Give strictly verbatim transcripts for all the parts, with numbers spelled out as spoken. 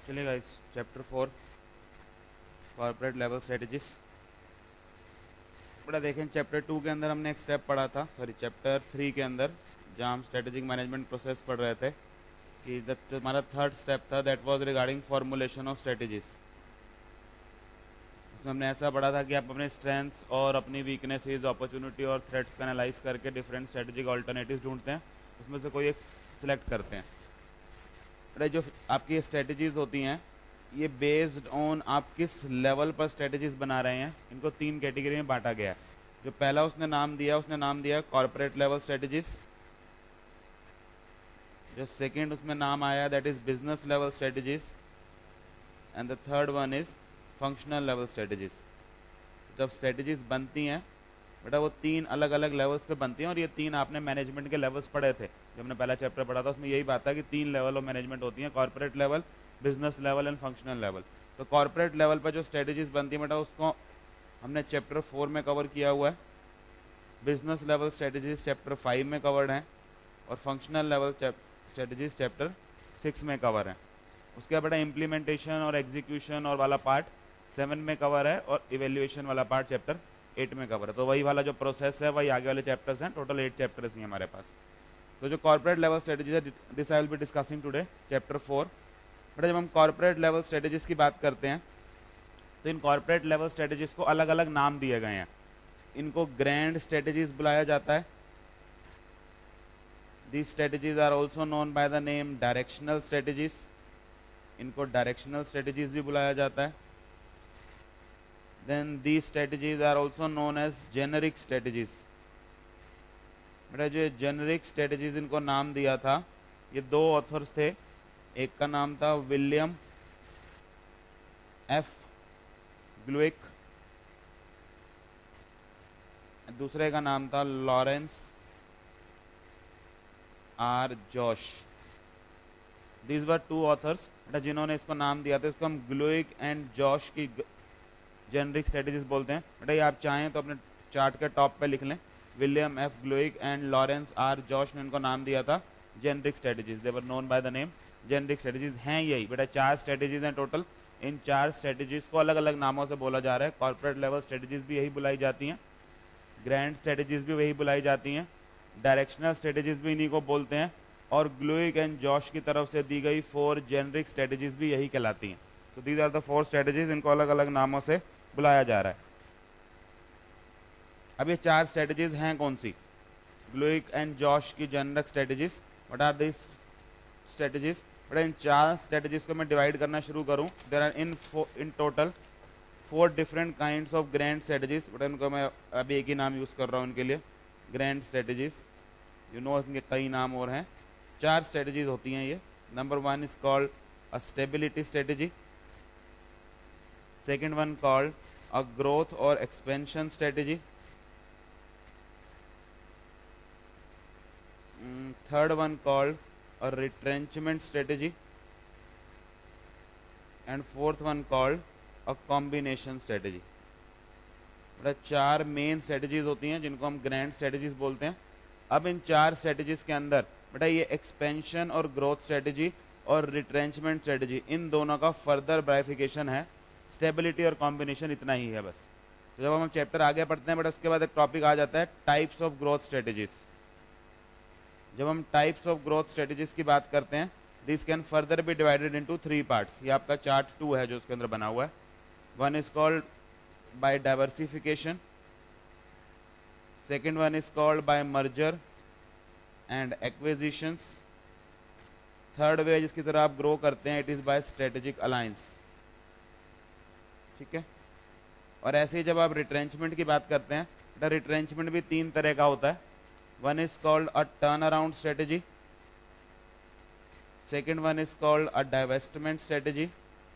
चलिए guys, chapter four corporate level strategies. बड़ा देखें, चैप्टर टू के अंदर हमने एक स्टेप पढ़ा था, सॉरी चैप्टर थ्री के अंदर, जहाँ हम स्ट्रेटेजिक मैनेजमेंट प्रोसेस पढ़ रहे थे कि जो हमारा थर्ड स्टेप था that was regarding formulation of strategies. उसमें हमने ऐसा पढ़ा था कि आप अपने स्ट्रेंथ्स और अपनी वीकनेसेस, अपॉर्चुनिटी और थ्रेट्स का एनालाइज करके डिफरेंट स्ट्रेटेजिक ऑल्टरनेटिव्स ढूंढते हैं, उसमें से कोई एक सिलेक्ट करते हैं। बड़े जो आपकी स्ट्रेटजीज होती हैं ये बेस्ड ऑन आप किस लेवल पर स्ट्रेटजीज बना रहे हैं, इनको तीन कैटेगरी में बांटा गया है। जो पहला उसने नाम दिया उसने नाम दिया कॉर्पोरेट लेवल स्ट्रेटजीज। जो सेकंड उसमें नाम आया that is business level strategies, and the third one is functional level strategies. जब स्ट्रेटजीज बनती हैं बेटा वो तीन अलग अलग लेवल्स पे बनती हैं, और ये तीन आपने मैनेजमेंट के लेवल्स पढ़े थे जब हमने पहला चैप्टर पढ़ा था, उसमें यही बात था कि तीन लेवल ऑफ मैनेजमेंट होती हैं, corporate level, business level and functional level. तो कॉर्पोरेट लेवल पर जो स्ट्रेटजीज बनती है बेटा उसको हमने चैप्टर फोर में कवर किया हुआ है, business level strategies chapter five में कवर्ड हैं, और functional level strategies chapter six में कवर है। उसके बाद बेटा इम्प्लीमेंटेशन और एग्जीक्यूशन और वाला पार्ट सेवन में कवर है, और इवेल्युएशन वाला पार्ट चैप्टर एट में कवर है। तो वही वाला जो प्रोसेस है वही आगे वाले चैप्टर्स हैं, टोटल एट चैप्टर्स हैं हमारे पास। तो जो कॉर्पोरेट लेवल स्ट्रेटजीज है this I will be discussing today, chapter four. बेटा जब हम कॉर्पोरेट लेवल स्ट्रेटजीज की बात करते हैं तो इन कॉर्पोरेट लेवल स्ट्रेटजीज को अलग अलग नाम दिए गए हैं। इनको ग्रैंड स्ट्रेटजीज बुलाया जाता है। These strategies are also known by the name directional strategies. इनको डायरेक्शनल स्ट्रेटजीज भी बुलाया जाता है। Then these strategies are also known as generic strategies। बेटा जो जेनरिक स्ट्रेटजीज इनको नाम दिया था, ये दो ऑथर्स थे, एक का नाम था विलियम एफ ग्लुइक, दूसरे का नाम था Lawrence R Jauch. These were two authors बेटा जिन्होंने इसको नाम दिया था। इसको हम ग्लुइक एंड जॉश की जेनरिक स्ट्रेटजीज बोलते हैं। बेटा ये आप चाहें तो अपने चार्ट के टॉप पे लिख लें, William F Glueck and Lawrence R Jauch ने इनको नाम दिया था generic strategies. They were known by the name generic strategies. हैं यही बेटा, चार स्ट्रेटजीज हैं टोटल। इन चार स्ट्रेटजीज को अलग अलग नामों से बोला जा रहा है। कॉर्पोरेट लेवल स्ट्रेटजीज भी यही बुलाई जाती हैं, ग्रैंड स्ट्रेटजीज भी वही बुलाई जाती हैं, डायरेक्शनल स्ट्रेटजीज भी इन्हीं को बोलते हैं, और ग्लुइक एंड जॉश की तरफ से दी गई फोर जेनरिक स्ट्रेटजीज भी यही कहलाती हैं। तो these are the four strategies, इनको अलग अलग नामों से बुलाया जा रहा है। अब ये चार स्ट्रेटजीज हैं कौन सी? ग्लुइक एंड जॉश की generic strategies. What are this strategies? But इन चार स्ट्रेटजीज को मैं डिवाइड करना शुरू करूं, there are in in total four different kinds of grand strategies. But इनको मैं अभी एक ही नाम यूज कर रहा हूं इनके लिए, ग्रैंड स्ट्रेटजीज। यू नो इनके कई नाम और हैं। चार स्ट्रेटजीज होती हैं ये। Number one is called a stability strategy, second one called a growth or expansion strategy, mm, third one called a retrenchment strategy, and fourth one called a combination strategy। बेटा चार मेन स्ट्रेटजीज होती हैं जिनको हम grand strategies बोलते हैं। अब इन चार स्ट्रेटजीज के अंदर बेटा ये एक्सपेंशन और ग्रोथ स्ट्रेटजी और रिट्रेंचमेंट स्ट्रेटजी, इन दोनों का फर्दर बाइफिकेशन है। स्टेबिलिटी और कॉम्बिनेशन इतना ही है बस। तो जब हम चैप्टर आगे पढ़ते हैं बट उसके बाद एक टॉपिक आ जाता है टाइप्स ऑफ ग्रोथ स्ट्रेटजीज। जब हम टाइप्स ऑफ ग्रोथ स्ट्रेटजीज की बात करते हैं, this can further be divided into three parts. ये आपका चार्ट टू है जो उसके अंदर बना हुआ है। One is called by diversification, second one is called by merger and acquisitions, third way जिसकी तरह आप ग्रो करते हैं it is by strategic alliance. ठीक है। और ऐसे ही जब आप रिट्रेंचमेंट की बात करते हैं तो रिट्रेंचमेंट भी तीन तरह का होता है। One is called a turn around strategy, second one is called a divestment strategy,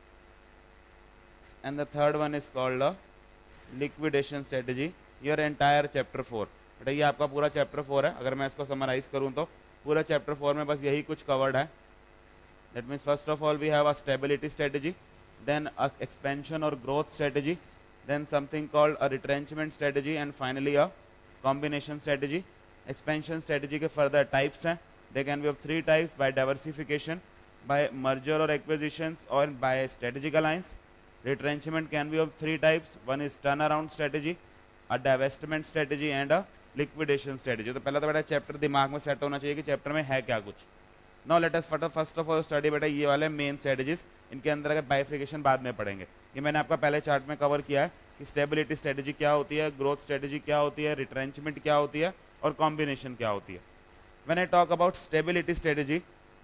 and the third one is called a liquidation strategy. Your entire chapter four. बेटा ये आपका पूरा चैप्टर फोर है। अगर मैं इसको समराइज करूं तो पूरा चैप्टर फोर में बस यही कुछ कवर्ड है। That means first of all we have a stability strategy, then a expansion or growth strategy, then something called a retrenchment strategy, and finally a combination strategy। expansion strategy के further types हैं। they can be of three types by diversification, by merger or acquisitions or by strategic alliance. Retrenchment can be of three types. One is turnaround strategy, a divestment strategy and a liquidation strategy. तो पहला तो बेटा chapter दिमाग में set होना चाहिए कि chapter में है क्या कुछ. Now let us first of all study बेटा ये वाले मेन स्ट्रेटेजीज. इनके अंदर अगर बाइफ्रिकेशन बाद में पढ़ेंगे. ये मैंने आपका पहले चार्ट में कवर किया है कि स्टेबिलिटी स्ट्रेटेजी क्या होती है, ग्रोथ स्ट्रेटेजी क्या होती है, रिट्रेंचमेंट क्या होती है और कॉम्बिनेशन क्या होती है. When I talk about stability strategy,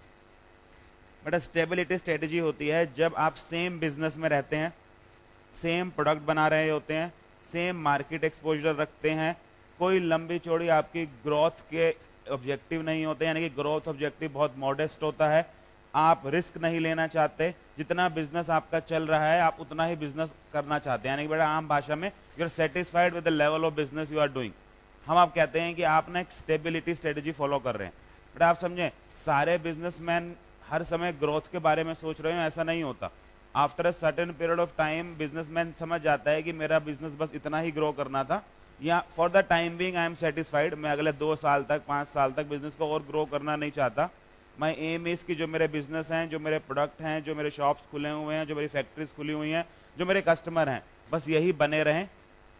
बेटा स्टेबिलिटी स्ट्रेटेजी होती है जब आप सेम बिजनेस में रहते हैं, सेम प्रोडक्ट बना रहे होते हैं, सेम मार्केट एक्सपोजर रखते हैं, कोई लंबी चौड़ी आपकी ग्रोथ के ऑब्जेक्टिव नहीं होते, यानी कि ग्रोथ ऑब्जेक्टिव बहुत मॉडेस्ट होता है, आप रिस्क नहीं लेना चाहते, जितना बिजनेस आपका चल रहा है आप उतना ही बिजनेस करना चाहते हैं, यानी कि बेटा आम भाषा में you are satisfied with the level of business you are doing. हम आप कहते हैं कि आप ना एक स्टेबिलिटी स्ट्रेटेजी फॉलो कर रहे हैं. बेटा आप समझें, सारे बिजनेसमैन हर समय ग्रोथ के बारे में सोच रहे हैं, ऐसा नहीं होता. After a certain period of time businessman समझ जाता है कि मेरा बिजनेस बस इतना ही ग्रो करना था, या for the time being I am satisfied, मैं अगले दो साल तक पाँच साल तक बिजनेस को और ग्रो करना नहीं चाहता. माई एम इज कि जो मेरे बिजनेस हैं, जो मेरे प्रोडक्ट हैं, जो मेरे शॉप्स खुले हुए हैं, जो मेरी फैक्ट्रीज खुली हुई हैं, जो मेरे कस्टमर हैं, बस यही बने रहें.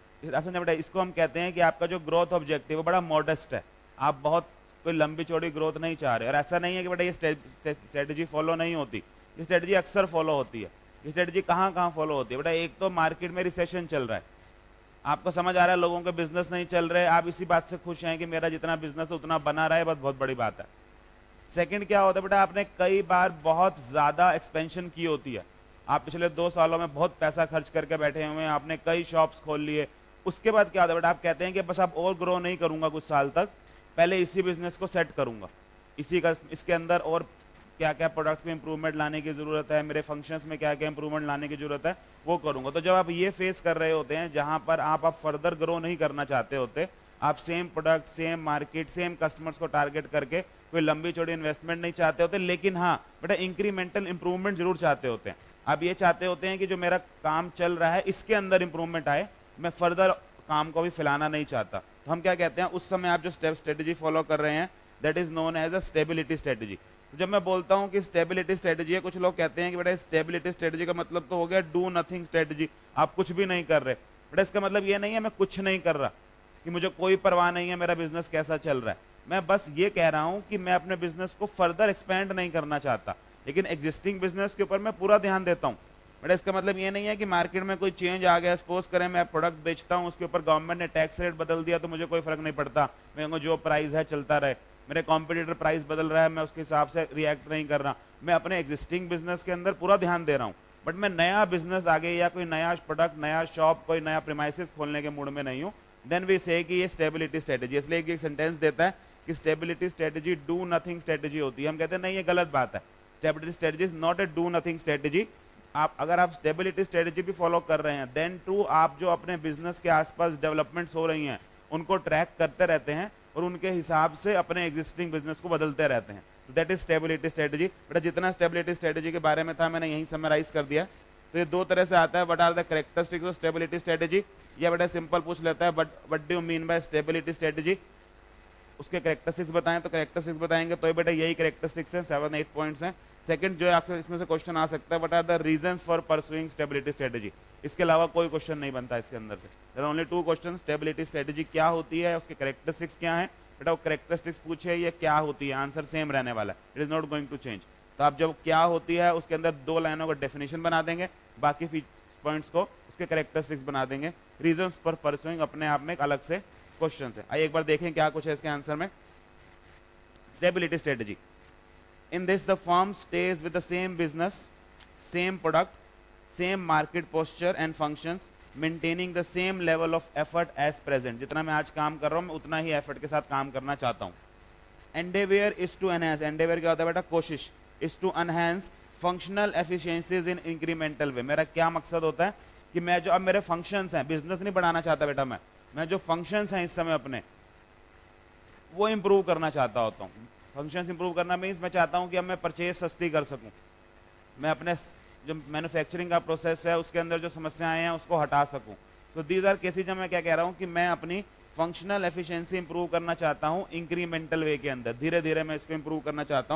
बेटा इसको हम कहते हैं कि आपका जो ग्रोथ ऑब्जेक्टिव है बड़ा मॉडेस्ट है, आप बहुत कोई लंबी चौड़ी ग्रोथ नहीं चाह रहे. और ऐसा नहीं है कि बेटा ये स्ट्रेटजी फॉलो नहीं होती, ये स्ट्रेटजी अक्सर फॉलो होती है. ये स्ट्रेटजी कहाँ कहाँ फॉलो होती है बेटा? एक तो मार्केट में रिसेशन चल रहा है, आपको समझ आ रहा है लोगों के बिजनेस नहीं चल रहे, आप इसी बात से खुश हैं कि मेरा जितना बिजनेस उतना बना रहा है, बस बहुत बड़ी बात है. सेकंड क्या होता है बेटा, आपने कई बार बहुत ज्यादा एक्सपेंशन की होती है, आप पिछले दो सालों में बहुत पैसा खर्च करके बैठे हुए हैं, आपने कई शॉप्स खोल लिए. उसके बाद क्या होता है बेटा, आप कहते हैं कि बस अब और ग्रो नहीं करूंगा कुछ साल तक, पहले इसी बिजनेस को सेट करूंगा, इसी का इसके अंदर और क्या क्या प्रोडक्ट में इंप्रूवमेंट लाने की जरूरत है, मेरे फंक्शंस में क्या क्या इंप्रूवमेंट लाने की जरूरत है, वो करूंगा. तो जब आप ये फेस कर रहे होते हैं जहां पर आप आप फर्दर ग्रो नहीं करना चाहते होते, आप same product, same market, same customers को टारगेट करके कोई लंबी चौड़ी इन्वेस्टमेंट नहीं चाहते होते, लेकिन हाँ बेटा इंक्रीमेंटल इंप्रूवमेंट जरूर चाहते होते हैं. आप ये चाहते होते हैं कि जो मेरा काम चल रहा है इसके अंदर इंप्रूवमेंट आए, मैं फर्दर काम को भी फैलाना नहीं चाहता. तो हम क्या कहते हैं, उस समय आप जो स्टेप स्ट्रेटेजी फॉलो कर रहे हैं that is known as a stability strategy. जब मैं बोलता हूं कि स्टेबिलिटी स्ट्रेटेजी है, कुछ लोग कहते हैं कि बेटा स्टेबिलिटी स्ट्रेटेजी का मतलब तो हो गया डू नथिंग स्ट्रेटेजी, आप कुछ भी नहीं कर रहे. बेटा इसका मतलब ये नहीं है मैं कुछ नहीं कर रहा, कि मुझे कोई परवाह नहीं है मेरा बिजनेस कैसा चल रहा है. मैं बस ये कह रहा हूं कि मैं अपने बिजनेस को फर्दर एक्सपेंड नहीं करना चाहता, लेकिन एग्जिस्टिंग बिजनेस के ऊपर मैं पूरा ध्यान देता हूं. बेटा इसका मतलब ये नहीं है कि मार्केट में कोई चेंज आ गया, सपोज करें मैं प्रोडक्ट बेचता हूं, उसके ऊपर गवर्नमेंट ने टैक्स रेट बदल दिया तो मुझे कोई फर्क नहीं पड़ता, मैं जो प्राइस है चलता रहे. मेरे कॉम्पिटिटर प्राइस बदल रहा है, मैं उसके हिसाब से रिएक्ट नहीं कर रहा. मैं अपने एग्जिस्टिंग बिजनेस के अंदर पूरा ध्यान दे रहा हूं, बट मैं नया बिजनेस आगे या कोई नया प्रोडक्ट, नया शॉप, कोई नया प्रीमाइसेस खोलने के मूड में नहीं हूं. देन वी से कि ये स्टेबिलिटी स्ट्रेटेजी. इसलिए एक सेंटेंस देता है कि stability strategy do nothing strategy होती है. हम कहते हैं नहीं, ये गलत बात है. Stability strategy is not a do nothing strategy. आप अगर आप स्टेबिलिटी स्ट्रेटेजी भी फॉलो कर रहे हैं, देन टू आप जो अपने बिजनेस के आसपास डेवलपमेंट्स हो रही हैं उनको ट्रैक करते रहते हैं और उनके हिसाब से अपने एग्जिस्टिंग बिजनेस को बदलते रहते हैं. That is stability strategy. बेटा जितना स्टेबिलिटी स्ट्रेटेजी के बारे में था मैंने यही समराइज कर दिया. तो ये दो तरह से आता है, what are the characteristics of stability strategy, या बेटा सिंपल पूछ लेता है but what do you mean by stability strategy, उसके कैरेक्टरिस्टिक्स बताएं. तो कैरेक्टरिस्टिक्स बताएंगे तो बेटा यही कैरेक्टरिस्टिक्स हैं, सेवन एट पॉइंट्स हैं. सेकंड जो आपको इसमें से क्वेश्चन आ सकता है, what are the reasons for pursuing stability strategy. इसके अलावा कोई क्वेश्चन नहीं बनता इसके अंदर से. There are only to question, stability strategy क्या होती है, उसके कैरेक्टरिस्टिक्स क्या हैं. बेटा वो कैरेक्टरिस्टिक्स पूछे ये क्या होती है, आंसर सेम रहने वाला है, it is not going to change. तो आप जब क्या होती है उसके अंदर दो लाइनों का डेफिनेशन बना देंगे, बाकी पॉइंट्स को उसके कैरेक्टरिस्टिक्स बना देंगे. रीजंस फॉर परसुइंग अपने आप में एक अलग से क्वेश्चन है. आइए एक बार देखें क्या कुछ है इसके आंसर में. Stability strategy. In this, the firm stays with the same business, same product, same market posture and functions, maintaining the same level of effort as present. जितना मैं आज काम कर रहा हूँ मैं उतना ही एफर्ट के साथ काम करना चाहता हूँ. Endeavor is to enhance. Endeavor क्या होता है बेटा? कोशिश. Is to enhance functional efficiencies in incremental way. मेरा क्या मकसद होता है कि मैं जो अब मेरे functions हैं, बिजनेस नहीं बढ़ाना चाहता बेटा मैं मैं जो functions हैं इस समय अपने वो improve करना चाहता होता हूँ. फंक्शंस इंप्रूव करना मीन्स मैं चाहता हूं कि अब मैं परचेज सस्ती कर सकूं, मैं अपने जो मैन्युफैक्चरिंग का प्रोसेस है उसके अंदर जो समस्याएं हैं उसको हटा सकूं. तो दीज आर केसेज जब मैं क्या कह रहा हूं कि मैं अपनी फंक्शनल एफिशिएंसी इंप्रूव करना चाहता हूं इंक्रीमेंटल वे के अंदर, धीरे धीरे मैं इसको इंप्रूव करना चाहता हूं.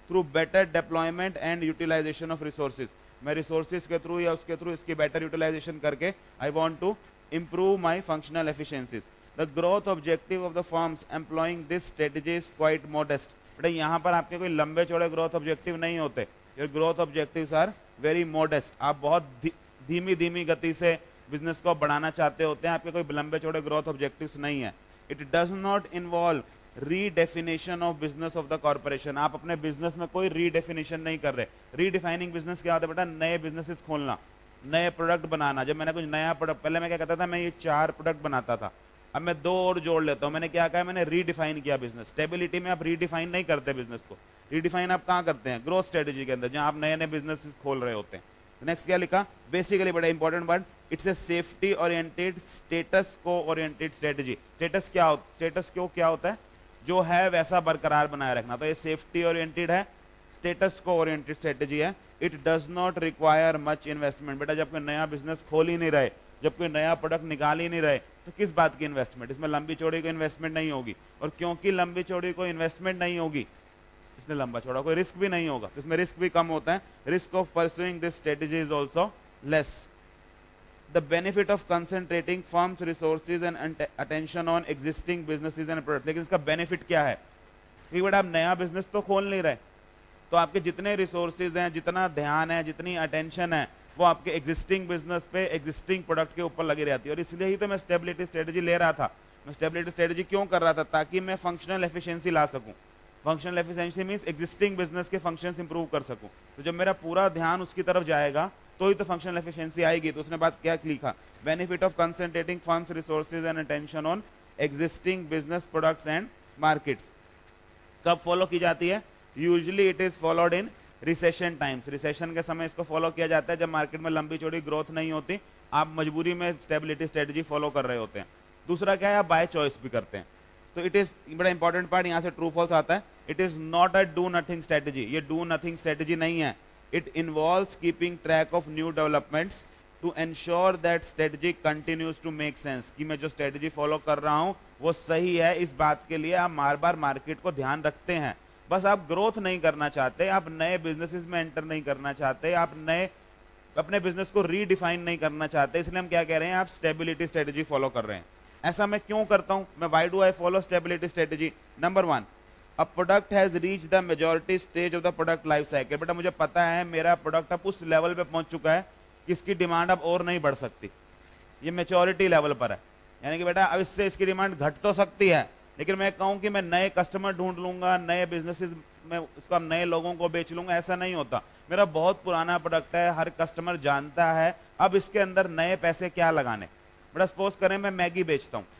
Through better deployment and utilisation of resources. मैं रिसोर्सेज के थ्रू या उसके थ्रू इसकी बेटर यूटिलाइजेशन करके I want to improve my functional efficiencies. The growth objective of the firms employing this strategy is quite modest. बेटा यहाँ पर आपके कोई लंबे चौड़े ग्रोथ ऑब्जेक्टिव नहीं होते। Your growth objectives are very modest. आप बहुत धीमी धीमी गति से बिजनेस को बढ़ाना चाहते होते हैं, आपके कोई लंबे चौड़े ग्रोथ ऑब्जेक्टिव्स नहीं है। It does not involve redefinition of business of the corporation. आप अपने बिजनेस में कोई रीडेफिनेशन नहीं कर रहे। रीडिफाइनिंग बिजनेस क्या होता है बेटा? नए बिजनेसेस खोलना, नए प्रोडक्ट बनाना। जब मैंने कुछ नया प्रोडक्ट, पहले मैं क्या करता था, मैं ये चार प्रोडक्ट बनाता था, अब मैं दो और जोड़ लेता हूं। मैंने क्या कहा? मैंने रीडिफाइन किया बिजनेस। स्टेबिलिटी में आप रीडिफाइन नहीं करते बिजनेस को, रीडिफाइन आप कहां करते हैं? ग्रोथ स्ट्रेटेजी के अंदर, जहां आप नए नए बिजनेस खोल रहे होते हैं। नेक्स्ट क्या लिखा? बेसिकली बड़ा important word, it's a safety oriented status quo oriented strategy. Status क्या होता है? स्टेटस क्यों क्या होता है? जो है वैसा बरकरार बनाए रखना। तो ये सेफ्टी ओरिएंटेड है, स्टेटस को ओरिएंटेड स्ट्रेटेजी है। It does not require much investment. बेटा जब कोई नया बिजनेस खोल ही नहीं रहे, जब कोई नया प्रोडक्ट निकाल ही नहीं रहे, तो किस बात की इन्वेस्टमेंट? इसमें लंबी चौड़ी कोई इन्वेस्टमेंट नहीं होगी। और क्योंकि लंबी चौड़ी कोई इन्वेस्टमेंट नहीं होगी, इसमें लंबा चौड़ा कोई रिस्क भी नहीं होगा, इसमें रिस्क भी कम होता है। Risk of pursuing this strategy is also less. The benefit of concentrating firms resources and attention on existing businesses and products। लेकिन इसका बेनिफिट क्या है? कि बेटा आप नया बिजनेस तो खोल नहीं रहे, तो आपके जितने रिसोर्सेज हैं, जितना ध्यान है, जितनी अटेंशन है, वो आपके एग्जिस्टिंग बिजनेस पे, एग्जिस्टिंग प्रोडक्ट के ऊपर लगी रहती है। और इसलिए ही तो मैं स्टेबिलिटी स्ट्रेटेजी ले रहा था। मैं स्टेबिलिटी स्ट्रेटेजी क्यों कर रहा था? ताकि मैं फंक्शनल एफिशिएंसी ला सकूं। Functional efficiency means existing business के फंक्शंस इंप्रूव कर सकूं। तो जब मेरा पूरा ध्यान उसकी तरफ जाएगा तो ही तो फंक्शनल एफिशिएंसी आएगी। तो उसने बात क्या लिखा? Benefit of concentrating firms resources and attention on existing business products and markets. कब फॉलो की जाती है? Usually it is followed in recession times. Recession के समय इसको फॉलो किया जाता है, जब मार्केट में लंबी चौड़ी ग्रोथ नहीं होती, आप मजबूरी में स्टेबिलिटी स्ट्रेटेजी फॉलो कर रहे होते हैं। दूसरा क्या है? आप बाय चॉइस भी करते हैं। तो इट इज बड़ा इंपॉर्टेंट पार्ट, यहाँ से ट्रू फॉल्स आता है। It is not a do nothing strategy. ये डू नथिंग स्ट्रेटेजी नहीं है। It involves keeping track of new developments to ensure that strategy continues to make sense। कि मैं जो स्ट्रेटेजी फॉलो कर रहा हूं वो सही है, इस बात के लिए आप बार बार मार्केट को ध्यान रखते हैं। बस आप ग्रोथ नहीं करना चाहते, आप नए बिजनेसेस में एंटर नहीं करना चाहते, आप नए अपने बिजनेस को रीडिफाइन नहीं करना चाहते। इसलिए हम क्या कह रहे हैं? आप स्टेबिलिटी स्ट्रेटेजी फॉलो कर रहे हैं। ऐसा मैं क्यों करता हूं? मैं why do I follow stability strategy? Number one, a product has reach the majority stage of the product life cycle. बेटा मुझे पता है मेरा प्रोडक्ट अब उस लेवल पे पहुंच चुका है कि इसकी डिमांड अब और नहीं बढ़ सकती, ये मेच्योरिटी लेवल पर है। यानी कि बेटा अब इससे इसकी डिमांड घट तो सकती है, लेकिन मैं कहूं कि मैं नए कस्टमर ढूंढ लूंगा, नए बिजनेसेस में इसको अब नए लोगों को बेच लूंगा, ऐसा नहीं होता। मेरा बहुत पुराना प्रोडक्ट है, हर कस्टमर जानता है, अब इसके अंदर नए पैसे क्या लगाने। बेटा सपोज करें मैं मैगी बेचता हूं,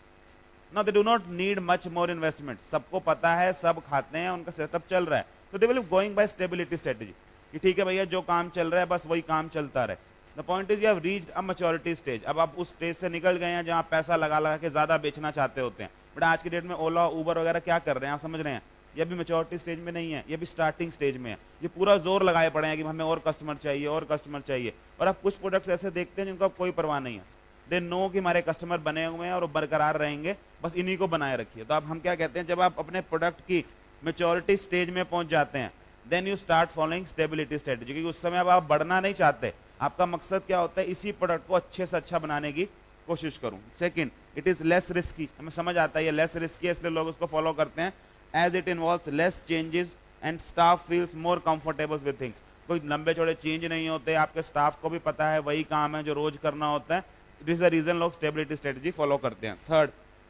Now they do not need much more investment। सबको पता है, सब खाते हैं, उनका सेटअप चल रहा है। तो they will going by stability strategy कि ठीक है भैया जो काम चल रहा है बस वही काम चलता रहे। The point is you have reached a maturity stage। अब आप उस स्टेज से निकल गए हैं जहाँ पैसा लगा लगा के ज्यादा बेचना चाहते होते हैं। बट आज की डेट में ओला, उबर वगैरह क्या कर रहे हैं? आप समझ रहे हैं? ये भी मेच्योरिटी स्टेज में नहीं है, ये भी स्टार्टिंग स्टेज में है। ये पूरा जोर लगाए पड़े हैं कि हमें और कस्टमर चाहिए, और कस्टमर चाहिए। और आप कुछ प्रोडक्ट्स ऐसे देखते हैं जिनको कोई परवाह नहीं है। दे नो कि हमारे कस्टमर बने हुए हैं और बरकरार रहेंगे, बस इन्हीं को बनाए रखिए। तो अब हम क्या कहते हैं? जब आप अपने प्रोडक्ट की मेच्योरिटी स्टेज में पहुंच जाते हैं, then you start following stability strategy. क्योंकि उस समय अब आप बढ़ना नहीं चाहते, आपका मकसद क्या होता है? इसी प्रोडक्ट को अच्छे से अच्छा बनाने की कोशिश करूं। Second, it is less risky. हमें समझ आता है ये लेस रिस्की है, इसलिए लोग उसको फॉलो करते हैं। As it involves less changes and staff feels more comfortable with things. कोई लंबे चौड़े चेंज नहीं होते, आपके स्टाफ को भी पता है वही काम है जो रोज करना होता है। इट इज द रीजन लोग स्टेबिलिटी स्ट्रेटेजी फॉलो करते हैं। Third,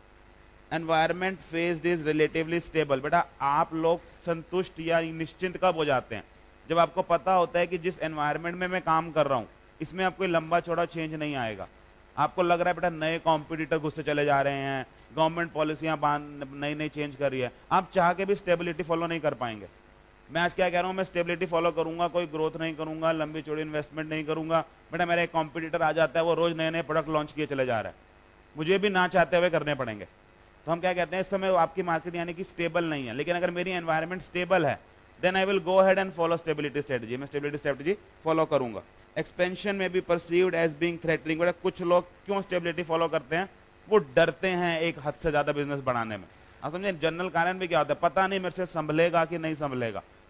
environment faced is relatively stable. बेटा आप लोग संतुष्ट या निश्चिंत कब हो जाते हैं? जब आपको पता होता है कि जिस एनवायरमेंट में मैं काम कर रहा हूं इसमें आप कोई लंबा चौड़ा चेंज नहीं आएगा। आपको लग रहा है बेटा नए कॉम्पिटिटर घुसते चले जा रहे हैं, गवर्नमेंट पॉलिसियां नई नई चेंज कर रही है, आप चाह के भी स्टेबिलिटी फॉलो नहीं कर पाएंगे। मैं आज क्या कह रहा हूं? मैं स्टेबिलिटी फॉलो करूंगा, कोई ग्रोथ नहीं करूंगा, लंबी चौड़ी इन्वेस्टमेंट नहीं करूंगा। बेटा मेरा एक कॉम्पिटिटर आ जाता है, वो रोज नए नए प्रोडक्ट लॉन्च किए चले जा रहा है, मुझे भी ना चाहते हुए करने पड़ेंगे। तो हम क्या कहते हैं? इस समय आपकी मार्केट यानी कि स्टेबल नहीं है। लेकिन अगर मेरी एनवायरमेंट स्टेबल है, then I will go ahead and follow stability strategy. मैं स्टेबिलिटी स्ट्रेटेजी फॉलो करूंगा। एक्सपेंशन में be perceived as being threatening. बेटा कुछ लोग क्यों स्टेबिलिटी फॉलो करते हैं? वो डरते हैं एक हद से ज्यादा बिजनेस बढ़ाने में। आप समझे? जनरल कारण भी क्या होता है? पता नहीं मेरे से संभलेगा कि नहीं संभलेगा।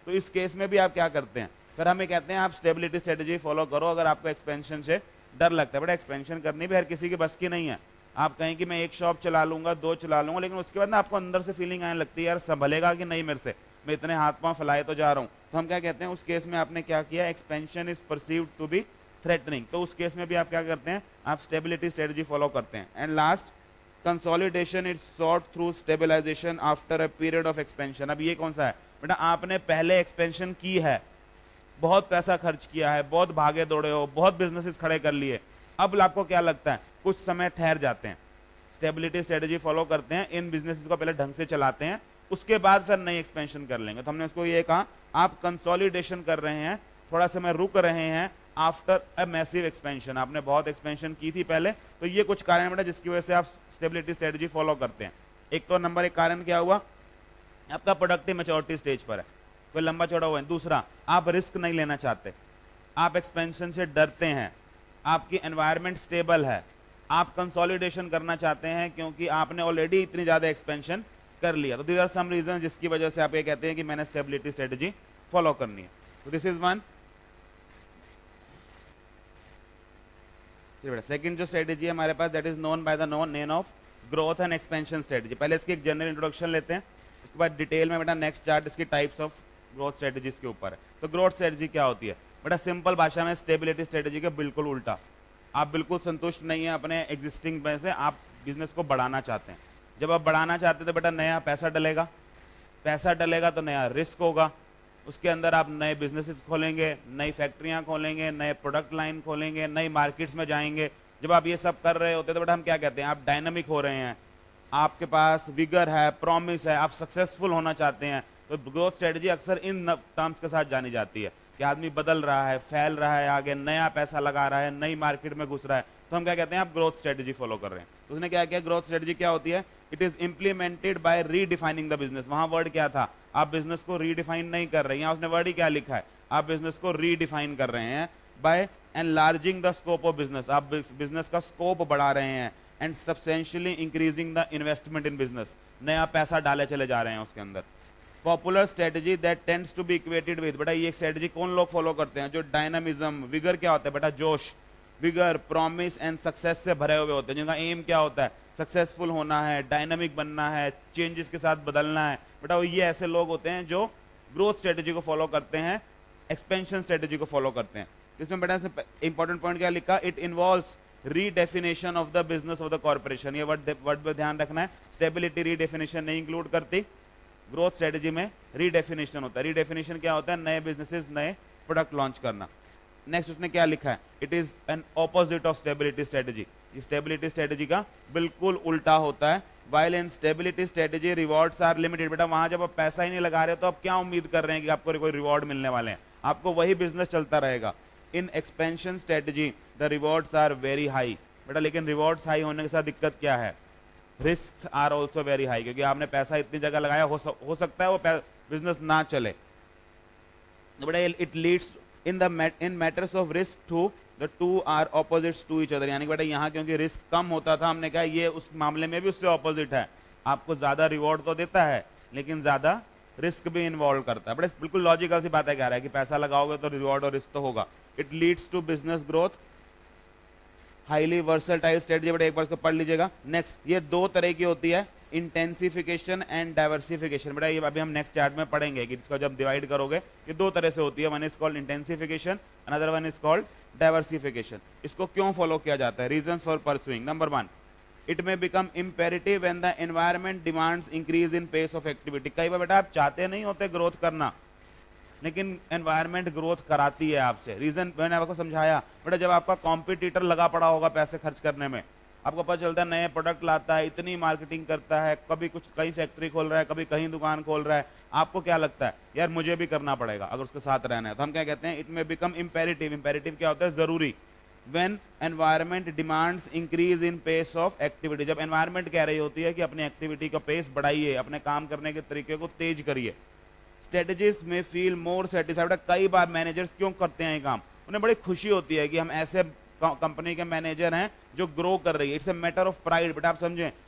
तो इस केस में भी आप क्या करते हैं, फिर हमें कहते हैं आप स्टेबिलिटी स्ट्रेटेजी फॉलो करो अगर आपको एक्सपेंशन से डर लगता है। बट एक्सपेंशन करनी भी हर किसी की बस की नहीं है। आप कहें कि मैं एक शॉप चला लूंगा, दो चला लूंगा, लेकिन उसके बाद ना आपको अंदर से फीलिंग आने लगती है यार संभलेगा कि नहीं मेरे से, मैं इतने हाथ पांव फैलाए तो जा रहा हूं। तो हम क्या कहते हैं उस केस में आपने क्या किया, expansion is perceived to be threatening, तो उस केस में भी आप क्या करते हैं, आप स्टेबिलिटी स्ट्रेटेजी फॉलो करते हैं। And last, consolidation is sought through stabilization after a period of expansion. अब ये कौन सा है बेटा, आपने पहले एक्सपेंशन की है, बहुत पैसा खर्च किया है, बहुत भागे दौड़े हो, बहुत बिजनेसेस खड़े कर लिए, अब आपको क्या लगता है कुछ समय ठहर जाते हैं, स्टेबिलिटी स्ट्रेटेजी फॉलो करते हैं, इन बिजनेसेस को पहले ढंग से चलाते हैं, उसके बाद फिर नई एक्सपेंशन कर लेंगे। तो हमने उसको ये कहा आप कंसोलिडेशन कर रहे हैं, थोड़ा समय रुक रहे हैं आफ्टर अ मैसिव एक्सपेंशन, आपने बहुत एक्सपेंशन की थी पहले, तो ये कुछ कारण बेटा जिसकी वजह से आप स्टेबिलिटी स्ट्रेटेजी फॉलो करते हैं। एक तो नंबर एक कारण क्या हुआ, आपका प्रोडक्टिव मैच्योरिटी स्टेज पर है, कोई लंबा चौड़ा हुआ है। दूसरा, आप रिस्क नहीं लेना चाहते, आप एक्सपेंशन से डरते हैं, आपकी एनवायरनमेंट स्टेबल है, आप कंसोलिडेशन करना चाहते हैं क्योंकि आपने ऑलरेडी इतनी ज्यादा एक्सपेंशन कर लिया। तो दीज आर सम रीजन जिसकी वजह से आप ये कहते हैं कि मैंने स्टेबिलिटी स्ट्रेटेजी फॉलो करनी है। तो दिस इज वन। सेकंड जो स्ट्रेटेजी है हमारे पास, that is known by the known name of growth and expansion strategy. पहले इसकी एक जनरल इंट्रोडक्शन लेते हैं, उसके बाद डिटेल में बेटा नेक्स्ट चार्ट इसकी टाइप्स ऑफ ग्रोथ स्ट्रेटेजीज के ऊपर है। तो ग्रोथ स्ट्रेटेजी क्या होती है बेटा, सिंपल भाषा में स्टेबिलिटी स्ट्रेटेजी के बिल्कुल उल्टा। आप बिल्कुल संतुष्ट नहीं है अपने एग्जिस्टिंग में से, आप बिजनेस को बढ़ाना चाहते हैं। जब आप बढ़ाना चाहते हैं तो बेटा नया पैसा डलेगा, पैसा डलेगा तो नया रिस्क होगा, उसके अंदर आप नए बिजनेसेस खोलेंगे, नई फैक्ट्रियां खोलेंगे, नए प्रोडक्ट लाइन खोलेंगे, नई मार्केट्स में जाएंगे। जब आप ये सब कर रहे होते हैं तो बेटा हम क्या कहते हैं, आप डायनामिक हो रहे हैं, आपके पास विगर है, प्रॉमिस है, आप सक्सेसफुल होना चाहते हैं। तो ग्रोथ स्ट्रेटेजी अक्सर इन टर्म्स के साथ जानी जाती है कि आदमी बदल रहा है, फैल रहा है, आगे नया पैसा लगा रहा है, नई मार्केट में घुस रहा है, तो हम क्या कहते हैं, आप ग्रोथ स्ट्रेटेजी फॉलो कर रहे हैं। तो उसने क्या किया, ग्रोथ स्ट्रेटेजी क्या होती है, it is implemented by redefining the business. वहां वर्ड क्या था, आप बिजनेस को रीडिफाइन नहीं कर रहे हैं, उसने वर्ड ही क्या लिखा है, आप बिजनेस को रीडिफाइन कर रहे हैं by enlarging the scope of business, आप बिजनेस का स्कोप बढ़ा रहे हैं, and substantially increasing the investment in business, नया पैसा डाले चले जा रहे हैं उसके अंदर। Popular strategy that tends to be equated with, बेटा ये स्ट्रेटेजी कौन लोग फॉलो करते हैं, जो डायनामिज्म, विगर क्या होता है बेटा, जोश, विगर, प्रॉमिस एंड सक्सेस से भरे हुए होते हैं, जिनका एम क्या होता है, सक्सेसफुल होना है, डायनामिक बनना है, चेंजेस के साथ बदलना है। बेटा ये ऐसे लोग होते हैं जो ग्रोथ स्ट्रेटेजी को फॉलो करते हैं, एक्सपेंशन स्ट्रेटेजी को फॉलो करते हैं। इसमें बेटा इंपॉर्टेंट पॉइंट क्या लिखा, it involves redefinition of the business of the corporation. ये वर्ड वर्ड पे ध्यान रखना है, स्टेबिलिटी रीडेफिनेशन नहीं इंक्लूड करती, ग्रोथ स्ट्रेटेजी में रीडेफिनेशन होता है। रीडेफिनेशन क्या होता है, नए बिजनेसेस, नए प्रोडक्ट लॉन्च करना। नेक्स्ट उसने क्या लिखा है, it is an opposite of stability strategy, stability strategy का बिल्कुल उल्टा होता है। While in stability strategy rewards are limited, बेटा वहां जब आप पैसा ही नहीं लगा रहे हो तो आप क्या उम्मीद कर रहे हैं कि आपको कोई रिवॉर्ड मिलने वाले हैं, आपको वही बिजनेस चलता रहेगा। In expansion strategy the rewards are very high, बेटा लेकिन रिवॉर्ड्स हाई होने के साथ दिक्कत क्या है, risk are also very high, क्योंकि आपने पैसा इतनी जगह लगाया, हो, हो सकता है वो बिजनेस ना चले। बेटा it leads in the in matters of risk to the two are opposites to each other, यानी कि बेटा यहाँ क्योंकि रिस्क कम होता था, हमने कहा ये उस मामले में भी उससे ऑपोजिट है, आपको ज्यादा रिवॉर्ड तो देता है लेकिन ज्यादा रिस्क भी इन्वॉल्व करता है। बड़े बिल्कुल लॉजिकल सी बात है, कह रहा है कि पैसा लगाओगे तो रिवॉर्ड और रिस्क तो होगा। It leads to business growth, highly versatile strategy, बड़े एक बार इसको पढ़ लीजिएगा। नेक्स्ट, ये दो तरह की होती है, इंटेंसिफिकेशन एंड डाइवर्सिफिकेशन। बेटा ये अभी हम नेक्स्ट चार्ट में पढ़ेंगे कि इसको जब डिवाइड करोगे ये दो तरह से होती है, one is called intensification, another one is called diversification. इसको क्यों फॉलो किया जाता है, reasons for pursuing. Number one, it may become imperative when the environment demands increase in pace of activity. कई बार बेटा आप चाहते नहीं होते ग्रोथ करना, लेकिन एनवायरनमेंट ग्रोथ कराती है आपसे। रीजन मैंने आपको समझाया, बेटा जब आपका कॉम्पिटिटर लगा पड़ा होगा पैसे खर्च करने में, आपको पता चलता है नए प्रोडक्ट लाता है, इतनी मार्केटिंग करता है, कभी कुछ कहीं फैक्ट्री खोल रहा है, कभी कहीं दुकान खोल रहा है, आपको क्या लगता है यार मुझे भी करना पड़ेगा अगर उसके साथ रहना है। तो हम क्या कहते हैं, इट में बिकम इंपेरेटिव। इंपेरेटिव क्या होता है, जरूरी। When environment demands increase in pace of activity, जब एनवायरनमेंट कह रही होती है कि अपनी एक्टिविटी का पेस बढ़ाइए, अपने काम करने के तरीके को तेज करिए। स्ट्रेटेजिस्ट में फील मोर सेटिस्फाइड। कई बार मैनेजर्स क्यों करते हैं ये काम, उन्हें बड़ी खुशी होती है कि हम ऐसे कंपनी के मैनेजर हैं जो ग्रो कर रही है। It's a matter of pride. But आप समझें,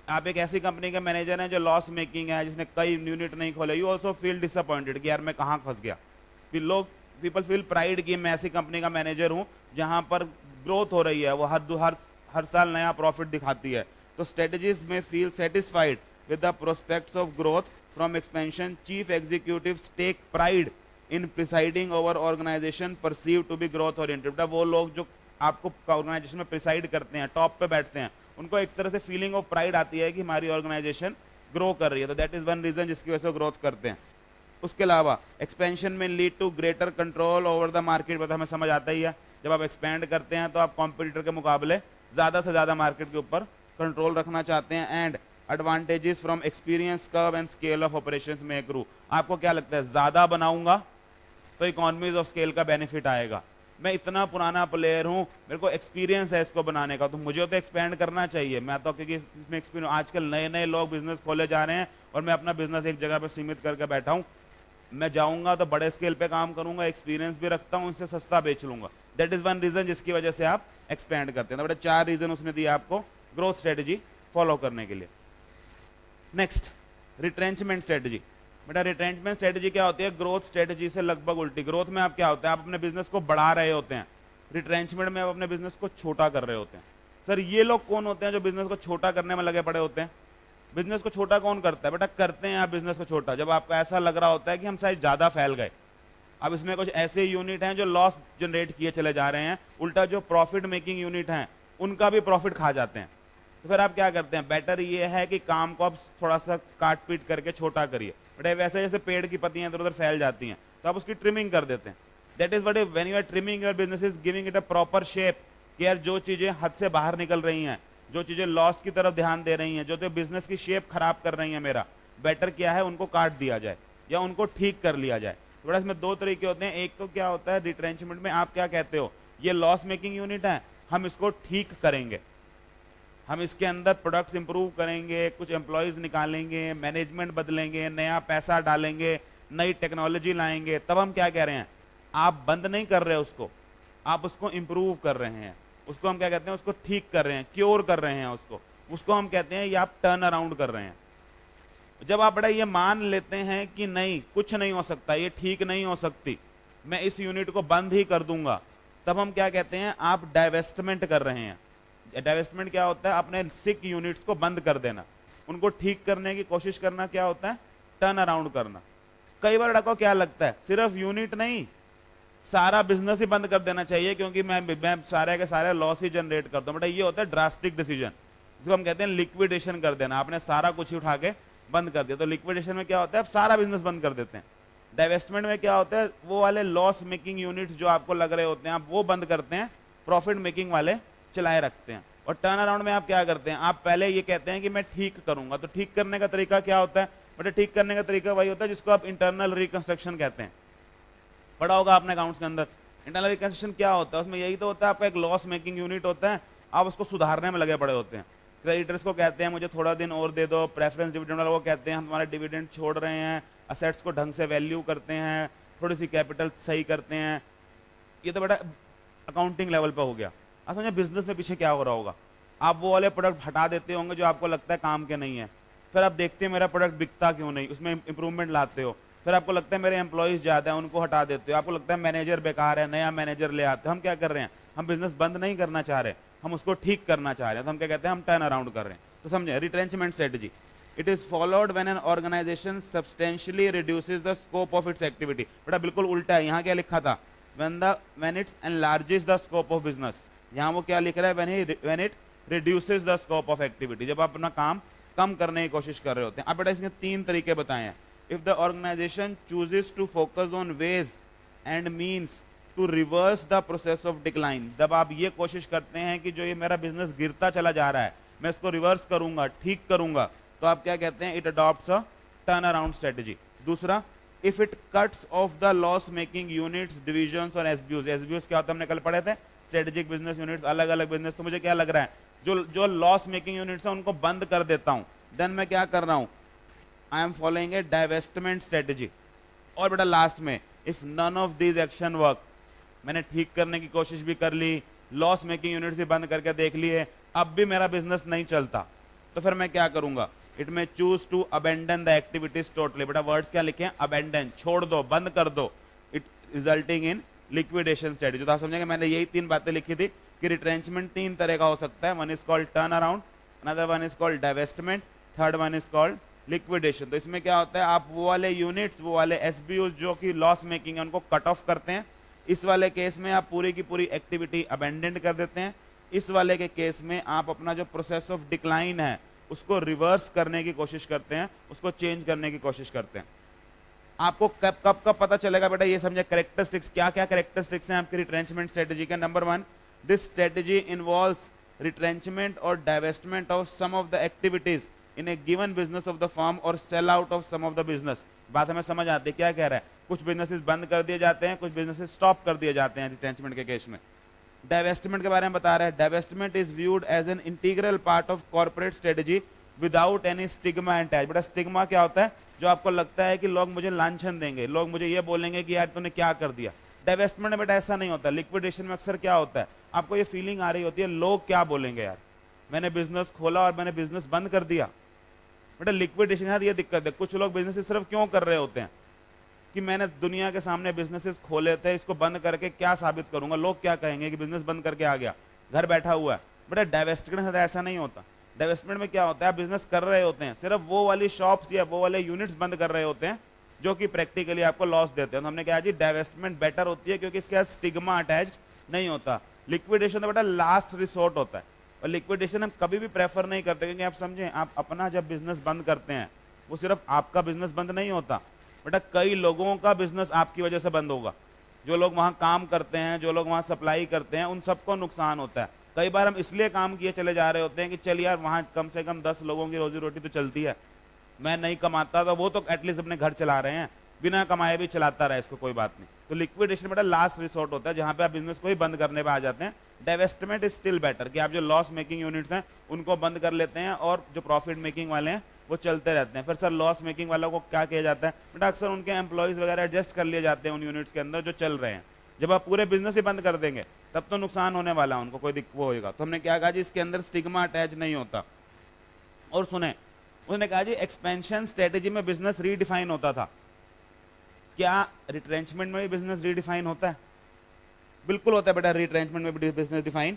आप एक ऐसी कंपनी के मैनेजर हैं जो लॉस मेकिंग है, जिसने कई यूनिट नहीं खोले, यू ऑल्सो फील डिसअपॉइंटेड कि यार मैं कहाँ फंस गया। फिर लोग पीपल फील प्राइड कि मैं ऐसी कंपनी का मैनेजर हूँ जहां पर ग्रोथ हो रही है, वो हर हर हर साल नया प्रॉफिट दिखाती है। तो स्ट्रेटजीज में feel satisfied with the prospects of growth from expansion. Chief executives take pride in presiding over organization perceive to be growth oriented. वो लोग जो आपको ऑर्गेनाइजेशन में प्रिसाइड करते हैं, टॉप पे बैठते हैं, उनको एक तरह से फीलिंग ऑफ प्राइड आती है कि हमारी ऑर्गेनाइजेशन ग्रो कर रही है। तो दैट इज वन रीजन जिसकी वजह से ग्रोथ करते हैं। उसके अलावा एक्सपेंशन में lead to greater control over the market. मतलब हमें समझ आता ही है, जब आप एक्सपेंड करते हैं तो आप कॉम्पिटिटर के मुकाबले ज्यादा से ज्यादा मार्केट के ऊपर कंट्रोल रखना चाहते हैं। And advantages from experience curve and scale of operations में ग्रू। आपको क्या लगता है, ज्यादा बनाऊंगा तो इकोनॉमीज ऑफ स्केल का बेनिफिट आएगा। मैं इतना पुराना प्लेयर हूं, मेरे को एक्सपीरियंस है इसको बनाने का, तो मुझे तो एक्सपेंड करना चाहिए। मैं तो क्योंकि इसमें एक्सपीरियंस, आजकल नए नए लोग बिजनेस खोले जा रहे हैं और मैं अपना बिजनेस एक जगह पर सीमित करके बैठा हूं। मैं जाऊंगा तो बड़े स्केल पे काम करूंगा, एक्सपीरियंस भी रखता हूं, इससे सस्ता बेच लूंगा। दैट इज वन रीजन जिसकी वजह से आप एक्सपेंड करते हैं। तो बड़े चार रीजन उसने दिए आपको ग्रोथ स्ट्रेटेजी फॉलो करने के लिए। Next, retrenchment strategy. बेटा रिट्रेंचमेंट स्ट्रेटेजी क्या होती है, ग्रोथ स्ट्रेटेजी से लगभग उल्टी। ग्रोथ में आप क्या होता है, आप अपने बिजनेस को बढ़ा रहे होते हैं। रिट्रेंचमेंट में आप अपने बिजनेस को छोटा कर रहे होते हैं। सर ये लोग कौन होते हैं जो बिजनेस को छोटा करने में लगे पड़े होते हैं? बिजनेस को छोटा कौन करता है? बेटा करते हैं आप बिजनेस को छोटा जब आपको ऐसा लग रहा होता है कि हम शायद ज्यादा फैल गए। अब इसमें कुछ ऐसे यूनिट हैं जो लॉस जनरेट किए चले जा रहे हैं, उल्टा जो प्रॉफिट मेकिंग यूनिट हैं उनका भी प्रॉफिट खा जाते हैं। तो फिर आप क्या करते हैं, बेटर ये है कि काम को आप थोड़ा सा काट पीट करके छोटा करिए। बेटा वैसे जैसे पेड़ की पत्तियां इधर उधर फैल जाती हैं तो आप उसकी ट्रिमिंग कर देते हैं। That is what when you are trimming your business is giving it a proper shape. कि यार जो चीजें हद से बाहर निकल रही हैं, जो चीजें लॉस की तरफ ध्यान दे रही हैं, जो तो बिजनेस की शेप खराब कर रही हैं, मेरा बेटर क्या है उनको काट दिया जाए या उनको ठीक कर लिया जाए। थोड़ा इसमें दो तरीके होते हैं। एक तो क्या होता है रिट्रेंचमेंट में आप क्या कहते हो, ये लॉस मेकिंग यूनिट है, हम इसको ठीक करेंगे, हम इसके अंदर प्रोडक्ट्स इंप्रूव करेंगे, कुछ एम्प्लॉयज निकालेंगे, मैनेजमेंट बदलेंगे, नया पैसा डालेंगे, नई टेक्नोलॉजी लाएंगे। तब हम क्या कह रहे हैं, आप बंद नहीं कर रहे उसको, आप उसको इंप्रूव कर रहे हैं, उसको हम क्या कहते हैं, उसको ठीक कर रहे हैं, क्योर कर रहे हैं उसको, उसको हम कहते हैं ये आप टर्न अराउंड कर रहे हैं। जब आप बड़ा ये मान लेते हैं कि नहीं कुछ नहीं हो सकता, ये ठीक नहीं हो सकती, मैं इस यूनिट को बंद ही कर दूंगा, तब हम क्या कहते हैं, आप डाइवेस्टमेंट कर रहे हैं। डाइवेस्टमेंट क्या होता है, अपने सिक यूनिट्स को बंद कर देना, उनको ठीक करने की कोशिश करना, क्या होता है टर्न अराउंड करना। कई बार आपको क्या लगता है सिर्फ यूनिट नहीं सारा बिजनेस ही बंद कर देना चाहिए क्योंकि मैं मैं सारे के सारे लॉस ही जनरेट करता हूं। बेटा ये होता है ड्रास्टिक डिसीजन, जिसको हम कहते हैं लिक्विडेशन कर देना। आपने सारा कुछ ही उठा के बंद कर दिया। तो लिक्विडेशन में क्या होता है, आप सारा बिजनेस बंद कर देते हैं। डाइवेस्टमेंट में क्या होता है, वो वाले लॉस मेकिंग यूनिट्स जो आपको लग रहे होते हैं आप वो बंद करते हैं, प्रॉफिट मेकिंग वाले चलाए रखते हैं। और टर्न अराउंड में आप क्या करते हैं, आप पहले ये कहते हैं कि मैं ठीक करूंगा। तो ठीक करने का तरीका क्या होता है, बेटा ठीक करने का तरीका वही होता है जिसको आप इंटरनल रिकंस्ट्रक्शन कहते हैं। पढ़ा होगा आपने अकाउंट्स के अंदर। इंटरनल रिकंस्ट्रक्शन क्या होता है, उसमें यही तो होता है, आपका एक लॉस मेकिंग यूनिट होता है, आप उसको सुधारने में लगे पड़े होते हैं। क्रेडिटर्स को कहते हैं मुझे थोड़ा दिन और दे दो, प्रेफरेंस डिविडेंड वालों को कहते हैं हम हमारे डिविडेंड छोड़ रहे हैं, असेट्स को ढंग से वैल्यू करते हैं, थोड़ी सी कैपिटल सही करते हैं। ये तो बेटा अकाउंटिंग लेवल पे हो गया। आप समझे बिजनेस में पीछे क्या हो रहा होगा, आप वो वाले प्रोडक्ट हटा देते होंगे जो आपको लगता है काम के नहीं है, फिर आप देखते हैं मेरा प्रोडक्ट बिकता क्यों नहीं, उसमें इंप्रूवमेंट लाते हो, फिर आपको लगता है मेरे एम्प्लॉयज ज्यादा है उनको हटा देते हो, आपको लगता है मैनेजर बेकार है नया मैनेजर ले आते हो। हम क्या कर रहे हैं, हम बिजनेस बंद नहीं करना चाह रहे, हम उसको ठीक करना चाह रहे हैं। तो हम क्या कहते हैं, हम टर्न अराउंड कर रहे हैं। तो समझे retrenchment strategy, it is followed when an organization substantially reduces the scope of its activity. बेटा बिल्कुल उल्टा है, यहाँ क्या लिखा था, when the when its enlarges the scope of business, यहाँ वो क्या लिख रहा है, when he when it reduces the scope of activity, जब आप अपना काम कम करने की कोशिश कर रहे होते हैं। अब बेटा इसके तीन तरीके बताए हैं। If the organization chooses to focus on ways and means to reverse the process of decline, जब आप ये कोशिश करते हैं कि जो ये मेरा बिजनेस गिरता चला जा रहा है मैं इसको रिवर्स करूंगा, ठीक करूंगा, तो आप क्या कहते हैं, it adopts a turn around strategy. दूसरा, if it cuts off the loss making units, divisions और एसबीओस। एसबीओस क्या होता है, हमने कल पढ़े थे, स्ट्रेटेजिक बिजनेस यूनिट्स, अलग अलग बिजनेस। तो मुझे क्या लग रहा है, जो जो लॉस मेकिंग यूनिट्स है उनको बंद कर देता हूं, देन मैं क्या कर रहा हूं, I am following a divestment strategy. और बेटा लास्ट में, if none of these action work, मैंने ठीक करने की कोशिश भी कर ली, लॉस मेकिंग यूनिट्स भी बंद करके देख लिए, अब भी मेरा बिजनेस नहीं चलता, तो फिर मैं क्या करूंगा, it may choose to abandon the activities totally. बेटा वर्ड्स क्या लिखे हैं, अबेंडन, छोड़ दो, बंद कर दो, it resulting in liquidation strategy. तो आप समझेंगे मैंने यही तीन बातें लिखी थी कि रिट्रेंचमेंट तीन तरह का हो सकता है, one is called turn around, another one is called divestment, third one is called liquidation. तो इसमें क्या होता है, आप वो वाले यूनिट्स, वो वाले एसबीओ जो कि लॉस मेकिंग है, उनको कट ऑफ करते हैं। इस वाले केस में आप पूरी की पूरी एक्टिविटी अबेंडेंट कर देते हैं। इस वाले के केस में आप अपना जो प्रोसेस ऑफ डिक्लाइन है उसको रिवर्स करने की कोशिश करते हैं, उसको चेंज करने की कोशिश करते हैं। आपको कब कब कब पता चलेगा बेटा, ये समझे कैरेक्टरिस्टिक्स, क्या क्या कैरेक्टरिस्टिक्स हैं आपकी रिट्रेंचमेंट स्ट्रेटजी के। Number one, this strategy involves retrenchment और divestment of some of the activities in a given business of the firm और sell out of some of the business. बात हमें समझ आती है क्या कह रहा है, कुछ बिजनेसेस बंद कर दिए जाते हैं, कुछ बिजनेसेस स्टॉप कर दिए जाते हैं रिट्रेंचमेंट के केस में। डाइवेस्टमेंट के बारे में बता रहा है, divestment is viewed as an integral part of corporate strategy without any stigma attach. बेटा स्टिग्मा क्या होता है, जो आपको लगता है कि लोग मुझे लांछन देंगे, लोग मुझे ये बोलेंगे कि यार तूने क्या कर दिया। डाइवेस्टमेंट में बेटा ऐसा नहीं होता। लिक्विडेशन में अक्सर क्या होता है, आपको ये फीलिंग आ रही होती है लोग क्या बोलेंगे, यार मैंने बिजनेस खोला और मैंने बिजनेस बंद कर दिया। बेटा लिक्विडेशन के साथ ये दिक्कत है, कुछ लोग बिजनेस सिर्फ क्यों कर रहे होते हैं कि मैंने दुनिया के सामने बिजनेसेस खोले थे, इसको बंद करके क्या साबित करूंगा, लोग क्या कहेंगे कि बिजनेस बंद करके आ गया, घर बैठा हुआ है। बेटा डाइवेस्टमेंट के साथ ऐसा नहीं होता। डाइवेस्टमेंट में क्या होता है, आप बिजनेस कर रहे होते हैं, सिर्फ वो वाली शॉप्स या वो वाले यूनिट्स बंद कर रहे होते हैं जो कि प्रैक्टिकली आपको लॉस देते हैं। तो हमने कहा जी डाइवेस्टमेंट बेटर होती है क्योंकि इसके साथ स्टिग्मा अटैच नहीं होता। लिक्विडेशन तो बेटा लास्ट रिसोर्ट होता है, और लिक्विडेशन हम कभी भी प्रेफर नहीं करते, क्योंकि आप समझें आप अपना जब बिजनेस बंद करते हैं, वो सिर्फ आपका बिजनेस बंद नहीं होता बेटा, कई लोगों का बिजनेस आपकी वजह से बंद होगा। जो लोग वहां काम करते हैं, जो लोग वहां सप्लाई करते हैं, उन सबको नुकसान होता है। कई बार हम इसलिए काम किए चले जा रहे होते हैं कि चल यार वहां कम से कम दस लोगों की रोजी रोटी तो चलती है, मैं नहीं कमाता तो वो तो एटलीस्ट अपने घर चला रहे हैं, बिना कमाए भी चलाता रहे, इसको कोई बात नहीं। तो लिक्विडेशन बेटा लास्ट रिसोर्ट होता है, जहां पे आप बिजनेस को ही बंद करने पे आ जाते हैं। डाइवेस्टमेंट इज स्टिल बेटर, कि आप जो लॉस मेकिंग यूनिट्स हैं उनको बंद कर लेते हैं और जो प्रॉफिट मेकिंग वाले हैं वो चलते रहते हैं। फिर सर लॉस मेकिंग वालों को क्या किया जाता है, बेटा अक्सर उनके एम्प्लॉइज वगैरह एडजस्ट कर लिए जाते हैं उन यूनिट्स के अंदर जो चल रहे हैं। जब आप पूरे बिजनेस ही बंद कर देंगे तब तो नुकसान होने वाला है, उनको कोई दिक्कत होगा। तो हमने क्या कहा जी, इसके अंदर स्टिग्मा अटैच नहीं होता। और सुने, उसने कहा जी एक्सपेंशन स्ट्रेटेजी में बिजनेस रीडिफाइन होता था। क्या रिट्रेंचमेंट में भी बिजनेस रीडिफाइन होता है? बिल्कुल होता है बेटा, रिट्रेंचमेंट में भी बिजनेस डिफाइन।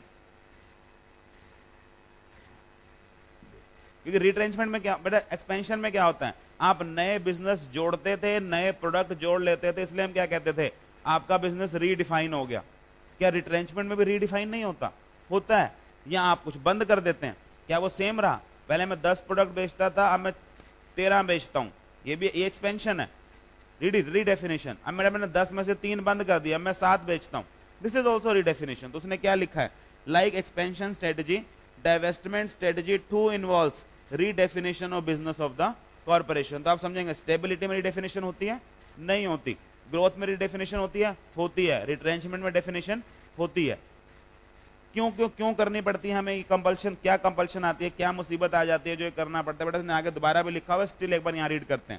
क्योंकि रिट्रेंचमेंट में क्या बेटा, एक्सपेंशन में क्या होता है, आप नए बिजनेस जोड़ते थे, नए प्रोडक्ट जोड़ लेते थे, इसलिए हम क्या कहते थे, आपका बिजनेस रीडिफाइन हो गया। क्या रिट्रेंचमेंट में भी रीडिफाइन नहीं होता? होता है। या आप कुछ बंद कर देते हैं, क्या वो सेम रहा? पहले मैं दस प्रोडक्ट बेचता था, अब मैं तेरह बेचता हूं, ये भी ये एक्सपेंशन है, रीडेफिनेशन। अब मेरा मैंने दस में से तीन बंद कर दिया, मैं सात बेचता हूं, दिस इज ऑल्सो रीडेफिनेशन। तो उसने क्या लिखा है, like expansion strategy divestment strategy too involves redefinition of business of the corporation. तो आप समझेंगे स्टेबिलिटी में रीडेफिनेशन होती है? नहीं होती। ग्रोथ में रीडेफिनेशन होती है? होती है। रिट्रेंचमेंट में डेफिनेशन होती है। क्यों क्यों क्यों करनी पड़ती है हमें कंपल्शन? क्या कंपल्शन आती है, क्या मुसीबत आ जाती है जो ये करना पड़ता है? बेटा इसने आगे दोबारा भी लिखा हुआ है, स्टिल एक बार यहाँ रीड करते हैं।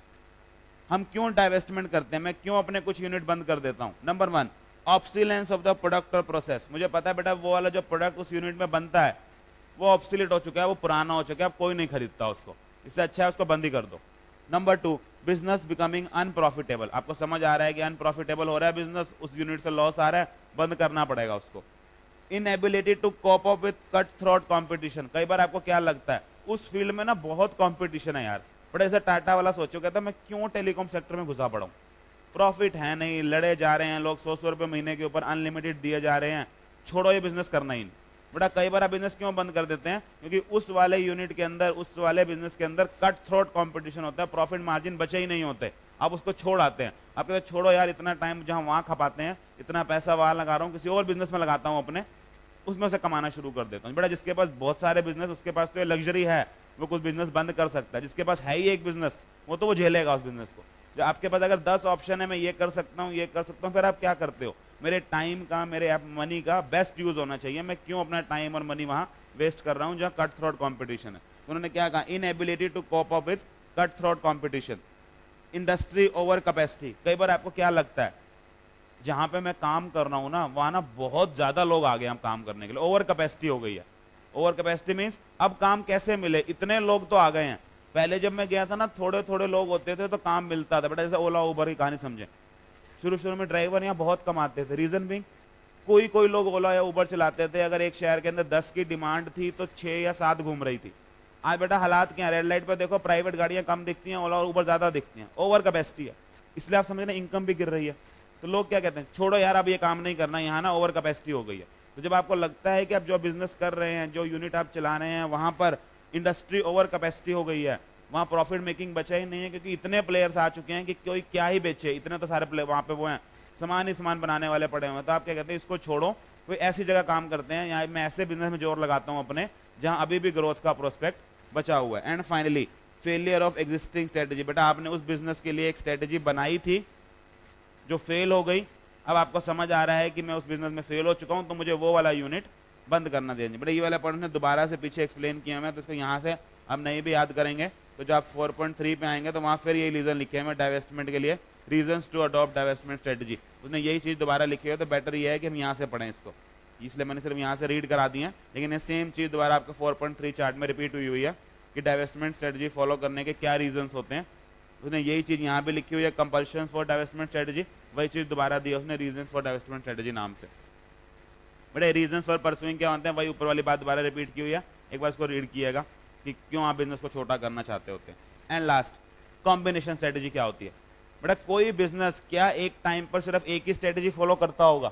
हम क्यों डाइवेस्टमेंट करते हैं, मैं क्यों अपने कुछ यूनिट बंद कर देता हूं? Number one, obsolescence of the product और प्रोसेस। मुझे पता है बेटा वो वाला जो प्रोडक्ट उस यूनिट में बनता है वो ऑब्सोलेट हो चुका है, वो पुराना हो चुका है, अब कोई नहीं खरीदता उसको, इससे अच्छा है उसको बंद ही कर दो। Number two, business becoming unprofitable. आपको समझ आ रहा है कि अनप्रॉफिटेबल हो रहा है बिजनेस, उस यूनिट से लॉस आ रहा है, बंद करना पड़ेगा उसको। Inability to cope up with cut throat competition. कई बार आपको क्या लगता है उस फील्ड में ना बहुत कंपटीशन है यार, बट ऐसा टाटा वाला सोचो, कहता मैं क्यों टेलीकॉम सेक्टर में घुसा पड़ा हूं, प्रॉफिट है नहीं, लड़े जा रहे हैं लोग, सौ सौ रुपए महीने के ऊपर अनलिमिटेड दिए जा रहे हैं, छोड़ो ये बिजनेस करना ही नहीं। बेटा कई बार आप बिजनेस क्यों बंद कर देते हैं, क्योंकि उस वाले यूनिट के अंदर, उस वाले बिजनेस के अंदर कट थ्रोट कंपटीशन होता है, प्रॉफिट मार्जिन बचे ही नहीं होते, आप उसको छोड़ आते हैं। आप कहते हैं छोड़ो यार, इतना टाइम जहां वहां खपाते हैं, इतना पैसा वहां लगा रहा हूं, किसी और बिजनेस में लगाता हूं अपने, उसमें से कमाना शुरू कर देता हूं। बेटा जिसके पास बहुत सारे बिजनेस, उसके पास तो ये लग्जरी है, वो कुछ बिजनेस बंद कर सकता है। जिसके पास है ही एक बिजनेस, वो तो वो झेलेगा उस बिजनेस को। जो आपके पास अगर दस ऑप्शन है, मैं ये कर सकता हूँ, ये कर सकता हूँ, फिर आप क्या करते हो, मेरे टाइम का, मेरे मनी का बेस्ट यूज होना चाहिए, मैं क्यों अपना टाइम और मनी वहां वेस्ट कर रहा हूं जहां कट थ्रोट कंपटीशन है। तो उन्होंने क्या कहा, inability to cope up with cut throat competition. Industry over capacity. कई बार आपको क्या लगता है जहां पे मैं काम कर रहा हूं ना, वहां ना बहुत ज्यादा लोग आ गए हम काम करने के लिए, ओवर कैपेसिटी हो गई है, ओवर कैपेसिटी मीन्स अब काम कैसे मिले, इतने लोग तो आ गए हैं। पहले जब मैं गया था ना थोड़े थोड़े लोग होते थे तो काम मिलता था, बेटा जैसे ओला उबर की कहानी समझे, शुरू शुरू में ड्राइवर यहाँ बहुत कमाते थे। रीजन भी कोई कोई लोग ओला या उबर चलाते थे, अगर एक शहर के अंदर दस की डिमांड थी तो छह या सात घूम रही थी। आज बेटा हालात क्या है, रेड लाइट पर देखो प्राइवेट गाड़ियां कम दिखती हैं, ओला और उबर ज्यादा दिखती हैं, ओवर कैपेसिटी है, इसलिए आप समझ रहे इनकम भी गिर रही है। तो लोग क्या कहते हैं, छोड़ो यार अब ये काम नहीं करना, यहाँ ना ओवर कैपेसिटी हो गई है। तो जब आपको लगता है कि आप जो बिजनेस कर रहे हैं, जो यूनिट आप चला रहे हैं, वहां पर इंडस्ट्री ओवर कैपेसिटी हो गई है, वहां प्रॉफिट मेकिंग बचा ही नहीं है, क्योंकि इतने प्लेयर्स आ चुके हैं कि कोई क्या ही बेचे, इतने तो सारे प्लेयर वहां पे वो हैं, सामान ही सामान बनाने वाले पड़े हुए हैं। तो आप क्या कहते हैं, इसको छोड़ो, कोई ऐसी जगह काम करते हैं, यहाँ मैं ऐसे बिजनेस में जोर लगाता हूँ अपने जहां अभी भी ग्रोथ का प्रोस्पेक्ट बचा हुआ है। And finally failure of existing strategy, बेटा आपने उस बिजनेस के लिए एक स्ट्रेटेजी बनाई थी जो फेल हो गई, अब आपको समझ आ रहा है कि मैं उस बिजनेस में फेल हो चुका हूं, तो मुझे वो वाला यूनिट बंद करना देंगे। बेटा ये वाला पॉइंट ने दोबारा से पीछे एक्सप्लेन किया मैं, तो इसको यहाँ से अब नहीं भी याद करेंगे, तो जब आप फोर पॉइंट थ्री पे आएंगे तो वहाँ फिर यही रीजन लिखे हैं मैं डाइवेस्टमेंट के लिए, reasons to adopt divestment strategy, उसने यही चीज दोबारा लिखी है। तो बेटर ये है कि हम यहाँ से पढ़ें इसको, इसलिए मैंने सिर्फ यहाँ से रीड करा दी है, लेकिन ये सेम चीज दोबारा आपके फोर पॉइंट थ्री चार्ट में रिपीट हुई हुई है कि डाइवेस्टमेंट स्ट्रेटेजी फॉलो करने के क्या रीजंस होते हैं। उसने यही चीज यहाँ भी लिखी हुई है, कंपल्शन फॉर डाइवेस्टमेंट स्ट्रेटेजी, वही चीज दोबारा दी है उसने रीजंस फॉर डाइवेस्टमेंट स्ट्रेटेजी नाम से। बड़े रीजंस फॉर परसुइंग क्या होते हैं, वही ऊपर वाली बात दोबारा रिपीट की हुई है, एक बार इसको रीड किएगा कि क्यों आप बिजनेस को छोटा करना चाहते होते हैं। एंड लास्ट कॉम्बिनेशन स्ट्रेटेजी क्या होती है। बेटा कोई बिजनेस क्या एक टाइम पर सिर्फ एक ही स्ट्रेटेजी फॉलो करता होगा,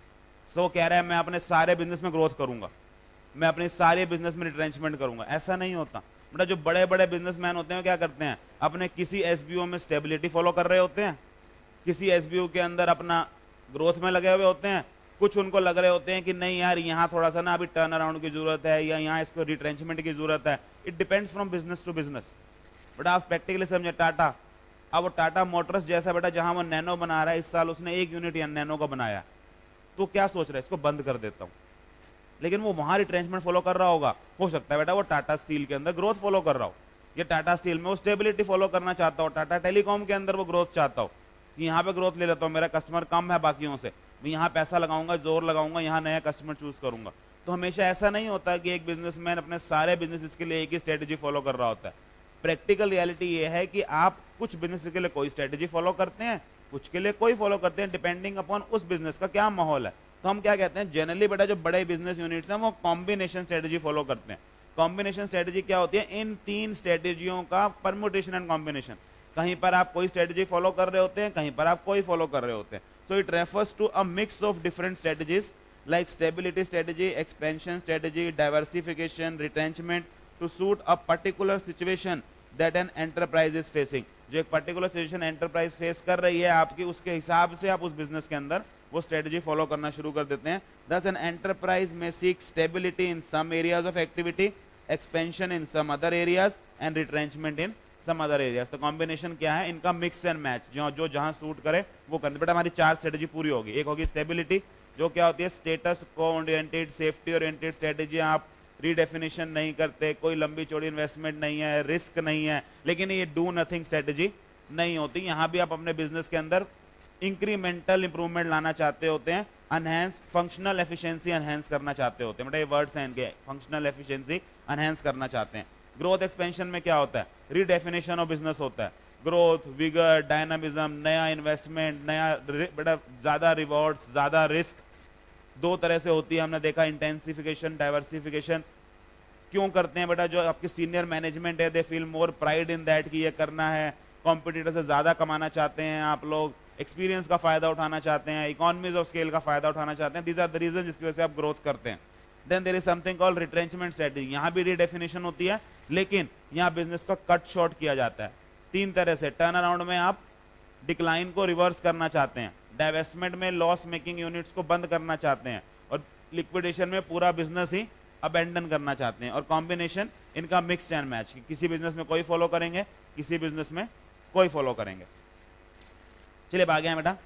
सो कह रहा है मैं अपने सारे बिजनेस में ग्रोथ करूंगा, मैं अपने सारे बिजनेस में रिट्रेंचमेंट करूंगा, ऐसा नहीं होता। बेटा जो बड़े बड़े बिजनेसमैन होते हैं क्या करते हैं, अपने किसी एसबीओ में स्टेबिलिटी फॉलो कर रहे होते हैं, किसी एसबीओ के अंदर अपना ग्रोथ में लगे हुए होते हैं, कुछ उनको लग रहे होते हैं कि नहीं यार यहाँ थोड़ा सा ना अभी टर्न अराउंड की जरूरत है, या यहाँ इसको रिट्रेंचमेंट की जरूरत है। It depends from business to business. बेटा आप प्रैक्टिकली समझे, टाटा, अब वो टाटा मोटर्स जैसा बेटा जहां वो नैनो बना रहा है, इस साल उसने एक यूनिट या नैनो का बनाया, तो क्या सोच रहा है इसको बंद कर देता हूं, लेकिन वो वहां रिट्रेंचमेंट फॉलो कर रहा होगा। हो सकता है बेटा वो टाटा स्टील के अंदर ग्रोथ फॉलो कर रहा हो, या टाटा स्टील में वो स्टेबिलिटी फॉलो करना चाहता हो, टाटा टेलीकॉम के अंदर वो ग्रोथ चाहता हो कि यहाँ पे ग्रोथ ले लेता हूँ, मेरा कस्टमर कम है बाकियों से, मैं यहाँ पैसा लगाऊंगा, जोर लगाऊंगा, यहाँ नया कस्टमर चूज करूंगा। तो हमेशा ऐसा नहीं होता कि एक बिजनेसमैन अपने सारे बिजनेस के लिए एक ही स्ट्रेटेजी फॉलो कर रहा होता है। प्रैक्टिकल रियलिटी ये है कि आप कुछ बिजनेस के लिए कोई स्ट्रेटेजी फॉलो करते हैं, कुछ के लिए कोई फॉलो करते हैं, डिपेंडिंग अपॉन उस बिजनेस का क्या माहौल है। तो हम क्या कहते हैं, जनरली बेटा जो बड़े बिजनेस यूनिट्स हैं वो कॉम्बिनेशन स्ट्रेटेजी फॉलो करते हैं। कॉम्बिनेशन स्ट्रेटेजी क्या होती है, इन तीन स्ट्रेटेजियों का परमुटेशन एंड कॉम्बिनेशन। कहीं पर आप कोई स्ट्रेटेजी फॉलो कर रहे होते हैं, कहीं पर आप कोई फॉलो कर रहे होते हैं। So it refers to a mix of different strategies like stability strategy, expansion strategy, diversification, retrenchment to suit a particular situation that an enterprise is facing. जो एक पर्टिकुलर सिचुएशन एंटरप्राइज फेस कर रही है आपकी, उसके हिसाब से आप उस बिजनेस के अंदर वो स्ट्रेटेजी फॉलो करना शुरू कर देते हैं। Thus an enterprise may seek stability in some areas of activity, expansion in some other areas and retrenchment in some other areas। तो कॉम्बिनेशन क्या है, इनका मिक्स एंड मैच, जो जो जहां सूट करे वो करते। बेटा हमारी चार स्ट्रेटेजी पूरी होगी। एक होगी स्टेबिलिटी, जो क्या होती है, status quo oriented, safety oriented strategy. आप रीडेफिनेशन नहीं करते, कोई लंबी चौड़ी इन्वेस्टमेंट नहीं है, रिस्क नहीं है, लेकिन ये डू नथिंग स्ट्रेटेजी नहीं होती। यहाँ भी आप अपने बिजनेस के अंदर इंक्रीमेंटल इंप्रूवमेंट लाना चाहते होते हैं, अनहेंस फंक्शनल एफिशिएंसी एनहेंस करना चाहते होते हैं। मतलब ये वर्ड्स हैं इनके, फंक्शनल एफिशिएंसी एनहेंस करना चाहते हैं। ग्रोथ एक्सपेंशन में क्या होता है, रीडेफिनेशन ऑफ बिजनेस होता है, ग्रोथ, विगर, डायनामिज्म, नया इन्वेस्टमेंट, नया बेटा ज्यादा रिवॉर्ड्स, ज्यादा रिस्क, दो तरह से होती है। हमने देखा इंटेंसिफिकेशन, डाइवर्सिफिकेशन। क्यों करते हैं बेटा, जो आपकी सीनियर मैनेजमेंट है they feel more pride in that कि ये करना है, कॉम्पिटिटर से ज्यादा कमाना चाहते हैं आप लोग, एक्सपीरियंस का फायदा उठाना चाहते हैं, इकोनॉमीज ऑफ स्केल का फायदा उठाना चाहते हैं। दीज आर द रीजन जिसकी वजह से आप ग्रोथ करते हैं। Then there is something called retrenchment strategy. यहाँ भी रीडेफिनेशन होती है, लेकिन यहाँ बिजनेस का कट शॉर्ट किया जाता है तीन तरह से। टर्न अराउंड में आप डिक्लाइन को रिवर्स करना चाहते हैं, डाइवेस्टमेंट में लॉस मेकिंग यूनिट्स को बंद करना चाहते हैं, और लिक्विडेशन में पूरा बिजनेस ही अबेंडन करना चाहते हैं। और कॉम्बिनेशन इनका मिक्स एंड मैच, किसी बिजनेस में कोई फॉलो करेंगे, किसी बिजनेस में कोई फॉलो करेंगे। चलिए आगे हैं बेटा,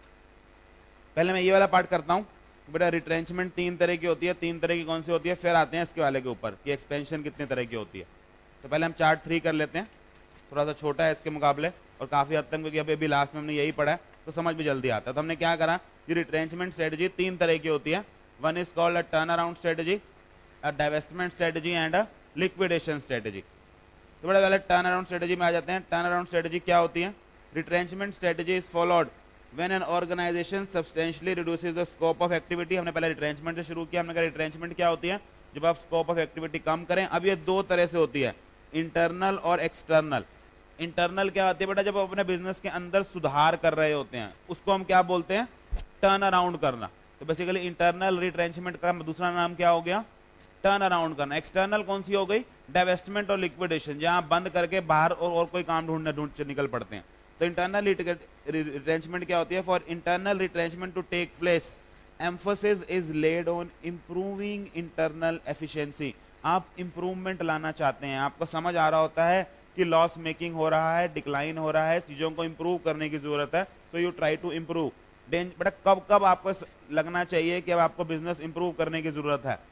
पहले मैं ये वाला पार्ट करता हूं। बेटा रिट्रेंचमेंट तीन तरह की होती है, तीन तरह की कौन सी होती है, फिर आते हैं इसके वाले के ऊपर कि एक्सपेंशन कितने तरह की होती है। तो पहले हम चार्ट थ्री कर लेते हैं, थोड़ा सा छोटा है इसके मुकाबले और काफी हद तक, क्योंकि अभी अभी लास्ट में हमने यही पढ़ा है तो समझ भी जल्दी आता है। तो हमने क्या करा, ये रिट्रेंचमेंट स्ट्रेटेजी तीन तरह की होती है। One is called a turn around strategy, divestment strategy and a liquidation strategy. तो बड़ा पहले टर्न अराउंड स्ट्रेटजी में आ जाते हैं। टर्न अराउंड स्ट्रेटजी क्या होती है? Retrenchment strategy is followed when an organization substantially reduces the scope of activity. हमने पहले रिट्रेंचमेंट से शुरू किया। हमने कहा रिट्रेंचमेंट क्या होती है? जब आप स्कोप ऑफ एक्टिविटी कम करें। अब ये दो तरह से होती है, इंटरनल और एक्सटर्नल। इंटरनल क्या होती है बेटा? जब आप अपने बिजनेस के अंदर सुधार कर रहे होते हैं, उसको हम क्या बोलते हैं? टर्न अराउंड करना। तो बेसिकली इंटरनल रिट्रेंचमेंट का दूसरा नाम क्या हो गया? टर्न अराउंड करना। एक्सटर्नल कौन सी हो गई? डाइवेस्टमेंट और लिक्विडेशन, जहां बंद करके बाहर और, और कोई काम ढूंढने ढूंढ निकल पड़ते हैं। तो इंटरनल रिट्रेंचमेंट क्या होती है? For internal retrenchment to take place emphasis is laid on improving internal efficiency. आप इंप्रूवमेंट लाना चाहते हैं, आपको समझ आ रहा होता है कि लॉस मेकिंग हो रहा है, डिक्लाइन हो रहा है, चीजों को इंप्रूव करने की जरूरत है, so you try to improve. बेटा कब कब आपको लगना चाहिए कि अब आपको बिजनेस इंप्रूव करने की जरूरत है?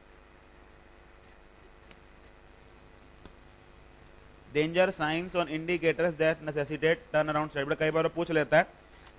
डेंजर साइंस और indicators that necessitate turn around strategy. कई बार पूछ लेता है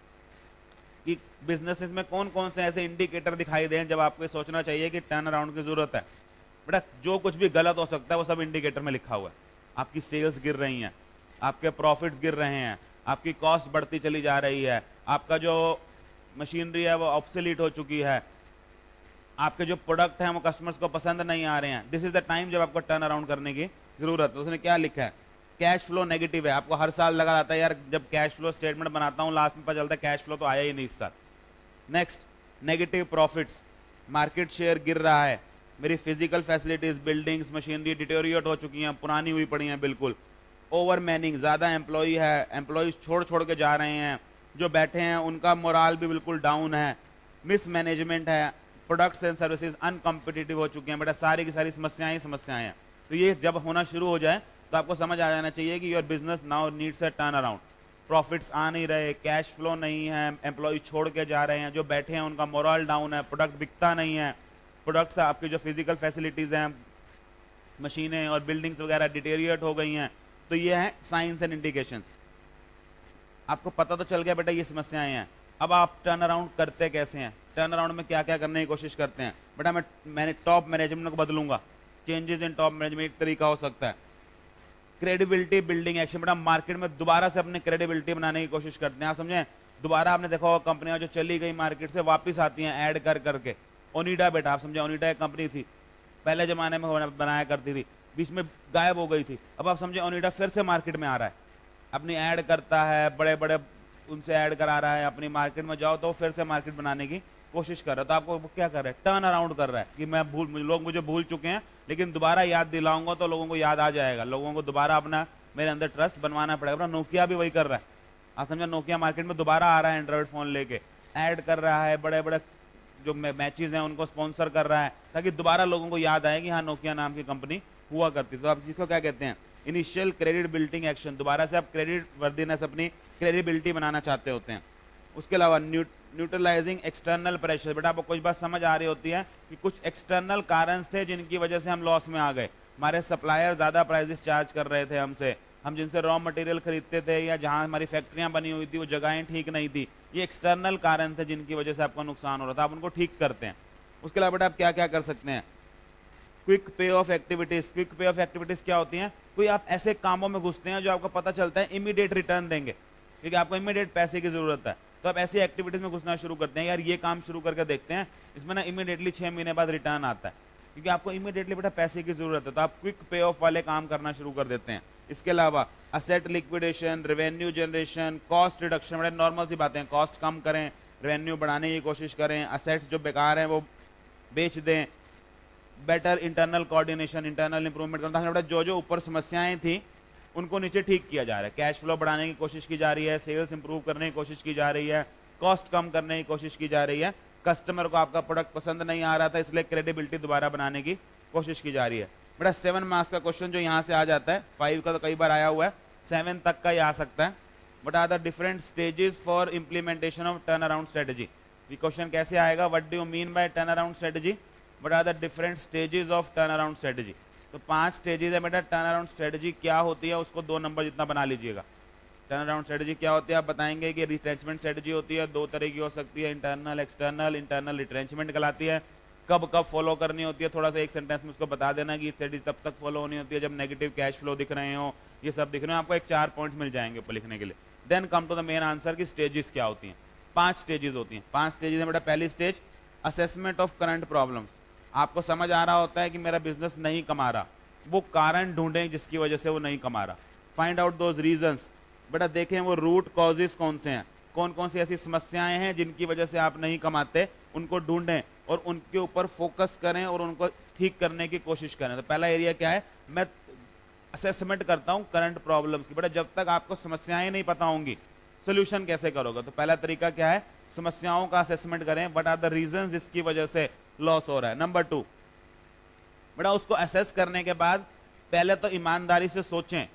कि बिजनेस में कौन कौन से ऐसे इंडिकेटर दिखाई दें जब आपको सोचना चाहिए कि टर्न अराउंड की जरूरत है। बेटा जो कुछ भी गलत हो सकता है वो सब इंडिकेटर में लिखा हुआ है। आपकी सेल्स गिर रही हैं, आपके प्रॉफिट्स गिर रहे हैं, आपकी कॉस्ट बढ़ती चली जा रही है, आपका जो मशीनरी है वो ऑब्सोलीट हो चुकी है, आपके जो प्रोडक्ट हैं वो कस्टमर्स को पसंद नहीं आ रहे हैं। दिस इज द टाइम जब आपको टर्न अराउंड करने की जरूरत है। उसने क्या लिखा है? कैश फ्लो नेगेटिव है। आपको हर साल लगा रहता है यार जब कैश फ्लो स्टेटमेंट बनाता हूं लास्ट में पता चलता है कैश फ्लो तो आया ही नहीं इस साल। Next, negative profits, market share गिर रहा है, मेरी physical facilities, buildings, machinery deteriorate हो चुकी हैं, पुरानी हुई पड़ी हैं बिल्कुल। ओवर मैनिंग, ज्यादा एम्प्लॉय है, एम्प्लॉयज छोड़ छोड़ के जा रहे हैं, जो बैठे हैं उनका मोराल भी बिल्कुल डाउन है। मिस मैनेजमेंट है, प्रोडक्ट्स एंड सर्विसेज अनकम्पिटिटिव हो चुके हैं। बेटा सारी की सारी समस्याएं समस्याएं हैं। तो ये जब होना शुरू हो जाए तो आपको समझ आ जाना चाहिए कि your business now needs a turn around. Profits आ नहीं रहे, कैश फ्लो नहीं है, एम्प्लॉय छोड़ के जा रहे हैं, जो बैठे हैं उनका मोरल डाउन है, प्रोडक्ट बिकता नहीं है, प्रोडक्ट्स आपकी जो फिजिकल फैसिलिटीज हैं, मशीनें और बिल्डिंग्स वगैरह डिटेरिएट हो गई हैं। तो ये है साइंस एंड इंडिकेशंस। आपको पता तो चल गया बेटा ये समस्याएं हैं। अब आप टर्न अराउंड करते कैसे हैं? टर्न अराउंड में क्या क्या करने की कोशिश करते हैं? बेटा मैं मैंने टॉप मैनेजमेंट को बदलूंगा। चेंजेस इन टॉप मैनेजमेंट एक तरीका हो सकता है। क्रेडिबिलिटी बिल्डिंग एक्शन, बेटा मार्केट में दोबारा से अपनी क्रेडिबिलिटी बनाने की कोशिश करते हैं। आप समझे? दोबारा आपने देखा होगा कंपनियां जो चली गई मार्केट से वापस आती हैं ऐड कर करके। ओनिडा बेटा आप समझे, ओनिडा एक कंपनी थी पहले जमाने में बनाया करती थी, बीच में गायब हो गई थी। अब आप समझे ओनिडा फिर से मार्केट में आ रहा है, अपनी ऐड करता है, बड़े बड़े उनसे ऐड करा रहा है, अपनी मार्केट में जाओ तो फिर से मार्केट बनाने की कोशिश कर रहा है। तो आपको क्या कर रहा है? टर्न अराउंड कर रहा है कि मैं भूल लोग मुझे भूल चुके हैं लेकिन दोबारा याद दिलाऊंगा तो लोगों को याद आ जाएगा, लोगों को दोबारा अपना मेरे अंदर ट्रस्ट बनवाना पड़ेगा। नोकिया भी वही कर रहा है। आप समझे? नोकिया मार्केट में दोबारा आ रहा है एंड्रॉइड फोन लेके, ऐड कर रहा है, बड़े बड़े जो मैचेस हैं उनको स्पॉन्सर कर रहा है ताकि दोबारा लोगों को याद आए कि हाँ नोकिया नाम की कंपनी हुआ करती। तो आप जिसको क्या कहते हैं? Initial credit building action. दोबारा से आप क्रेडिट वर्दीनेस, अपनी क्रेडिबिलिटी बनाना चाहते होते हैं। उसके अलावा न्यूट्रलाइजिंग एक्सटर्नल प्रेशर। बेटा आपको कुछ बात समझ आ रही होती है कि कुछ एक्सटर्नल कारण थे जिनकी वजह से हम लॉस में आ गए। हमारे सप्लायर ज्यादा प्राइसेस चार्ज कर रहे थे हमसे, हम जिनसे रॉ मटेरियल खरीदते थे या जहां हमारी फैक्ट्रियां बनी हुई थी वो जगहें ठीक नहीं थी। ये एक्सटर्नल कारण थे जिनकी वजह से आपको नुकसान हो रहा था, आप उनको ठीक करते हैं। उसके अलावा बेटा आप क्या क्या कर सकते हैं? Quick pay off activities. Quick pay off activities क्या होती हैं? कोई आप ऐसे कामों में घुसते हैं जो आपको पता चलता है इमीडिएट रिटर्न देंगे, क्योंकि आपको इमीडिएट पैसे की जरूरत है, तो आप ऐसी एक्टिविटीज में घुसना शुरू करते हैं। यार ये काम शुरू करके देखते हैं, इसमें ना इमीडिएटली छह महीने बाद रिटर्न आता है, क्योंकि आपको इमीडिएटली बेटा पैसे की जरूरत है, तो आप क्विक पे ऑफ वाले काम करना शुरू कर देते हैं। इसके अलावा asset liquidation, revenue generation, cost reduction. बड़े नॉर्मल सी बातें, कॉस्ट कम करें, रेवेन्यू बढ़ाने की कोशिश करें, असेट्स जो बेकार हैं वो बेच दें, better internal coordination, internal improvement करना। बेटा जो जो ऊपर समस्याएं थी उनको नीचे ठीक किया जा रहा है। कैश फ्लो बढ़ाने की कोशिश की जा रही है, सेल्स इंप्रूव करने की कोशिश की जा रही है, कॉस्ट कम करने की कोशिश की जा रही है, कस्टमर को आपका प्रोडक्ट पसंद नहीं आ रहा था इसलिए क्रेडिबिलिटी दोबारा बनाने की कोशिश की जा रही है। बेटा सेवन मार्क्स का क्वेश्चन जो यहाँ से आ जाता है, फाइव का तो कई बार आया हुआ है, सेवन तक का ही आ सकता है। But are the different stages for implementation of turn around strategy. ये क्वेश्चन कैसे आएगा? What do you mean by turn around strategy? What are the different stages of turn around strategy? तो पांच स्टेजेस है बेटा। टर्न अराउंड स्ट्रेटेजी क्या होती है उसको दो नंबर जितना बना लीजिएगा। टर्न अराउंड स्ट्रेटेजी क्या होती है आप बताएंगे कि रिट्रेंचमेंट स्ट्रेटेजी होती है, दो तरह की हो सकती है, इंटरनल एक्सटर्नल। इंटरनल रिट्रेंचमेंट कहलाती है, कब कब फॉलो करनी होती है, थोड़ा सा एक सेंटेंस में उसको बता देना कि स्ट्रेटेजी तब तक फॉलो होनी होती है जब नेगेटिव कैश फ्लो दिख रहे हो, ये सब दिख रहे हो, आपको एक चार पॉइंट्स मिल जाएंगे ऊपर लिखने के लिए। Then come to the main answer की स्टेजेस क्या होती हैं। पांच स्टेजेस होती हैं, पांच स्टेजेस है बेटा। पहली stage assessment of current problems. आपको समझ आ रहा होता है कि मेरा बिजनेस नहीं कमा रहा, वो कारण ढूंढें जिसकी वजह से वो नहीं कमा रहा। फाइंड आउट दोज रीजंस, बेटा देखें वो रूट कॉजेज कौन से हैं, कौन कौन सी ऐसी समस्याएं हैं जिनकी वजह से आप नहीं कमाते, उनको ढूंढें और उनके ऊपर फोकस करें और उनको ठीक करने की कोशिश करें। तो पहला एरिया क्या है, मैं असेसमेंट करता हूं करंट प्रॉब्लम्स की। बेटा जब तक आपको समस्याएं नहीं पता होंगी सोल्यूशन कैसे करोगे। तो पहला तरीका क्या है, समस्याओं का असेसमेंट करें, व्हाट आर द रीजंस जिसकी वजह से लॉस हो रहा है। नंबर टू, बेटा उसको असेस करने के बाद पहले तो ईमानदारी से सोचें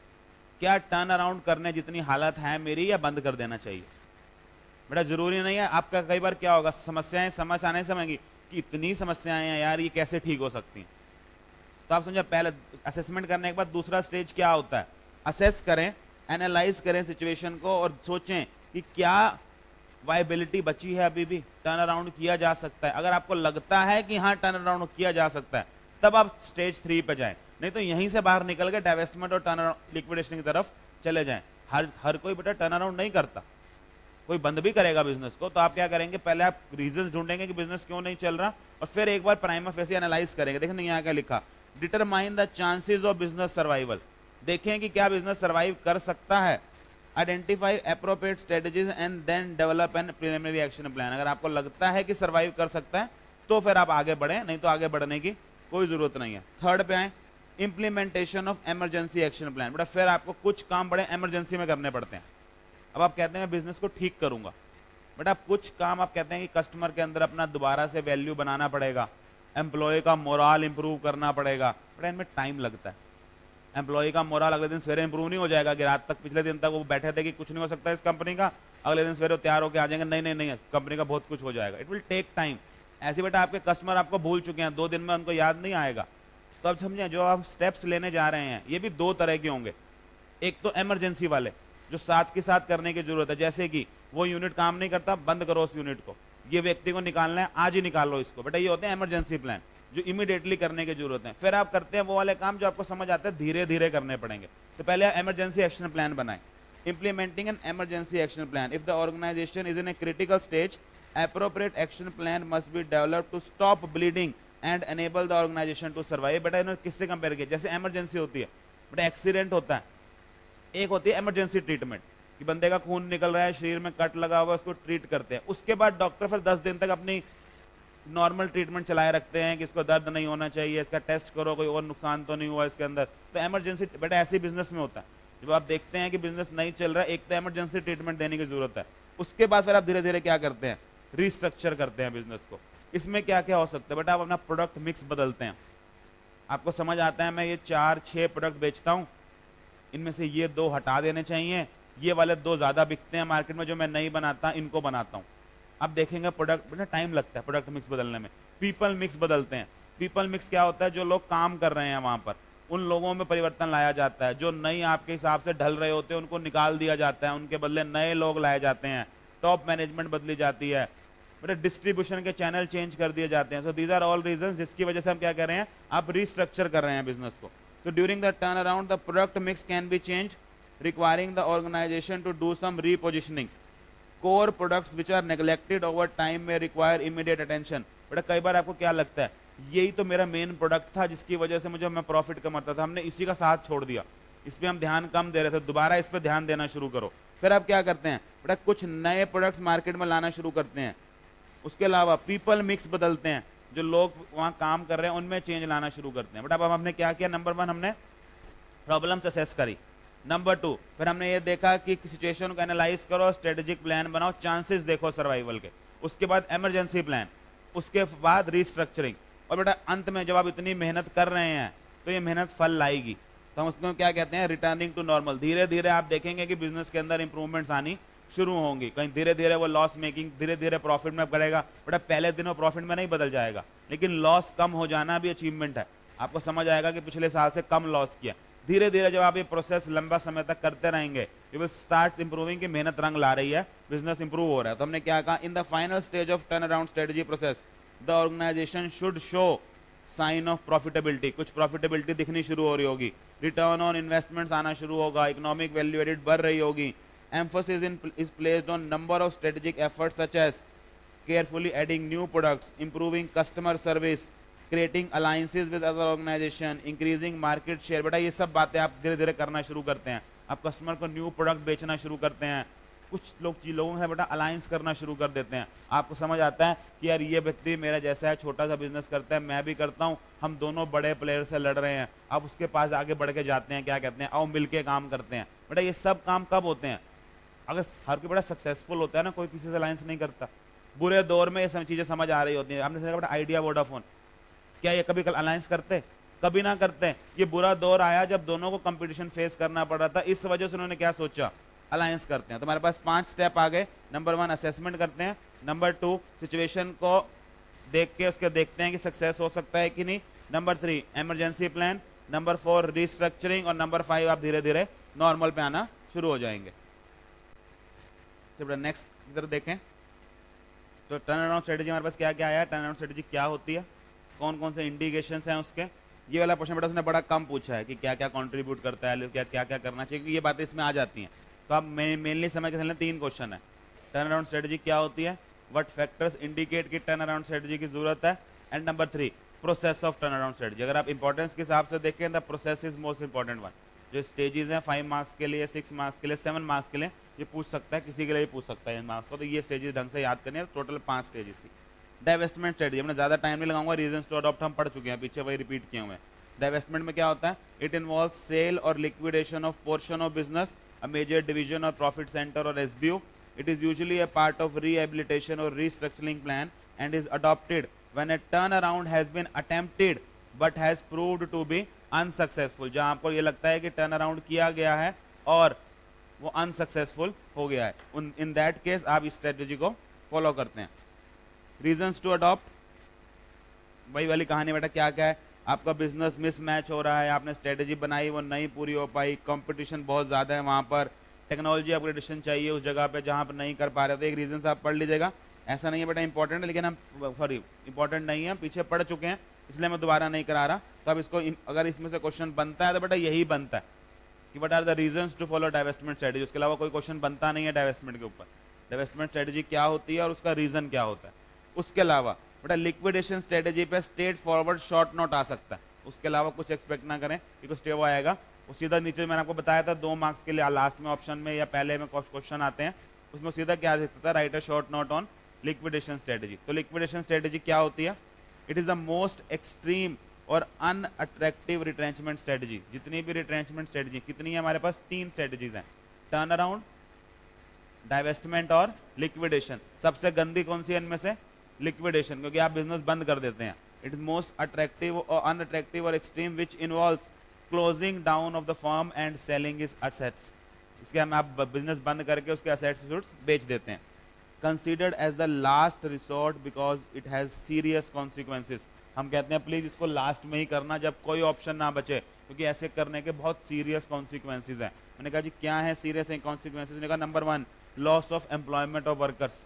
क्या टर्न अराउंड करने जितनी हालत है मेरी, या बंद कर देना चाहिए। बेटा जरूरी नहीं है, आपका कई बार क्या होगा, समस्याएं समझ आने समझेंगी कि इतनी समस्याएं हैं यार, ये कैसे ठीक हो सकती हैं। तो आप समझे, पहले असेसमेंट करने के बाद दूसरा स्टेज क्या होता है, असेस करें, एनालाइज करें सिचुएशन को और सोचें कि क्या वायबिलिटी बची है, अभी भी टर्न अराउंड किया जा सकता है। अगर आपको लगता है कि हाँ टर्न अराउंड किया जा सकता है, तब आप स्टेज थ्री पे जाएं, नहीं तो यहीं से बाहर निकल के डाइवेस्टमेंट और टर्न अराउंड लिक्विडेशन की तरफ चले जाएं। हर हर कोई बेटा टर्न अराउंड नहीं करता, कोई बंद भी करेगा बिजनेस को। तो आप क्या करेंगे, पहले आप रीजंस ढूंढेंगे कि बिजनेस क्यों नहीं चल रहा, और फिर एक बार प्राइमा फेसी एनालाइज करेंगे। देखिए यहाँ क्या लिखा, determine the chances of business survival. देखें कि क्या बिजनेस सर्वाइव कर सकता है। Identify appropriate strategies and then develop an preliminary action plan. अगर आपको लगता है कि सर्वाइव कर सकता है तो फिर आप आगे बढ़े, नहीं तो आगे बढ़ने की कोई जरूरत नहीं है। थर्ड पे आए, implementation of emergency action plan. बेटा फिर आपको कुछ काम बड़े इमरजेंसी में करने पड़ते हैं। अब आप कहते हैं मैं बिजनेस को ठीक करूंगा, बेटा कुछ काम आप कहते हैं कि कस्टमर के अंदर अपना दोबारा से वैल्यू बनाना पड़ेगा, एम्प्लॉय का मोराल इंप्रूव करना पड़ेगा। बेटा इनमें टाइम लगता है। एम्प्लॉय का मोराल अगले दिन सवेरे इंप्रूव नहीं हो जाएगा कि रात तक पिछले दिन तक वो बैठे थे कि कुछ नहीं हो सकता इस कंपनी का, अगले दिन सवेरे तैयार होकर आ जाएंगे नहीं नहीं नहीं कंपनी का बहुत कुछ हो जाएगा। It will take time. ऐसे बेटा आपके कस्टमर आपको भूल चुके हैं, दो दिन में उनको याद नहीं आएगा। तो अब समझें जो आप स्टेप्स लेने जा रहे हैं ये भी दो तरह के होंगे। एक तो इमरजेंसी वाले जो साथ के साथ करने की जरूरत है, जैसे कि वो यूनिट काम नहीं करता, बंद करो उस यूनिट को, ये व्यक्ति को निकालना है आज ही निकाल लो इसको। बेटा ये होते हैं इमरजेंसी प्लान जो इमीडिएटली करने की जरूरत है। फिर आप करते हैं वो वाले काम जो आपको समझ आते हैं धीरे धीरे करने पड़ेंगे। तो पहले इमरजेंसी एक्शन प्लान बनाएं। Implementing an emergency action plan, if the organisation is in a critical stage, appropriate action plan must be developed to stop bleeding and enable the organization to survive। बेटा इन्होंने किससे compare किया, जैसे emergency होती है, बेटा accident होता है, एक होती है इमरजेंसी ट्रीटमेंट कि बंदे का खून निकल रहा है, शरीर में कट लगा हुआ है, उसको ट्रीट करते हैं। उसके बाद डॉक्टर फिर दस दिन तक अपनी नॉर्मल ट्रीटमेंट चलाए रखते हैं कि इसको दर्द नहीं होना चाहिए, इसका टेस्ट करो कोई और नुकसान तो नहीं हुआ इसके अंदर। तो इमरजेंसी बेटा ऐसे बिजनेस में होता है, जब आप देखते हैं कि बिजनेस नहीं चल रहा है, एक तो इमरजेंसी ट्रीटमेंट देने की जरूरत है। उसके बाद फिर आप धीरे धीरे क्या करते हैं, रिस्ट्रक्चर करते हैं बिजनेस को। इसमें क्या क्या हो सकता है, बेटा आप अपना प्रोडक्ट मिक्स बदलते हैं। आपको समझ आता है मैं ये चार छह प्रोडक्ट बेचता हूं, इनमें से ये दो हटा देने चाहिए, ये वाले दो ज्यादा बिकते हैं मार्केट में जो मैं नहीं बनाता इनको बनाता हूं। अब देखेंगे प्रोडक्ट, बेटा टाइम लगता है प्रोडक्ट मिक्स बदलने में। पीपल मिक्स बदलते हैं। पीपल मिक्स क्या होता है, जो लोग काम कर रहे हैं वहां पर उन लोगों में परिवर्तन लाया जाता है। जो नई आपके हिसाब से ढल रहे होते हैं उनको निकाल दिया जाता है, उनके बदले नए लोग लाए जाते हैं। टॉप मैनेजमेंट बदली जाती है, बेटा डिस्ट्रीब्यूशन के चैनल चेंज कर दिए जाते हैं। So these are all reasons जिसकी वजह से हम क्या कर रहे हैं, आप रिस्ट्रक्चर कर रहे हैं बिजनेस को। तो during the turnaround the product mix can be change, requiring the organisation to do some repositioning. Core products which are neglected over time में रिक्वायर इमीडिएट अटेंशन। बेटा कई बार आपको क्या लगता है यही तो मेरा मेन प्रोडक्ट था जिसकी वजह से मुझे मैं प्रॉफिट कमाता था, हमने इसी का साथ छोड़ दिया, इस पे हम ध्यान कम दे रहे थे, दोबारा इस पे ध्यान देना शुरू करो। फिर आप क्या करते हैं, बेटा कुछ नए प्रोडक्ट्स मार्केट में लाना शुरू करते हैं। उसके अलावा पीपल मिक्स बदलते हैं, जो लोग वहां काम कर रहे हैं उनमें चेंज लाना शुरू करते हैं। बेटा अब हमने क्या किया, नंबर वन हमने प्रॉब्लम्स असेस करी, नंबर टू फिर हमने ये देखा कि सिचुएशन को एनालाइज करो, स्ट्रेटेजिक प्लान बनाओ, चांसेस देखो सर्वाइवल के, उसके बाद इमरजेंसी प्लान, उसके बाद रिस्ट्रक्चरिंग, और बेटा अंत में जब आप इतनी मेहनत कर रहे हैं तो ये मेहनत फल लाएगी। तो हम उसको क्या कहते हैं, रिटर्निंग टू नॉर्मल। धीरे धीरे आप देखेंगे कि बिजनेस के अंदर इंप्रूवमेंट्स आनी शुरू होंगी, कहीं धीरे धीरे वो लॉस मेकिंग धीरे धीरे प्रॉफिट में करेगा। बेटा पहले दिन वो प्रॉफिट में नहीं बदल जाएगा, लेकिन लॉस कम हो जाना भी अचीवमेंट है। आपको समझ आएगा कि पिछले साल से कम लॉस किया। धीरे धीरे जब आप ये प्रोसेस लंबा समय तक करते रहेंगे, यू विल स्टार्ट इंप्रूविंग, की मेहनत रंग ला रही है, बिजनेस इंप्रूव हो रहा है। तो हमने क्या कहा, in the final stage of turn around strategy process the organisation should show sign of profitability, कुछ प्रॉफिटेबिलिटी दिखनी शुरू हो रही होगी, रिटर्न ऑन इन्वेस्टमेंट्स आना शुरू होगा, इकोनॉमिक वैल्यू एडेड बढ़ रही होगी, emphasis in is placed on number of strategic efforts such as carefully adding new products, improving customer service, creating alliances with other organization, increasing market share। बेटा ये सब बातें आप धीरे धीरे करना शुरू करते हैं, आप कस्टमर को न्यू प्रोडक्ट बेचना शुरू करते हैं, कुछ लोग लोगों से बेटा अलायंस करना शुरू कर देते हैं, आपको समझ आता है कि यार ये व्यक्ति मेरा जैसा है, छोटा सा बिजनेस करता है, मैं भी करता हूँ, हम दोनों बड़े प्लेयर से लड़ रहे हैं, आप उसके पास आगे बढ़ के जाते हैं, क्या कहते हैं, आओ मिलके काम करते हैं। बेटा ये सब काम कब होते हैं? अगर हर कोई बड़ा सक्सेसफुल होता है ना, कोई किसी से अलायंस नहीं करता। बुरे दौर में ये सब चीजें समझ आ रही होती हैं। आपने देखा बेटा आइडिया वोडाफोन, क्या ये कभी कल अलायंस करते? कभी ना करते। ये बुरा दौर आया जब दोनों को कंपटीशन फेस करना पड़ रहा था, इस वजह से उन्होंने क्या सोचा, अलायंस करते हैं। तो हमारे पास पांच स्टेप आ गए। नंबर वन असेसमेंट करते हैं, नंबर टू सिचुएशन को देख के उसके देखते हैं कि सक्सेस हो सकता है कि नहीं, number three emergency plan, number four restructuring, और नंबर फाइव आप धीरे धीरे नॉर्मल पे आना शुरू हो जाएंगे। नेक्स्ट इधर देखें तो टर्न अराउंड स्ट्रेटेजी हमारे पास क्या क्या आया, टर्न अराउंड स्ट्रेटेजी क्या होती है, कौन कौन से इंडिकेशंस हैं उसके। ये वाला क्वेश्चन बेटा उसने बड़ा कम पूछा है कि क्या क्या कंट्रीब्यूट करता है, क्या क्या क्या करना चाहिए, क्योंकि ये बातें इसमें आ जाती हैं। तो आप मेनली समझ के चलना, तीन क्वेश्चन है। टर्न अराउंड स्ट्रेटेजी क्या होती है, व्हाट फैक्टर्स इंडिकेट कि टर्न अराउंड स्ट्रेटेजी की जरूरत है, and number three process of turn around strategy. अगर आप इंपॉर्टेंस के हिसाब से देखें the process is most important one. जो स्टेजेस हैं फाइव मार्क्स के लिए, सिक्स मार्क्स के लिए, सेवन मार्क्स के लिए, ये पूछ सकता है, किसी के लिए पूछ सकता है इन मार्क्स को। तो ये स्टेजेस ढंग से याद करने हैं, टोटल पांच स्टेजेस की। डाइवेस्टमेंट स्ट्रेटेजी हमने ज्यादा टाइम नहीं लगाऊंगा, रीजंस टू अडॉप्ट हम पढ़ चुके हैं, पीछे वही रिपीट किए हुए हैं। डाइवेस्टमेंट में क्या होता है, इट इन्वॉल्व सेल और liquidation of portion of business, a major division और प्रॉफिट सेंटर और SBO. It is usually a part of rehabilitation और restructuring plan and is adopted when a turn around has been attempted but has proved to be unsuccessful. जहां आपको ये लगता है कि turn around किया गया है और वो अनसक्सेसफुल हो गया है, उन इन दैट केस आप इस स्ट्रेटेजी को फॉलो करते हैं। रीजंस टू अडॉप्ट, वही वाली कहानी बेटा, क्या क्या है, आपका बिजनेस मिसमैच हो रहा है, आपने स्ट्रेटेजी बनाई वो नहीं पूरी हो पाई, कंपटीशन बहुत ज्यादा है वहां पर, टेक्नोलॉजी अपग्रेडेशन चाहिए उस जगह पे जहां पर नहीं कर पा रहे, तो एक रीजन आप पढ़ लीजिएगा। ऐसा नहीं है बेटा इंपॉर्टेंट है, लेकिन हम सॉरी इंपॉर्टेंट नहीं है, पीछे पढ़ चुके हैं, इसलिए मैं दोबारा नहीं करा रहा। तो अब इसको अगर इसमें से क्वेश्चन बनता है तो बेटा यही बनता है कि what are the reasons to follow divestment strategy. उसके अलावा कोई क्वेश्चन बनता नहीं है डाइवेस्टमेंट के ऊपर। डाइवेस्टमेंट स्ट्रेटेजी क्या होती है और उसका रीजन क्या होता है। उसके अलावा बेटा लिक्विडेशन स्ट्रेटेजी पे स्ट्रेट फॉरवर्ड शॉर्ट नोट आ सकता है, उसके अलावा कुछ एक्सपेक्ट ना करें कि कुछ स्टेप आएगा। वो सीधा नीचे मैंने आपको बताया था दो मार्क्स के लिए लास्ट में ऑप्शन में या पहले में क्वेश्चन आते हैं, उसमें सीधा क्या दिखता है, write a short note on liquidation strategy. तो लिक्विडेशन स्ट्रेटेजी क्या होती है, it is the most extreme और अनअट्रैक्टिव रिट्रेंचमेंट स्ट्रेटेजी। जितनी भी रिट्रेंचमेंट स्ट्रेटेजी कितनी है हमारे पास, तीन स्ट्रेटेजीज हैं, टर्न अराउंड, डाइवेस्टमेंट और लिक्विडेशन। सबसे गंदी कौन सी है इनमें से, लिक्विडेशन, क्योंकि आप बिजनेस बंद कर देते हैं। इट इज मोस्ट अट्रैक्टिव और अनअट्रैक्टिव और extreme which involves closing down of the firm and selling his assets. इसके हम आप बिजनेस बंद करके उसके असेट्स बेच देते हैं। Considered as the last resort because it has serious consequences. हम कहते हैं प्लीज इसको लास्ट में ही करना जब कोई ऑप्शन ना बचे, क्योंकि ऐसे करने के बहुत सीरियस कॉन्सिक्वेंसेस हैं। मैंने कहा जी क्या है सीरियस कॉन्सिक्वेंसेस, मैंने कहा number one loss of employment of workers,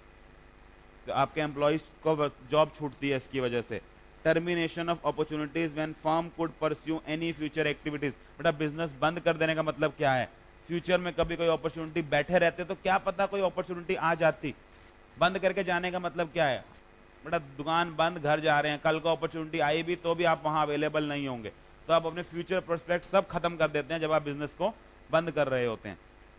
तो आपके एम्प्लॉइज को जॉब छूटती है इसकी वजह से। Termination of opportunities when firm could pursue any future activities. बेटा बिजनेस बंद कर देने का मतलब क्या है, फ्यूचर में कभी कोई अपॉर्चुनिटी बैठे रहते तो क्या पता कोई अपॉर्चुनिटी आ जाती। बंद करके जाने का मतलब क्या है, बेटा दुकान बंद, घर जा रहे हैं, कल को अपॉर्चुनिटी आई भी तो भी आप वहां अवेलेबल नहीं होंगे, तो आप अपने फ्यूचर प्रोस्पेक्ट सब खत्म कर देते हैं जब आप बिजनेस को बंद कर रहे होते हैं।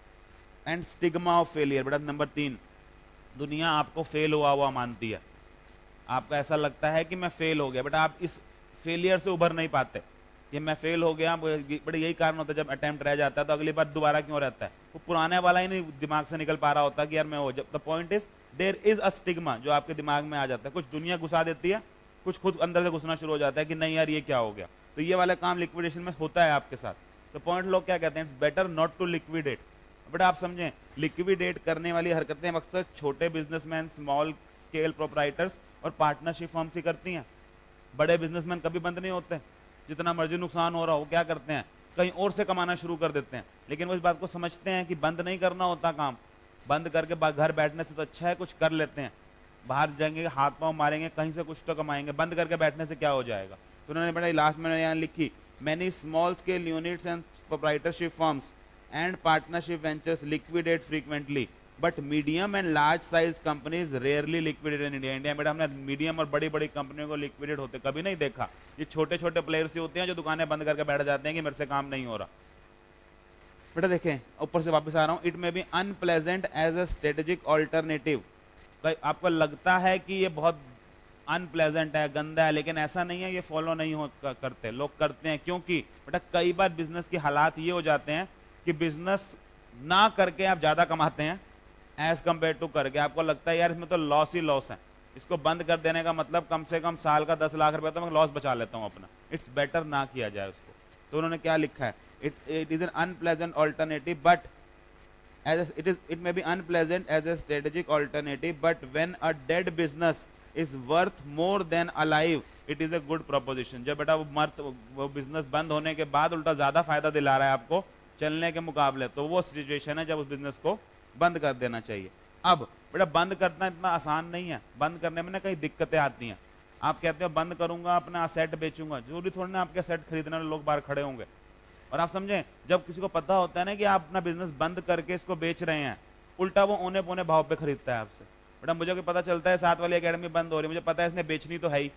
एंड स्टिग्मा ऑफ फेलियर, बेटा नंबर तीन, दुनिया आपको फेल हुआ हुआ मानती है, आपको ऐसा लगता है कि मैं फेल हो गया, बेटा आप इस फेलियर से उभर नहीं पाते। ये मैं फेल हो गया, बड़े यही कारण होता है जब अटेम्प्ट रह जाता है तो अगली बार दोबारा क्यों रहता है, वो पुराने वाला ही नहीं दिमाग से निकल पा रहा होता कि यार मैं हो। The point is there is a stigma जो आपके दिमाग में आ जाता है, कुछ दुनिया घुसा देती है, कुछ खुद अंदर से घुसना शुरू हो जाता है कि नहीं यार ये क्या हो गया। तो ये वाला काम लिक्विडेशन में होता है आपके साथ। तो पॉइंट लोग क्या कहते हैं, it's better not to liquidate. But आप समझें लिक्विडेट करने वाली हरकतें अक्सर छोटे बिजनेसमैन, स्मॉल स्केल प्रोपराइटर्स और पार्टनरशिप फर्म्स ही करती हैं। बड़े बिजनेसमैन कभी बंद नहीं होते, जितना मर्जी नुकसान हो रहा हो क्या करते हैं, कहीं और से कमाना शुरू कर देते हैं। लेकिन वो इस बात को समझते हैं कि बंद नहीं करना होता काम, बंद करके घर बैठने से तो अच्छा है कुछ कर लेते हैं। बाहर जाएंगे, हाथ पांव मारेंगे, कहीं से कुछ तो कमाएंगे, बंद करके बैठने से क्या हो जाएगा। तो उन्होंने बड़ा लास्ट में यहाँ लिखी, many small scale units and proprietorship firms and partnership ventures liquidate frequently but medium and large size companies rarely liquidate in India. India में हमने मीडियम और बड़ी बड़ी कंपनियों को लिक्विडेट होते कभी नहीं देखा। ये छोटे छोटे प्लेयर्स ही होते हैं जो दुकानें बंद करके बैठ जाते हैं कि मेरे से काम नहीं हो रहा। बेटा देखें, ऊपर से वापस आ रहा हूं, it may be unpleasant as a strategic alternative. आपको लगता है कि ये बहुत अनप्लेजेंट है, गंदा है, लेकिन ऐसा नहीं है, ये फॉलो नहीं हो करते, लोग करते हैं। क्योंकि बेटा कई बार बिजनेस के हालात ये हो जाते हैं कि बिजनेस ना करके आप ज्यादा कमाते हैं एज कंपेयर टू करके। आपको लगता है यार इसमें तो लॉस ही लॉस है, इसको बंद कर देने का मतलब कम से कम साल का दस लाख रुपए तो मैं लॉस बचा लेता हूं अपना। इट्स बेटर ना किया जाए उसको। तो उन्होंने क्या लिखा है, it it is an unpleasant alternative but as a, it is it may be unpleasant as a strategic alternative but when a dead business is worth more than alive it is a good proposition। जब बेटा वो मर्त वो business बंद होने के बाद उल्टा ज्यादा फायदा दिला रहा है आपको चलने के मुकाबले, तो वो सिचुएशन है जब उस बिजनेस को बंद कर देना चाहिए। अब बेटा बंद करना इतना आसान नहीं है, बंद करने में ना कई दिक्कतें आती हैं। आप कहते हो बंद करूंगा अपना असेट बेचूंगा, जरूरी थोड़ी ना आपके असेट खरीदने वाले लोग बाहर खड़े होंगे। और आप समझें, जब किसी को पता होता है ना कि आप अपना बिजनेस बंद करके इसको बेच रहे हैं, उल्टा वो औने पौने भाव पे खरीदता है आपसे। बेटा मुझे को पता चलता है सात वाली एकेडमी बंद हो रही है, मुझे पता है इसने बेचनी तो है ही,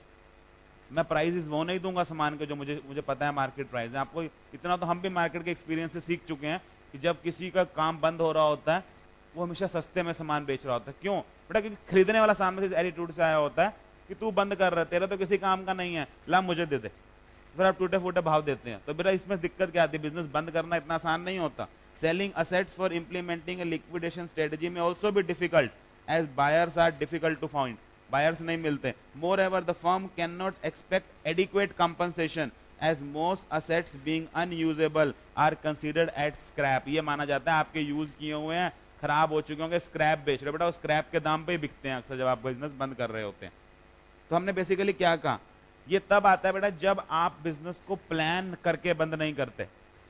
मैं प्राइसेस वो नहीं दूंगा सामान के जो मुझे मुझे पता है मार्केट प्राइस है। आपको इतना तो हम भी मार्केट के एक्सपीरियंस से सीख चुके हैं कि जब किसी का काम बंद हो रहा होता है वो हमेशा सस्ते में सामान बेच रहा होता है। क्यों बेटा? क्योंकि खरीदने वाला सामने से एटीट्यूड से आया होता है कि तू बंद कर रहा है, तेरा तो किसी काम का नहीं है, ला मुझे दे दे, फिर आप टूटे फूटे भाव देते हैं। तो बेटा इसमें दिक्कत क्या आती है, बिजनेस बंद करना इतना आसान नहीं होता। Selling assets for implementing a liquidation strategy में ऑल्सो भी difficult as buyers are difficult to find. Buyers नहीं मिलते। Moreover the firm cannot expect adequate compensation as most assets being unusable are considered at scrap. ये माना जाता है आपके use किए हुए हैं, खराब हो चुके होंगे, स्क्रैप बेच रहे हो। बेटा वो स्क्रैप के दाम पे ही बिकते हैं अक्सर जब आप बिजनेस बंद कर रहे होते हैं। तो हमने बेसिकली क्या कहा, ये तब आता है बेटा जब आप बिजनेस को प्लान करके बंद नहीं करते।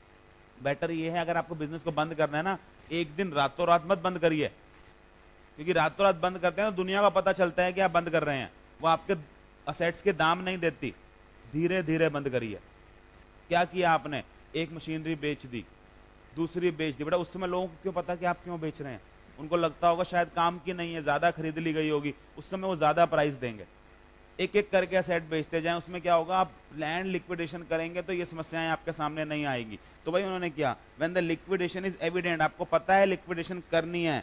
बेटर ये है अगर आपको बिजनेस को बंद करना है ना, एक दिन रातों रात मत बंद करिए, क्योंकि रातों रात बंद करते हैं तो दुनिया का पता चलता है कि आप बंद कर रहे हैं, वो आपके असेट्स के दाम नहीं देती। धीरे धीरे बंद करिए। क्या किया आपने, एक मशीनरी बेच दी, दूसरी बेच दी। बेटा उस समय लोगों को क्यों पता कि आप क्यों बेच रहे हैं? उनको लगता होगा शायद काम की नहीं है, ज्यादा खरीद ली गई होगी, उस समय वो ज्यादा प्राइस देंगे। एक एक करके असेट बेचते जाएं, उसमें क्या होगा, आप लैंड लिक्विडेशन करेंगे तो ये समस्याएं आपके सामने नहीं आएगी। तो भाई उन्होंने किया, when the liquidation is evident, आपको पता है लिक्विडेशन करनी है,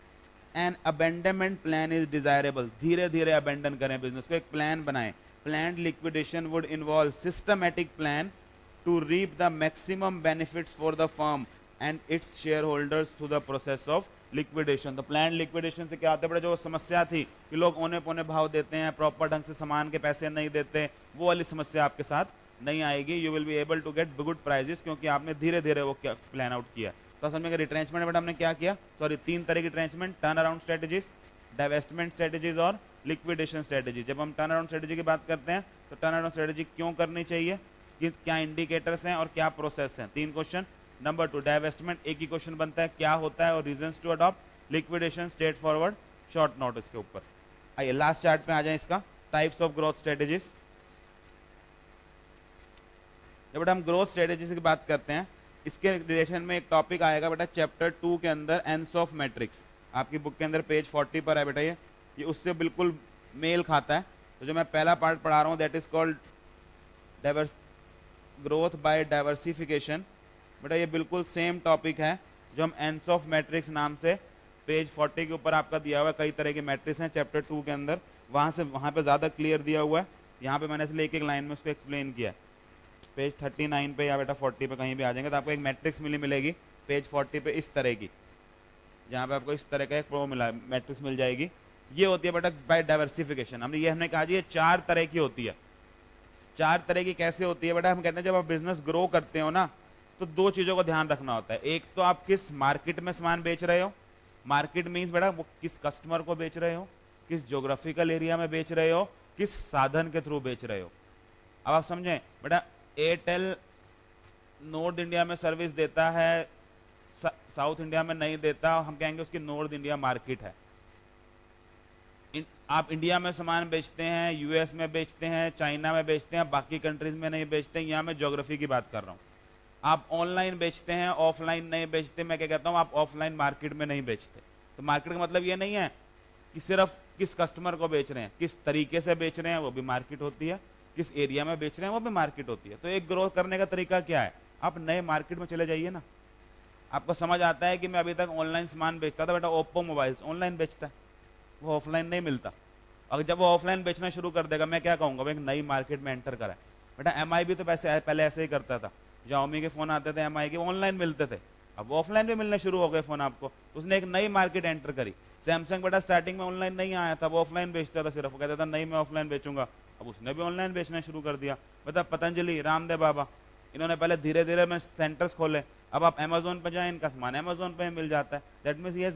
an abandonment plan is desirable, धीरे धीरे अबेंडन करें बिजनेस को, एक प्लान बनाएं। Planned liquidation would involve systematic plan to reap the maximum benefits for the firm and its shareholders through the process of liquidation. तो plan liquidation से क्या होता है बेटा, जो समस्या थी कि लोग औने पौने भाव देते हैं, प्रॉपर ढंग से सामान के पैसे नहीं देते, वो वाली समस्या आपके साथ नहीं आएगी। You will be able to get good prices, क्योंकि आपने धीरे धीरे वो क्या प्लान आउट किया। तो समझेंगे रिट्रेंचमेंट बेटा हमने क्या किया, सॉरी तीन तरह की retrenchment, turnaround strategies, divestment strategies और लिक्विडेशन स्ट्रेटेजी। जब हम टर्न अराउंड स्ट्रेटेजी की बात करते हैं तो टर्न अराउंड स्ट्रेटेजी क्यों करनी चाहिए, कि क्या इंडिकेटर्स हैं और क्या प्रोसेस हैं, तीन क्वेश्चन। नंबर टू डाइवेस्टमेंट, एक ही क्वेश्चन बनता है, क्या होता है और reasons to adopt. Liquidation straightforward short notice के ऊपर। आइए लास्ट चार्ट पे आ जाए इसका, टाइप्स ऑफ ग्रोथ स्ट्रेटेजीज। जब बेटा हम ग्रोथ स्ट्रेटेजीज की बात करते हैं, इसके रिलेशन में एक टॉपिक आएगा बेटा चैप्टर टू के अंदर, एंड्स ऑफ मैट्रिक्स। आपकी बुक के अंदर पेज फोर्टी पर है बेटा, ये ये उससे बिल्कुल मेल खाता है। तो जो मैं पहला पार्ट पढ़ा रहा हूँ that is called diverse growth by diversification. बेटा ये बिल्कुल सेम टॉपिक है जो हम एंड्स ऑफ मैट्रिक्स नाम से पेज फोर्टी के ऊपर आपका दिया हुआ है। कई तरह के मैट्रिक्स हैं चैप्टर टू के अंदर, वहां से वहां पे ज्यादा क्लियर दिया हुआ है, यहाँ पे मैंने इसलिए एक एक लाइन में उसको एक्सप्लेन किया। पेज थर्टी नाइन पे या बेटा फोर्टी पे कहीं भी आ जाएंगे तो आपको एक मैट्रिक्स मिली मिलेगी पेज फोर्टी पे इस तरह की, जहाँ पे आपको इस तरह का एक प्रो मिला मैट्रिक्स मिल जाएगी। ये होती है बेटा बाय डाइवर्सिफिकेशन। हमने ये हमने कहा जी ये चार तरह की होती है। चार तरह की कैसे होती है बेटा, हम कहते हैं जब आप बिजनेस ग्रो करते हो ना तो दो चीजों का ध्यान रखना होता है। एक तो आप किस मार्केट में सामान बेच रहे हो, मार्केट मीन्स बेटा वो किस कस्टमर को बेच रहे हो, किस ज्योग्राफिकल एरिया में बेच रहे हो, किस साधन के थ्रू बेच रहे हो। अब आप समझें बेटा, एयरटेल नॉर्थ इंडिया में सर्विस देता है, साउथ इंडिया में नहीं देता, हम कहेंगे उसकी नॉर्थ इंडिया मार्केट है। इन, आप इंडिया में सामान बेचते हैं, यूएस में बेचते हैं, चाइना में बेचते हैं, बाकी कंट्रीज में नहीं बेचते हैं। यहाँ मैं ज्योग्राफी की बात कर रहा हूँ। आप ऑनलाइन बेचते हैं, ऑफलाइन नहीं बेचते। मैं क्या कहता हूँ, आप ऑफलाइन मार्केट में नहीं बेचते। तो मार्केट का मतलब ये नहीं है कि सिर्फ किस कस्टमर को बेच रहे हैं, किस तरीके से बेच रहे हैं वो भी मार्केट होती है, किस एरिया में बेच रहे हैं वो भी मार्केट होती है। तो एक ग्रोथ करने का तरीका क्या है, आप नए मार्केट में चले जाइए ना। आपको समझ आता है कि मैं अभी तक ऑनलाइन सामान बेचता था, बेटा ओप्पो मोबाइल्स ऑनलाइन बेचता है, वो ऑफलाइन नहीं मिलता। अगर जब वो ऑफलाइन बेचना शुरू कर देगा, मैं क्या कहूँगा, वो एक नई मार्केट में एंटर करा है। बेटा एम आई भी तो पैसे पहले ऐसे ही करता था, Xiaomi के फोन आते थे एम आई के, ऑनलाइन मिलते थे, अब ऑफलाइन भी मिलने शुरू हो गए फोन आपको। उसने एक नई मार्केट एंटर करी। सैमसंग बेटा स्टार्टिंग में ऑनलाइन नहीं आया था, वो ऑफलाइन बेचता था सिर्फ, वो कहता था नहीं मैं ऑफलाइन बेचूंगा, अब उसने भी ऑनलाइन बेचना शुरू कर दिया। बता पतंजलि, रामदेव बाबा, इन्होंने पहले धीरे धीरे में सेंटर्स खोले। अब आप अमेजोन पे जाए, इनका सामान अमेजोन पे मिल जाता है। दैट मीन्स ये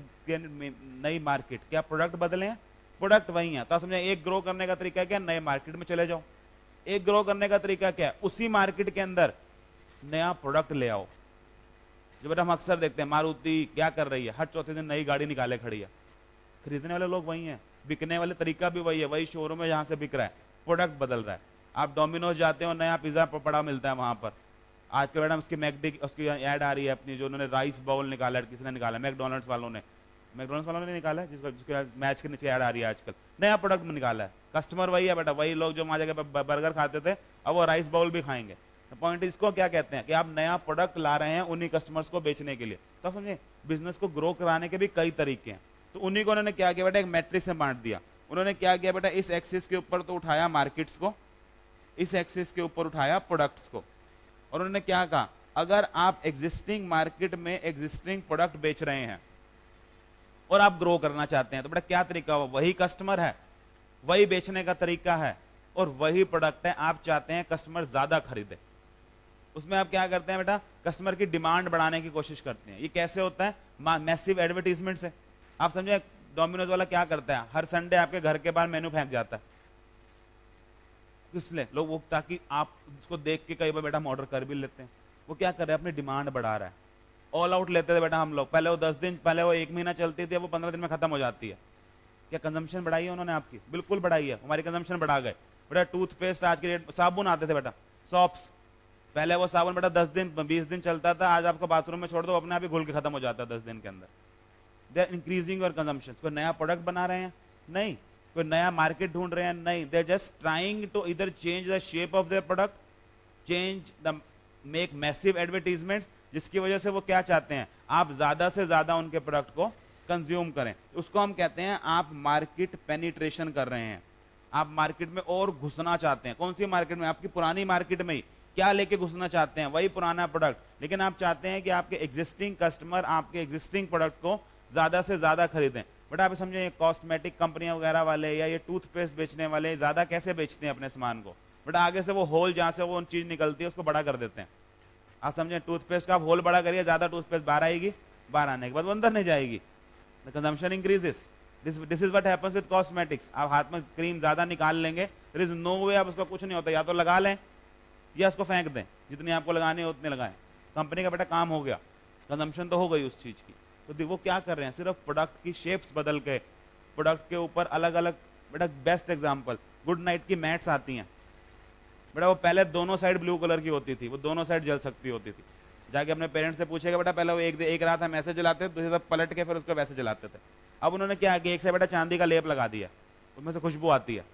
नई मार्केट। क्या प्रोडक्ट बदले हैं, प्रोडक्ट वही है। तो समझे एक ग्रो करने का तरीका क्या, नए मार्केट में चले जाओ। एक ग्रो करने का तरीका क्या है, उसी मार्केट के अंदर नया प्रोडक्ट ले आओ। जो बेटा हम अक्सर देखते हैं, मारुति क्या कर रही है, हर चौथे दिन नई गाड़ी निकाले खड़ी है। खरीदने वाले लोग वही हैं, बिकने वाले तरीका भी वही है, वही शोरूम है जहां से बिक रहा है, प्रोडक्ट बदल रहा है। आप डोमिनोज जाते हो, नया पिज्जा पड़ा मिलता है वहां पर। आज के बेटा उसकी मैकडी उसकी ऐड आ रही है अपनी, जो उन्होंने राइस बाउल निकाला है, किसने निकाला, मैकडोनल्ड्स वालों ने, मैकडोनल्ड्स वालों ने निकाला है, जिसका जिसके मैच के नीचे ऐड आ रही है आजकल, नया प्रोडक्ट में निकाला है। कस्टमर वही है बेटा, वही लोग जो वहां जगह पर बर्गर खाते थे अब वो राइस बाउल भी खाएंगे। पॉइंट इसको क्या कहते हैं कि आप नया प्रोडक्ट ला रहे हैं उन्हीं कस्टमर्स को बेचने के लिए। तो समझे बिजनेस को ग्रो कराने के भी कई तरीके हैं। तो उन्हीं को उन्होंने क्या किया बेटा, एक मैट्रिक्स में बांट दिया। उन्होंने क्या किया बेटा, इस एक्सिस के ऊपर तो उठाया मार्केट्स को, इस एक्सिस के ऊपर उठाया प्रोडक्ट्स को। और उन्होंने क्या कहा, अगर आप एग्जिस्टिंग मार्केट में एग्जिस्टिंग प्रोडक्ट बेच रहे हैं और आप ग्रो करना चाहते हैं, तो बेटा क्या तरीका हो, वही कस्टमर है, वही बेचने का तरीका है और वही प्रोडक्ट है, आप चाहते हैं कस्टमर ज्यादा खरीदे। उसमें आप क्या करते हैं बेटा, कस्टमर की डिमांड बढ़ाने की कोशिश करते हैं। ये कैसे होता है, मैसिव एडवर्टीजमेंट से। आप समझे डोमिनोज वाला क्या करता है, हर संडे आपके घर के बाहर मेनू फेंक जाता है, इसलिए लोग वो, ताकि आप उसको देख के कई बार बेटा हम ऑर्डर कर भी लेते हैं। वो क्या कर रहे हैं, अपनी डिमांड बढ़ा रहा है। ऑल आउट लेते थे बेटा हम लोग, पहले वो दस दिन, पहले वो एक महीना चलती थी, वो पंद्रह दिन में खत्म हो जाती है। क्या कंजम्पशन बढ़ाई है उन्होंने आपकी, बिल्कुल बढ़ाई है, हमारी कंजम्पशन बढ़ा गए बेटा। टूथपेस्ट आज के रेट, साबुन आते थे बेटा, सॉप्स, पहले वो साबुन बेटा दस दिन बीस दिन चलता था, आज आपको बाथरूम में छोड़ दो अपने आप ही घुल के खत्म हो जाता है दस दिन के अंदर। They are increasing your consumption. कोई नया प्रोडक्ट बना रहे हैं नहीं, कोई नया मार्केट ढूंढ रहे हैं नहीं, they are just trying to इधर change the shape of their product, change the make massive advertisements, जिसकी वजह से वो क्या चाहते हैं, आप ज्यादा से ज्यादा उनके प्रोडक्ट को कंज्यूम करें। उसको हम कहते हैं आप मार्केट पेनिट्रेशन कर रहे हैं, आप मार्केट में और घुसना चाहते हैं। कौन सी मार्केट में, आपकी पुरानी मार्केट में ही क्या लेके घुसना चाहते हैं, वही पुराना प्रोडक्ट, लेकिन आप चाहते हैं कि आपके एग्जिस्टिंग कस्टमर आपके एग्जिस्टिंग प्रोडक्ट को ज्यादा से ज्यादा खरीदें। बट आप समझे ये कॉस्मेटिक कंपनियां वगैरह वाले या ये टूथपेस्ट बेचने वाले ज्यादा कैसे बेचते हैं अपने सामान को, बट आगे से वो होल जहां से वो चीज निकलती है उसको बड़ा कर देते हैं। आप समझे टूथपेस्ट का आप होल बड़ा करिए, ज्यादा टूथपेस्ट बाहर आएगी, बाहर आने के बाद वो अंदर नहीं जाएगी, the consumption increases. This this is what happens with cosmetics. आप हाथ में क्रीम ज्यादा निकाल लेंगे, देयर इज नो वे, आप उसका कुछ नहीं होता, या तो लगा लें या उसको फेंक दें, जितनी आपको लगानी है उतनी लगाएं। कंपनी का बेटा काम हो गया, कंजम्पशन तो हो गई उस चीज की। तो वो क्या कर रहे हैं, सिर्फ प्रोडक्ट की शेप्स बदल के, प्रोडक्ट के ऊपर अलग अलग, बेटा बेस्ट एग्जांपल गुड नाइट की मैट्स आती हैं बेटा, वो पहले दोनों साइड ब्लू कलर की होती थी, वो दोनों साइड जल सकती होती थी। जाके अपने पेरेंट्स से पूछेगा बेटा, पहले वो एक एक रात हम ऐसे जलाते थे, दूसरी तरफ पलट के फिर उसको वैसे जलाते थे। अब उन्होंने क्या किया, एक से बेटा चांदी का लेप लगा दिया, उसमें से खुशबू आती है,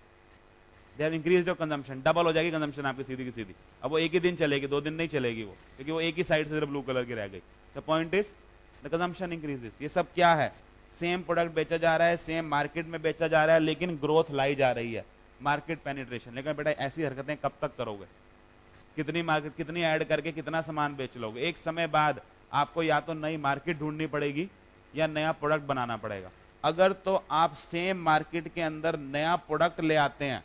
they have increased your consumption, double हो जाएगी कंजम्पशन आपकी सीधी की सीधी। अब वो एक ही दिन चलेगी, दो दिन नहीं चलेगी वो, क्योंकि वो एक ही साइड से सिर्फ ब्लू कलर की रह गई। The point is the consumption increases. ये सब क्या है, सेम प्रोडक्ट बेचा जा रहा है, सेम मार्केट में बेचा जा रहा है, लेकिन ग्रोथ लाई जा रही है, मार्केट पेनिट्रेशन। लेकिन बेटा ऐसी हरकतें कब तक करोगे, कितनी मार्केट, कितनी ऐड करके कितना सामान बेच लोगे। एक समय बाद आपको या तो नई मार्केट ढूंढनी पड़ेगी या नया प्रोडक्ट बनाना पड़ेगा। अगर तो आप सेम मार्केट के अंदर नया प्रोडक्ट ले आते हैं,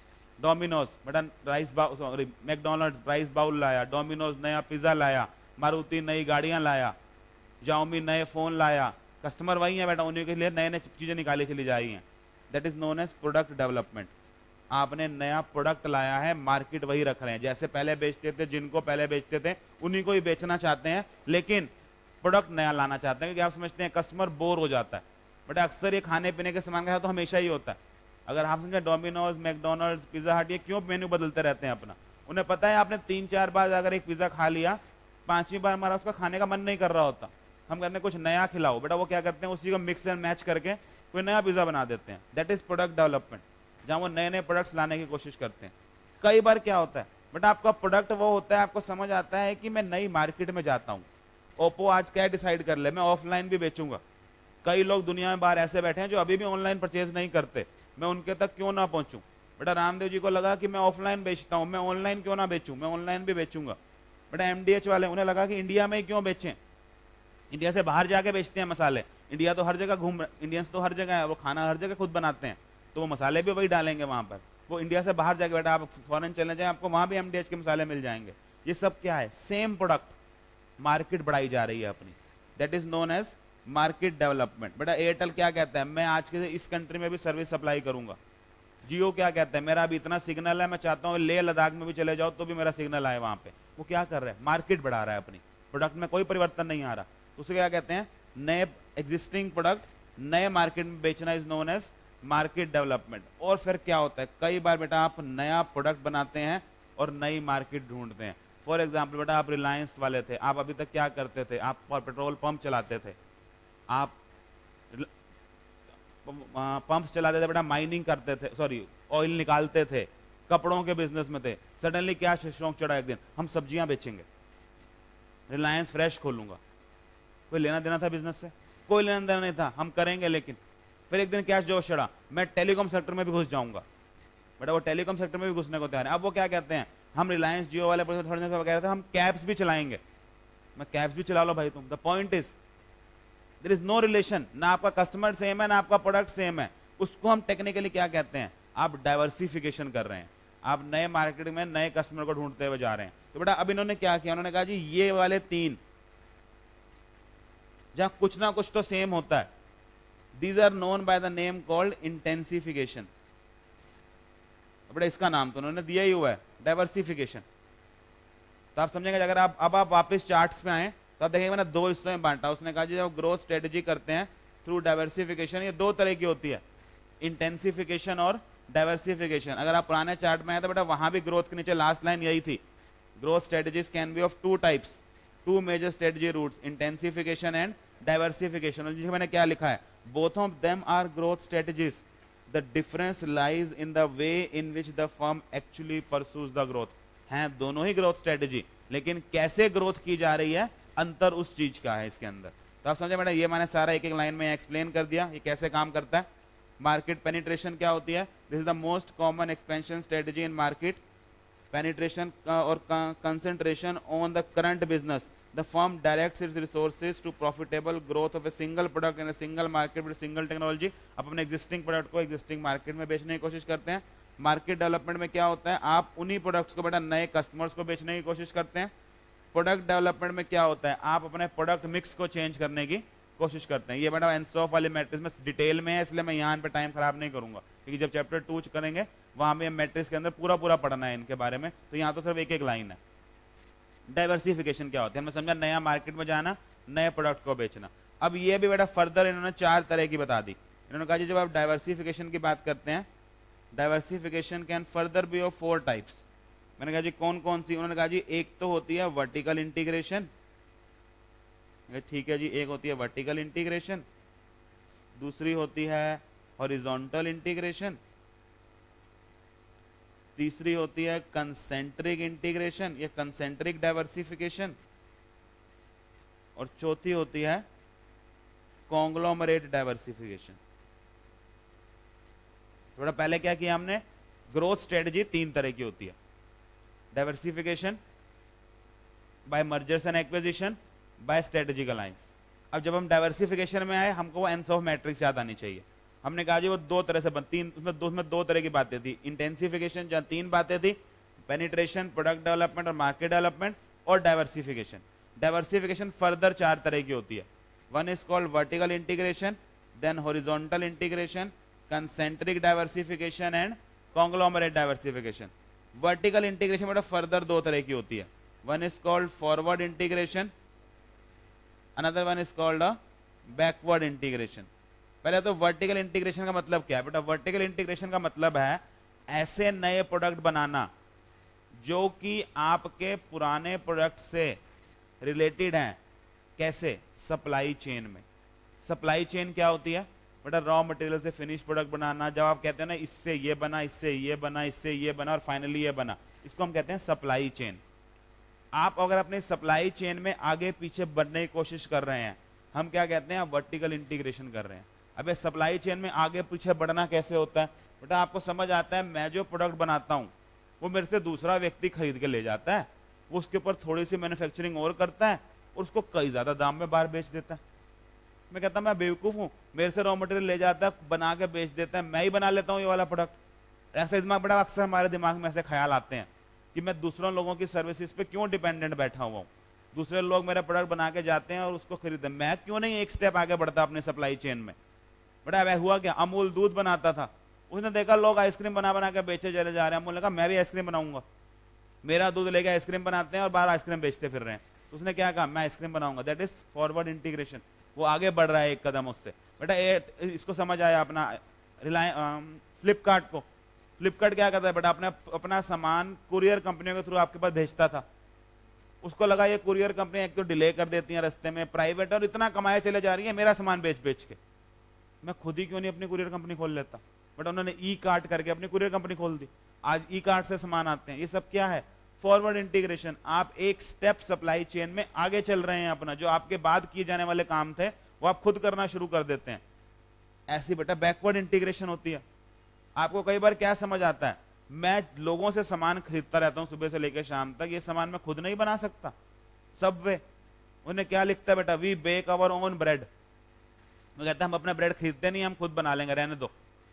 डोमिनोज बेटा rice bowl, sorry McDonald's rice bowl लाया, डोमिनोज नया पिज्जा लाया, मारुति नई गाड़ियां लाया, Xiaomi नए फोन लाया, कस्टमर वही है बेटा, उन्हीं के लिए नए नए चीजें निकाली चली जा रही हैं। That is known as product development. आपने नया प्रोडक्ट लाया है, मार्केट वही रख रहे हैं, जैसे पहले बेचते थे, जिनको पहले बेचते थे उन्हीं को ही बेचना चाहते हैं, लेकिन प्रोडक्ट नया लाना चाहते हैं, क्योंकि आप समझते हैं कस्टमर बोर हो जाता है। बट अक्सर ये खाने पीने के सामान के साथ तो हमेशा ही होता है। अगर आप समझे डोमिनोज, मैकडोनल्ड्स, पिज्जा हट, ये क्यों मेन्यू बदलते रहते हैं अपना? उन्हें पता है आपने तीन चार बार अगर एक पिज्जा खा लिया, पांचवी बार हमारा उसका खाने का मन नहीं कर रहा होता। हम कहते हैं कुछ नया खिलाओ, बेटा वो क्या करते हैं, उसी को मिक्स एंड मैच करके कोई नया पिज्जा बना देते हैं। दैट इज प्रोडक्ट डेवलपमेंट, जहां वो नए नए प्रोडक्ट्स लाने की कोशिश करते हैं। कई बार क्या होता है बेटा, आपका प्रोडक्ट वो होता है, आपको समझ आता है कि मैं नई मार्केट में जाता हूँ। ओप्पो आज क्या डिसाइड कर ले, मैं ऑफलाइन भी बेचूंगा। कई लोग दुनिया में बाहर ऐसे बैठे हैं जो अभी भी ऑनलाइन परचेज नहीं करते, मैं उनके तक क्यों ना पहुंचूं। बेटा रामदेव जी को लगा कि मैं ऑफलाइन बेचता हूं, मैं ऑनलाइन क्यों ना बेचूं, मैं ऑनलाइन भी बेचूंगा। बेटा एमडीएच वाले, उन्हें लगा कि इंडिया में ही क्यों बेचें, इंडिया से बाहर जाके बेचते हैं मसाले। इंडिया तो हर जगह घूम, इंडियंस तो हर जगह है, वो खाना हर जगह खुद बनाते हैं, तो वो मसाले भी वही डालेंगे वहां पर। वो इंडिया से बाहर जाके, बेटा आप फॉरेन चले जाए, आपको वहां भी एमडीएच के मसाले मिल जाएंगे। ये सब क्या है, सेम प्रोडक्ट, मार्केट बढ़ाई जा रही है अपनी। That is known as market development. बेटा एयरटेल क्या कहता है, मैं आज के इस कंट्री में भी सर्विस सप्लाई करूंगा। जियो क्या कहता है, मेरा अभी इतना सिग्नल है, मैं चाहता हूँ लेह लद्दाख में भी चले जाओ तो भी मेरा सिग्नल आए वहां पे। वो क्या कर रहा है, मार्केट बढ़ा रहा है अपनी, प्रोडक्ट में कोई परिवर्तन नहीं आ रहा। तो उसे क्या कहते हैं, नए एग्जिस्टिंग प्रोडक्ट नए मार्केट में बेचना is known as market development. और फिर क्या होता है, कई बार बेटा आप नया प्रोडक्ट बनाते हैं और नई मार्केट ढूंढते हैं। फॉर एग्जाम्पल बेटा आप रिलायंस वाले थे, आप अभी तक क्या करते थे, आप पेट्रोल पंप चलाते थे, आप पंप चलाते थे बेटा, माइनिंग करते थे, सॉरी ऑयल निकालते थे, कपड़ों के बिजनेस में थे। सडनली क्या शौक चढ़ा, एक दिन हम सब्जियां बेचेंगे, रिलायंस फ्रेश खोलूंगा। कोई लेना देना था बिजनेस से, कोई लेना देना नहीं था, हम करेंगे। लेकिन फिर एक दिन क्या जोश चढ़ा, मैं टेलीकॉम सेक्टर में भी घुस जाऊंगा। बेटा वो टेलीकॉम सेक्टर में भी घुसने को तैयार है। अब वो क्या कहते हैं, हम रिलायंस जियो वाले थोड़े दिन से कह रहे थे हम कैब्स भी चलाएंगे। मैं कैब्स भी चला लो भाई तुम। The point is there is no relation, ना आपका कस्टमर सेम है ना आपका प्रोडक्ट सेम है। उसको हम टेक्निकली क्या कहते हैं, आप डाइवर्सिफिकेशन कर रहे हैं, आप नए मार्केट में नए कस्टमर को ढूंढते हुए जा रहे हैं। तो बेटा अब इन्होंने क्या किया, उन्होंने कहा जी ये वाले तीन जहां कुछ ना कुछ तो सेम होता है, these are known by the name called intensification. बेटा इसका नाम तो उन्होंने दिया ही हुआ है डाइवर्सिफिकेशन। तो आप समझेंगे, अगर आप अब आप वापस चार्ट्स पे आए तो आप देखेंगे मैंने दो हिस्सों में बांटा। उसने कहा जी जब ग्रोथ स्ट्रेटेजी करते हैं थ्रू डाइवर्सिफिकेशन, ये दो तरह की होती है, इंटेंसिफिकेशन और डाइवर्सिफिकेशन। अगर आप पुराने चार्ट में आए तो बेटा वहां भी ग्रोथ के नीचे लास्ट लाइन यही थी, growth strategies can be of two types, two major strategy routes, intensification and diversification. जिसे मैंने क्या लिखा है, both of them are growth strategies, the difference lies in the way in which the firm actually pursues the growth. हैं दोनों ही growth strategy, लेकिन कैसे growth की जा रही है, अंतर उस चीज का है इसके अंदर। तो आप समझे बेटा, ये मैंने सारा एक एक लाइन में एक्सप्लेन कर दिया ये कैसे काम करता है। मार्केट पेनिट्रेशन क्या होती है, this is the most common expansion strategy in market penetration और concentration on the current business. The firm directs its resources to profitable growth of a single product in a single market with single technology। आप अपने existing product को existing market में बेचने की कोशिश करते हैं। मार्केट डेवलपमेंट में क्या होता है, आप उन्हीं प्रोडक्ट्स को बेटा नए कस्टमर्स को बेचने की कोशिश करते हैं। प्रोडक्ट डेवलपमेंट में क्या होता है, आप अपने प्रोडक्ट मिक्स को चेंज करने की कोशिश करते हैं। ये बेटा एनसॉफ वाली मैट्रिक्स में डिटेल में है, इसलिए मैं यहाँ पे टाइम खराब नहीं करूंगा, क्योंकि जब चैप्टर टू करेंगे वहां पे मैट्रिक्स के अंदर पूरा पूरा पढ़ना है इनके बारे में। तो यहाँ तो सिर्फ एक एक लाइन है। डाइवर्सिफिकेशन क्या होता है, हमने समझा नया मार्केट में जाना, नए प्रोडक्ट को बेचना। अब ये भी बेटा फर्दर इन्होंने चार तरह की बता दी। इन्होंने कहा जी जब आप डाइवर्सिफिकेशन की बात करते हैं, diversification can further be of four types. मैंने कहा जी कौन कौन सी, उन्होंने कहा जी एक तो होती है वर्टिकल इंटीग्रेशन, ठीक है जी, एक होती है वर्टिकल इंटीग्रेशन, दूसरी होती है हॉरिजॉन्टल इंटीग्रेशन, तीसरी होती है कंसेंट्रिक इंटीग्रेशन, ये कंसेंट्रिक डाइवर्सिफिकेशन, और चौथी होती है कॉन्ग्लोमरेट डाइवर्सिफिकेशन। थोड़ा पहले क्या किया हमने, ग्रोथ स्ट्रेटजी तीन तरह की होती है, diversification by mergers and acquisition, by strategic alliance. अब जब हम डाइवर्सिफिकेशन में आए, हमको वो एनसॉफ मैट्रिक्स याद आनी चाहिए। हमने कहा जी वो दो तरह से तीन, उसमें दो उसमें दो तरह की बातें थी, इंटेंसिफिकेशन जहां तीन बातें थी, पेनिट्रेशन, प्रोडक्ट डेवलपमेंट और मार्केट डेवलपमेंट, और डाइवर्सिफिकेशन। डाइवर्सिफिकेशन फर्दर चार तरह की होती है, one is called vertical integration, then horizontal integration, concentric diversification and conglomerate diversification. Vertical integration बेटा फर्दर दो तरह की होती है, one is called forward integration, another one is called backward integration. पहले तो वर्टिकल इंटीग्रेशन का मतलब क्या है बेटा? वर्टिकल इंटीग्रेशन का मतलब है ऐसे नए प्रोडक्ट बनाना जो कि आपके पुराने प्रोडक्ट से रिलेटेड हैं। कैसे? सप्लाई चेन में। सप्लाई चेन क्या होती है बेटा? रॉ मटेरियल से फिनिश प्रोडक्ट बनाना। जब आप कहते हैं ना इससे ये बना, इससे ये बना, इससे ये बना और फाइनली ये बना, इसको हम कहते हैं सप्लाई चेन। आप अगर अपने सप्लाई चेन में आगे पीछे बढ़ने की कोशिश कर रहे हैं, हम क्या कहते हैं? वर्टिकल इंटीग्रेशन कर रहे हैं। अब सप्लाई चेन में आगे पीछे बढ़ना कैसे होता है बेटा? आपको समझ आता है, मैं जो प्रोडक्ट बनाता हूं वो मेरे से दूसरा व्यक्ति खरीद के ले जाता है, वो उसके ऊपर थोड़ी सी मैन्युफैक्चरिंग और करता है और उसको कई ज्यादा दाम में बाहर बेच देता है। मैं कहता मैं बेवकूफ हूं, मेरे से रॉ मटेरियल ले जाता है, बना के बेच देता है, मैं ही बना लेता हूं ये वाला प्रोडक्ट। ऐसा दिमाग बड़ा अक्सर हमारे दिमाग में ऐसे ख्याल आते हैं कि मैं दूसरों लोगों की सर्विसेज पे क्यों डिपेंडेंट बैठा हुआ हूं। दूसरे लोग मेरा प्रोडक्ट बना के जाते हैं और उसको खरीदते हैं, मैं क्यों नहीं एक स्टेप आगे बढ़ता अपने सप्लाई चेन में? बेटा वह हुआ क्या? अमूल दूध बनाता था, उसने देखा लोग आइसक्रीम बना बना के बेचे चले जा रहे हैं। अमूल ने कहा मैं भी आइसक्रीम बनाऊंगा, मेरा दूध लेके आइसक्रीम बनाते हैं और बाहर आइसक्रीम बेचते फिर रहे हैं। तो उसने क्या कहा? मैं आइसक्रीम बनाऊंगा। That is forward integration. वो आगे बढ़ रहा है एक कदम उससे। बेटा ए, इसको समझ आया अपना रिलायंस फ्लिपकार्ट को? फ्लिपकार्ट क्या करता है बेटा? अपना अपना सामान कुरियर कंपनियों के थ्रू आपके पास भेजता था। उसको लगा ये कुरियर कंपनी एक तो डिले कर देती है रास्ते में, प्राइवेट, और इतना कमाए चले जा रही है मेरा सामान बेच बेच के, मैं खुद ही क्यों नहीं अपनी कुरियर कंपनी खोल लेता? बट उन्होंने ई कार्ट करके अपनी कुरियर कंपनी खोल दी। आज ई कार्ट से सामान आते हैं। ये सब क्या है? Forward integration. आप एक स्टेप सप्लाई चेन में आगे चल रहे हैं। अपना जो आपके बाद किए जाने वाले काम थे वो आप खुद करना शुरू कर देते हैं। ऐसी बेटा बैकवर्ड इंटीग्रेशन होती है। आपको कई बार क्या समझ आता है? मैं लोगों से सामान खरीदता रहता हूं सुबह से लेकर शाम तक, ये सामान मैं खुद नहीं बना सकता। सबवे उन्हें क्या लिखता है बेटा? We bake our own bread. वो कहता है हम अपना ब्रेड खरीदते नहीं, हम खुद बना लेंगे, रहने दो।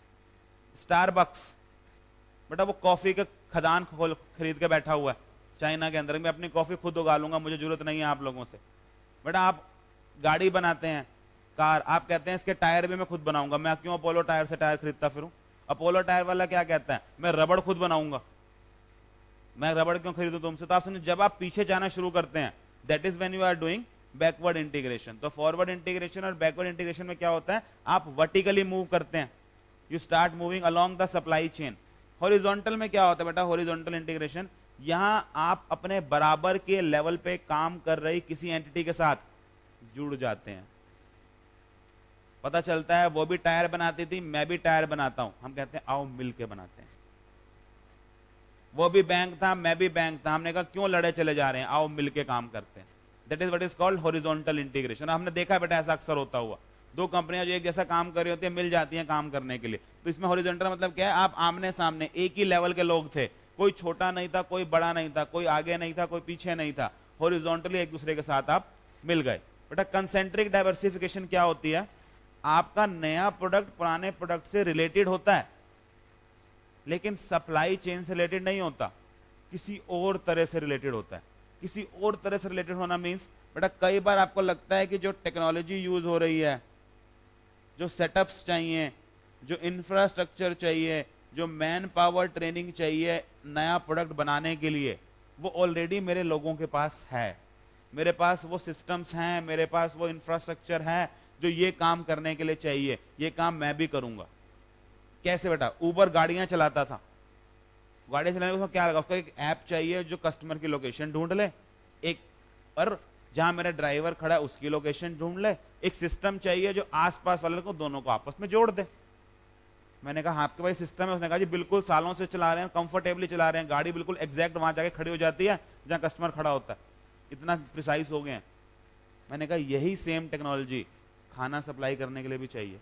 स्टारबक्स बेटा वो कॉफी के खदान खोल खरीद के बैठा हुआ है चाइना के अंदर, मैं अपनी कॉफी खुद उगा लूंगा, मुझे जरूरत नहीं है आप लोगों से। बेटा आप गाड़ी बनाते हैं, कार, आप कहते हैं इसके टायर भी मैं खुद बनाऊंगा, मैं क्यों अपोलो टायर से टायर खरीदता फिरूं? अपोलो टायर वाला क्या कहता है? मैं रबड़ खुद बनाऊंगा, मैं रबड़ क्यों खरीदूं तुमसे? तो आप समझो, जब आप पीछे जाना शुरू करते हैं, that is when you are doing backward integration. तो फॉरवर्ड इंटीग्रेशन और बैकवर्ड इंटीग्रेशन में क्या होता है? आप वर्टिकली मूव करते हैं, you start moving along the supply chain. Horizontal में क्या होता है बेटा? हॉरिजॉन्टल इंटीग्रेशन, यहां आप अपने बराबर के लेवल पे काम कर रही किसी एंटिटी के साथ जुड़ जाते हैं। पता चलता है वो भी टायर बनाती थी, मैं भी टायर बनाता हूं, हम कहते हैं आओ मिलके बनाते हैं। वो भी बैंक था, मैं भी बैंक था, हमने कहा क्यों लड़े चले जा रहे हैं, आओ मिलके काम करते हैं। That is what is called horizontal integration. हमने देखा बेटा ऐसा अक्सर होता हुआ, दो कंपनियां जो एक जैसा काम कर रही होती है मिल जाती हैं काम करने के लिए। तो इसमें हॉरिजॉन्टल मतलब क्या है? आप आमने सामने एक ही लेवल के लोग थे, कोई छोटा नहीं था, कोई बड़ा नहीं था, कोई आगे नहीं था, कोई पीछे नहीं था, हॉरिजॉन्टली एक दूसरे के साथ आप मिल गए। बेटा कंसेंट्रिक डाइवर्सिफिकेशन क्या होती है? आपका नया प्रोडक्ट पुराने प्रोडक्ट से रिलेटेड होता है लेकिन सप्लाई चेन से रिलेटेड नहीं होता, किसी और तरह से रिलेटेड होता है। किसी और तरह से रिलेटेड होना मींस बेटा कई बार आपको लगता है कि जो टेक्नोलॉजी यूज हो रही है, जो सेटअप्स चाहिए, जो इंफ्रास्ट्रक्चर चाहिए, जो मैन पावर ट्रेनिंग चाहिए नया प्रोडक्ट बनाने के लिए, वो ऑलरेडी मेरे लोगों के पास है, मेरे पास वो सिस्टम्स हैं, मेरे पास वो इंफ्रास्ट्रक्चर है जो ये काम करने के लिए चाहिए, ये काम मैं भी करूंगा। कैसे बेटा? ऊबर गाड़ियां चलाता था, गाड़ी चलाने को क्या लगा? उसको एक ऐप चाहिए जो कस्टमर की लोकेशन ढूंढ ले, एक और जहां मेरा ड्राइवर खड़ा है उसकी लोकेशन ढूंढ ले, एक सिस्टम चाहिए जो आसपास वाले को दोनों को आपस में जोड़ दे। मैंने कहा आपके पास सिस्टम है? उसने कहा जी बिल्कुल, सालों से चला रहे हैं, कंफर्टेबली चला रहे हैं, गाड़ी बिल्कुल एग्जैक्ट वहां जाके खड़ी हो जाती है जहां कस्टमर खड़ा होता है, इतना प्रिसाइज हो गए हैं। मैंने कहा यही सेम टेक्नोलॉजी खाना सप्लाई करने के लिए भी चाहिए।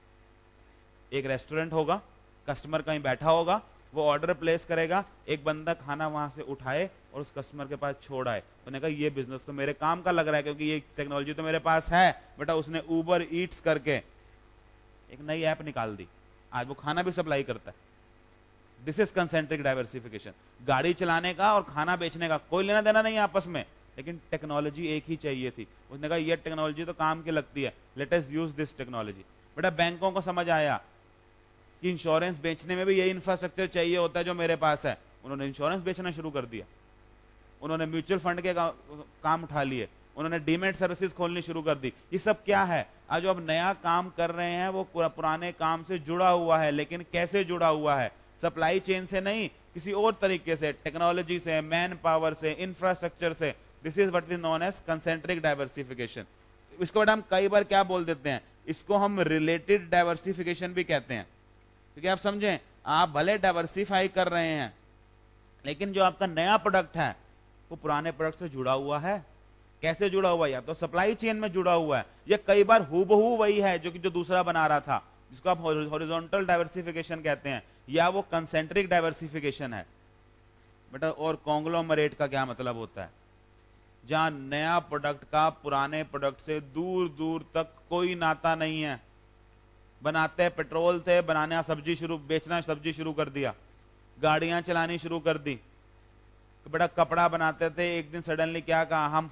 एक रेस्टोरेंट होगा, कस्टमर कहीं बैठा होगा, वो ऑर्डर प्लेस करेगा, एक बंदा खाना वहां से उठाए और उस कस्टमर के पास छोड़ आए। मैंने कहा ये बिजनेस तो मेरे काम का लग रहा है क्योंकि ये टेक्नोलॉजी तो मेरे पास है। बेटा उसने ऊबर ईट्स करके एक नई ऐप निकाल दी, आज वो खाना भी सप्लाई करता है। This is concentric diversification. गाड़ी चलाने का और खाना बेचने का कोई लेना देना नहीं है आपस में, लेकिन टेक्नोलॉजी एक ही चाहिए थी। उसने कहा ये टेक्नोलॉजी तो काम की लगती है, let us use this technology. बेटा बैंकों को समझ आया कि इंश्योरेंस बेचने में भी यही इंफ्रास्ट्रक्चर चाहिए होता है जो मेरे पास है, उन्होंने इंश्योरेंस बेचना शुरू कर दिया। उन्होंने म्यूचुअल फंड के का, काम उठा लिए, उन्होंने डीमेट सर्विसेज खोलनी शुरू कर दी। ये सब क्या है? आज जो अब नया काम कर रहे हैं वो पुराने काम से जुड़ा हुआ है, लेकिन कैसे जुड़ा हुआ है? सप्लाई चेन से नहीं, किसी और तरीके से, टेक्नोलॉजी से, मैन पावर से, इंफ्रास्ट्रक्चर से। This is what is known as concentric diversification. इसको बट हम कई बार क्या बोल देते हैं, इसको हम रिलेटेड डाइवर्सिफिकेशन भी कहते हैं। क्योंकि आप समझें, आप भले डाइवर्सिफाई कर रहे हैं, लेकिन जो आपका नया प्रोडक्ट है वो पुराने प्रोडक्ट से जुड़ा हुआ है। कैसे जुड़ा हुआ है? या तो सप्लाई चेन में जुड़ा हुआ है, या कई बार हूबहू वही है जो कि जो दूसरा बना रहा था, जिसको आप हॉरिजॉन्टल डाइवर्सिफिकेशन कहते हैं, या वो कंसेंट्रिक डाइवर्सिफिकेशन है। बेटा, और कॉन्ग्लोमरेट का क्या मतलब होता है? जहां नया प्रोडक्ट का पुराने प्रोडक्ट से दूर दूर तक कोई नाता नहीं है। बनाते पेट्रोल थे, बनाने सब्जी शुरू, बेचना सब्जी शुरू कर दिया, गाड़ियां चलानी शुरू कर दी। बेटा, कपड़ा बनाते थे, एक दिन सडनली क्या कहा, हम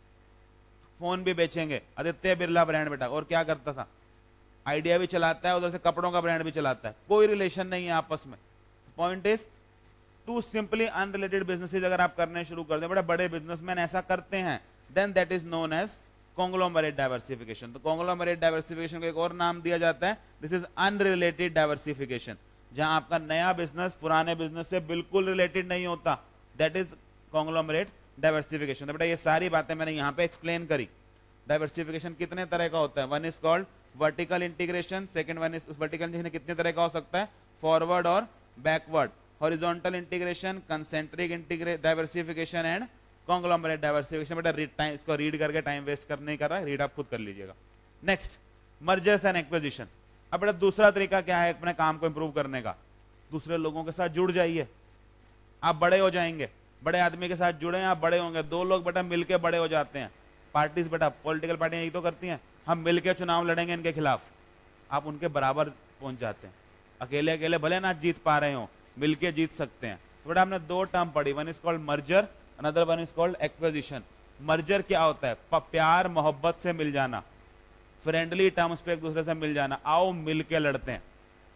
फोन भी बेचेंगे, आदित्य बिरला ब्रांड। बेटा, और क्या करता था? आइडिया भी चलाता है, उधर से कपड़ों का ब्रांड भी चलाता है, कोई रिलेशन नहीं है आपस में। Point is to simply unrelated businesses अगर आप करने शुरू कर दें, बड़े बड़े बिजनेसमैन ऐसा करते हैं, then that is known as conglomerate diversification. तो कॉन्ग्लोमरेट डाइवर्सिफिकेशन को एक और नाम दिया जाता है, दिस इज अनरिलेटेड डाइवर्सिफिकेशन, जहां आपका नया बिजनेस पुराने बिजनेस से बिल्कुल रिलेटेड नहीं होता, दैट इज कॉन्ग्लोमरेट डाइवर्सिफिकेशन। तो बेटा, ये सारी बातें मैंने यहां पे एक्सप्लेन करी। डाइवर्सिफिकेशन कितने तरह का होता है? One is called vertical integration, second one is, vertical integration कितने तरह का हो सकता है? फॉरवर्ड और backward. Horizontal integration, concentric integration diversification and conglomerate diversification. बेटा, रीड टाइम, इसको रीड करके टाइम वेस्ट करने नहीं कर रहा है, रीड आप खुद कर लीजिएगा। Next, mergers and acquisition. अब बेटा, दूसरा तरीका क्या है अपने काम को इंप्रूव करने का? दूसरे लोगों के साथ जुड़ जाइए, आप बड़े हो जाएंगे। बड़े आदमी के साथ जुड़े, आप बड़े होंगे। दो लोग बेटा मिलके बड़े हो जाते हैं। पार्टीज बेटा, पॉलिटिकल पार्टियां यही तो करती हैं, हम मिलके चुनाव लड़ेंगे इनके खिलाफ, आप उनके बराबर पहुंच जाते हैं। अकेले अकेले भले ना जीत पा रहे हो, मिलके जीत सकते हैं। तो बेटा, हमने दो टर्म पढ़ी, one is called merger, another one is called acquisition. Merger क्या होता है? प्यार मोहब्बत से मिल जाना, फ्रेंडली टर्म्स पे एक दूसरे से मिल जाना, आओ मिलके लड़ते हैं,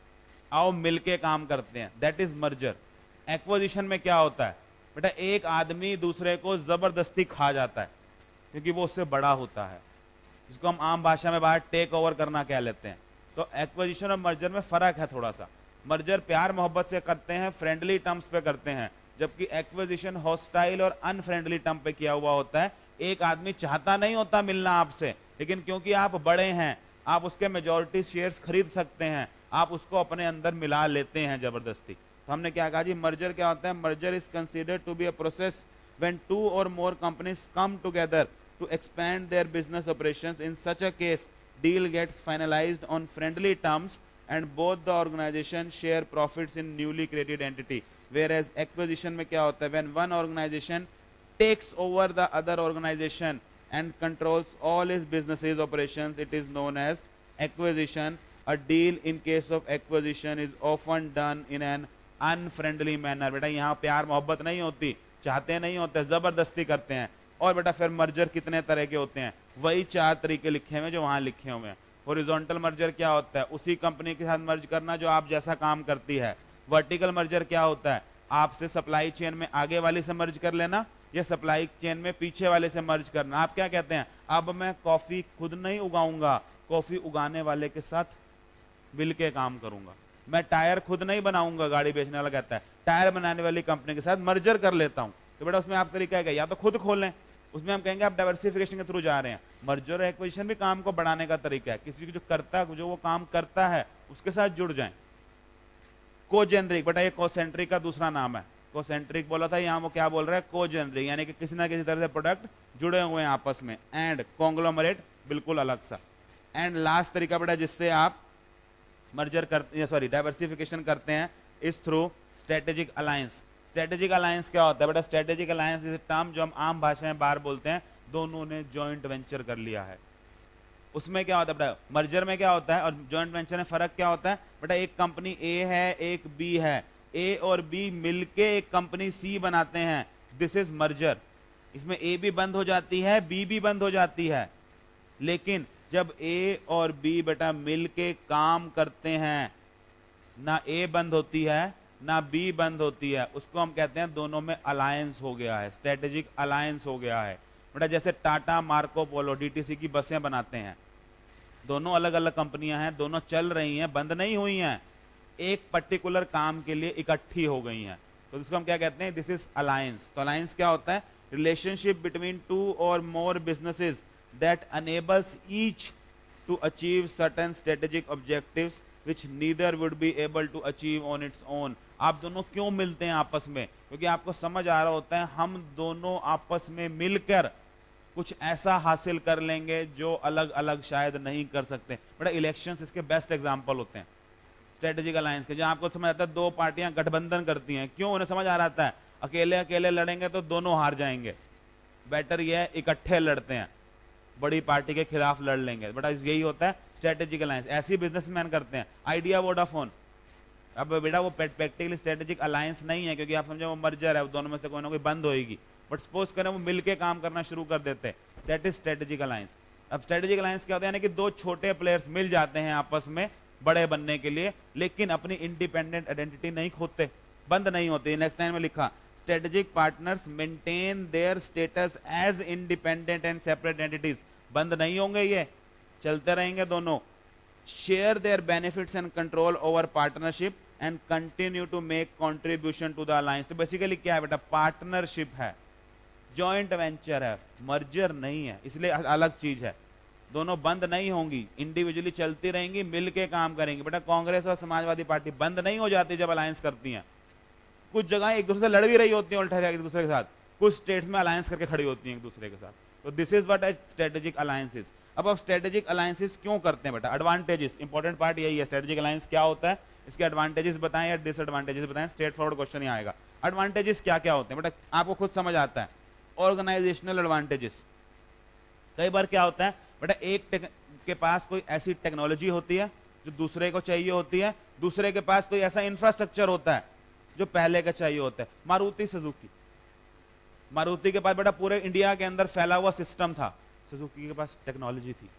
आओ मिलके काम करते हैं, दैट इज मर्जर। एक्विजिशन में क्या होता है? बेटा, एक आदमी दूसरे को जबरदस्ती खा जाता है क्योंकि वो उससे बड़ा होता है, जिसको हम आम भाषा में बाहर टेक ओवर करना कह लेते हैं। तो एक्विजिशन और मर्जर में फर्क है थोड़ा सा। मर्जर प्यार मोहब्बत से करते हैं, फ्रेंडली टर्म्स पे करते हैं, जबकि एक्विजिशन हॉस्टाइल और अनफ्रेंडली टर्म पे किया हुआ होता है। एक आदमी चाहता नहीं होता मिलना आपसे, लेकिन क्योंकि आप बड़े हैं, आप उसके मेजॉरिटी शेयर्स खरीद सकते हैं, आप उसको अपने अंदर मिला लेते हैं जबरदस्ती। तो हमने क्या कहा जी, मर्जर क्या होता है? Merger is considered to be a process when two or more companies come together to expand their business operations. In such a case, deal gets finalized on friendly terms and both the organization share profits in newly created entity. Whereas acquisition में क्या होता है? When one organization takes over the other organization and controls all its businesses operations, it is known as acquisition. A deal in case of acquisition is often done in an unfriendly manner. बेटा, यहाँ प्यार मोहब्बत नहीं होती, चाहते नहीं होते, जबरदस्ती करते हैं। और बेटा, फिर मर्जर कितने तरह के होते हैं? वही चार तरीके लिखे हुए जो वहां लिखे हुए हैं। हॉरिजॉन्टल मर्जर क्या होता है? उसी कंपनी के साथ मर्ज करना जो आप जैसा काम करती है। वर्टिकल मर्जर क्या होता है? आपसे सप्लाई चेन में आगे वाले से मर्ज कर लेना या सप्लाई चेन में पीछे वाले से मर्ज करना। आप क्या कहते हैं? अब मैं कॉफी खुद नहीं उगाऊंगा, कॉफी उगाने वाले के साथ मिलके काम करूंगा। मैं टायर खुद नहीं बनाऊंगा, गाड़ी बेचने वाला कहता है टायर बनाने वाली कंपनी के साथ मर्जर कर लेता हूं। तो बेटा, उसमें आप तरीका है, या तो खुद खोल लें, उसमें हम कहेंगे आप डाइवर्सिफिकेशन के थ्रू जा रहे हैं। मर्जर और एक्विजिशन भी काम को बढ़ाने का तरीका है, किसी को जो करता है, जो वो काम करता है उसके साथ जुड़ जाएं। कोजेनरिक, बेटा ये कोसेंट्रिक का दूसरा नाम है। कोसेंट्रिक बोला था, यहाँ वो क्या बोल रहा है? कोजेनरिक, यानी कि किसी ना किसी तरह से प्रोडक्ट जुड़े हुए हैं आपस में। एंड कॉन्ग्लोमरेट बिल्कुल अलग सा। एंड लास्ट तरीका बेटा जिससे आप मर्जर करते सॉरी डाइवर्सिफिकेशन करते हैं is through strategic alliance. Strategic alliance क्या होता है बेटा? स्ट्रेटेजिक अलायंस इज टर्म जो हम आम भाषा में बाहर बोलते हैं, दोनों ने जॉइंट वेंचर कर लिया है। उसमें क्या होता है बेटा? मर्जर में क्या होता है और जॉइंट वेंचर में फर्क क्या होता है बेटा? एक कंपनी ए है, एक बी है, ए और बी मिलके एक कंपनी सी बनाते हैं, दिस इज मर्जर। इसमें ए भी बंद हो जाती है, बी भी बंद हो जाती है, लेकिन जब ए और बी बेटा मिलके काम करते हैं, ना ए बंद होती है ना बी बंद होती है, उसको हम कहते हैं दोनों में अलायंस हो गया है, स्ट्रेटेजिक अलायंस हो गया है। बेटा जैसे टाटा, मार्को पोलो, डीटीसी की बसें बनाते हैं, दोनों अलग अलग कंपनियां हैं, दोनों चल रही हैं, बंद नहीं हुई हैं, एक पर्टिकुलर काम के लिए इकट्ठी हो गई हैं, तो इसको हम क्या कहते हैं, दिस इज अलायंस। तो अलायंस क्या होता है, relationship between two or more businesses that enables each to achieve certain strategic objectives which neither would be able to achieve on its own। आप दोनों क्यों मिलते हैं आपस में, क्योंकि आपको समझ आ रहा होता है हम दोनों आपस में मिलकर कुछ ऐसा हासिल कर लेंगे जो अलग अलग शायद नहीं कर सकते। बेटा इलेक्शंस इसके बेस्ट एग्जांपल होते हैं स्ट्रेटेजिक अलायंस के, जहां आपको समझ आता है दो पार्टियां गठबंधन करती हैं, क्यों, उन्हें समझ आ रहा है अकेले अकेले लड़ेंगे तो दोनों हार जाएंगे, बेटर ये है इकट्ठे लड़ते हैं, बड़ी पार्टी के खिलाफ लड़ लेंगे। बेटा यही होता है स्ट्रेटेजिक अलायंस, ऐसी बिजनेसमैन करते हैं। आइडिया वोडाफोन, अब बेटा वो प्रैक्टिकली स्ट्रेटेजिक अलायंस नहीं है, क्योंकि आप समझो वो मर्जर है, वो दोनों में से कोई ना कोई बंद होगी, बट सपोज करें वो मिलके काम करना शुरू कर देते हैं, दैट इज स्ट्रेटेजिक अलायंस। अब स्ट्रेटेजिक अलायंस क्या होता है, यानी कि दो छोटे प्लेयर्स मिल जाते हैं आपस में बड़े बनने के लिए, लेकिन अपनी इंडिपेंडेंट आइडेंटिटी नहीं खोते, बंद नहीं होते। नेक्स्ट लाइन में लिखा, strategic partners maintain their status as independent and separate entities, बंद नहीं होंगे, ये चलते रहेंगे दोनों। Share their benefits and control over partnership and continue to make contribution to the alliance. तो बेसिकली क्या है बेटा, पार्टनरशिप है, जॉइंट वेंचर है, मर्जर नहीं है, इसलिए अलग चीज है, दोनों बंद नहीं होंगी, इंडिविजुअली चलती रहेंगी, मिलके काम करेंगी। बेटा कांग्रेस और समाजवादी पार्टी बंद नहीं हो जाती जब अलायंस करती हैं, कुछ जगह एक दूसरे से लड़ भी रही होती है उल्टा एक दूसरे के साथ, कुछ स्टेट्स में अलायंस करके खड़ी होती हैं एक दूसरे के साथ। तो this is what strategic alliances. अब अब स्ट्रेटेजिक अलायंसेस क्यों करते हैं बेटा, एडवांटेजेस, इंपॉर्टेंट पार्ट यही है, स्ट्रेटेजिक अलायंस क्या होता है, इसके एडवांटेजेस बताएं या डिसएडवांटेजेस बताएं, स्ट्रेट फॉरवर्ड क्वेश्चन ही आएगा। एडवांटेजेस क्या क्या होते हैं बेटा, आपको खुद समझ आता है। ऑर्गेनाइजेशनल एडवांटेजेस, कई बार क्या होता है बेटा, एक के पास कोई ऐसी टेक्नोलॉजी होती है जो दूसरे को चाहिए होती है, दूसरे के पास कोई ऐसा इंफ्रास्ट्रक्चर होता है जो पहले का चाहिए होता है। मारुति सुजुकी, मारुति के पास बेटा पूरे इंडिया के अंदर फैला हुआ सिस्टम था, सुजुकी के पास टेक्नोलॉजी थी,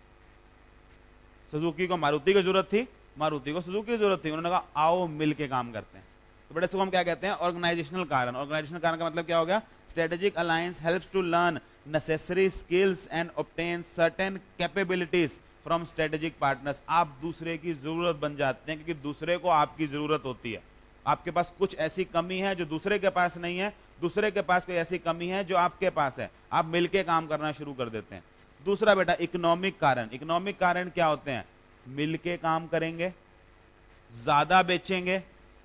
सुजुकी को मारुति की जरूरत थी, मारुति को सुजुकी की जरूरत थी, उन्होंने कहा आओ मिलके काम करते हैं। तो बेटा इसको हम क्या कहते हैं, ऑर्गेनाइजेशनल कारण। ऑर्गेनाइजेशनल कारण का मतलब क्या हो गया, strategic alliance helps to learn necessary skills and obtain certain capabilities from strategic partners. आप दूसरे की जरूरत बन जाते हैं, क्योंकि दूसरे को आपकी जरूरत होती है, आपके पास कुछ ऐसी कमी है जो दूसरे के पास नहीं है, दूसरे के पास कोई ऐसी कमी है जो आपके पास है, आप मिलके काम करना शुरू कर देते हैं। दूसरा बेटा इकोनॉमिक कारण। इकोनॉमिक कारण क्या होते हैं, मिलके काम करेंगे, ज्यादा बेचेंगे,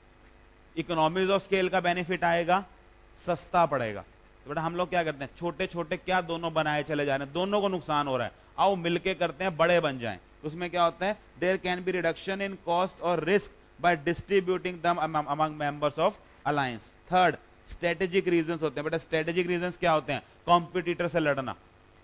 इकोनॉमीज ऑफ स्केल का बेनिफिट आएगा, सस्ता पड़ेगा। तो बेटा हम लोग क्या करते हैं, छोटे छोटे क्या दोनों बनाए चले जा रहे हैं, दोनों को नुकसान हो रहा है, आओ मिलके करते हैं, बड़े बन जाएं। तो उसमें क्या होता है, there can be reduction in cost और risk by distributing them among members of alliance. Third strategic reasons होते हैं बेटा, स्ट्रेटेजिक रीजंस क्या होते हैं, कॉम्पिटिटर से लड़ना,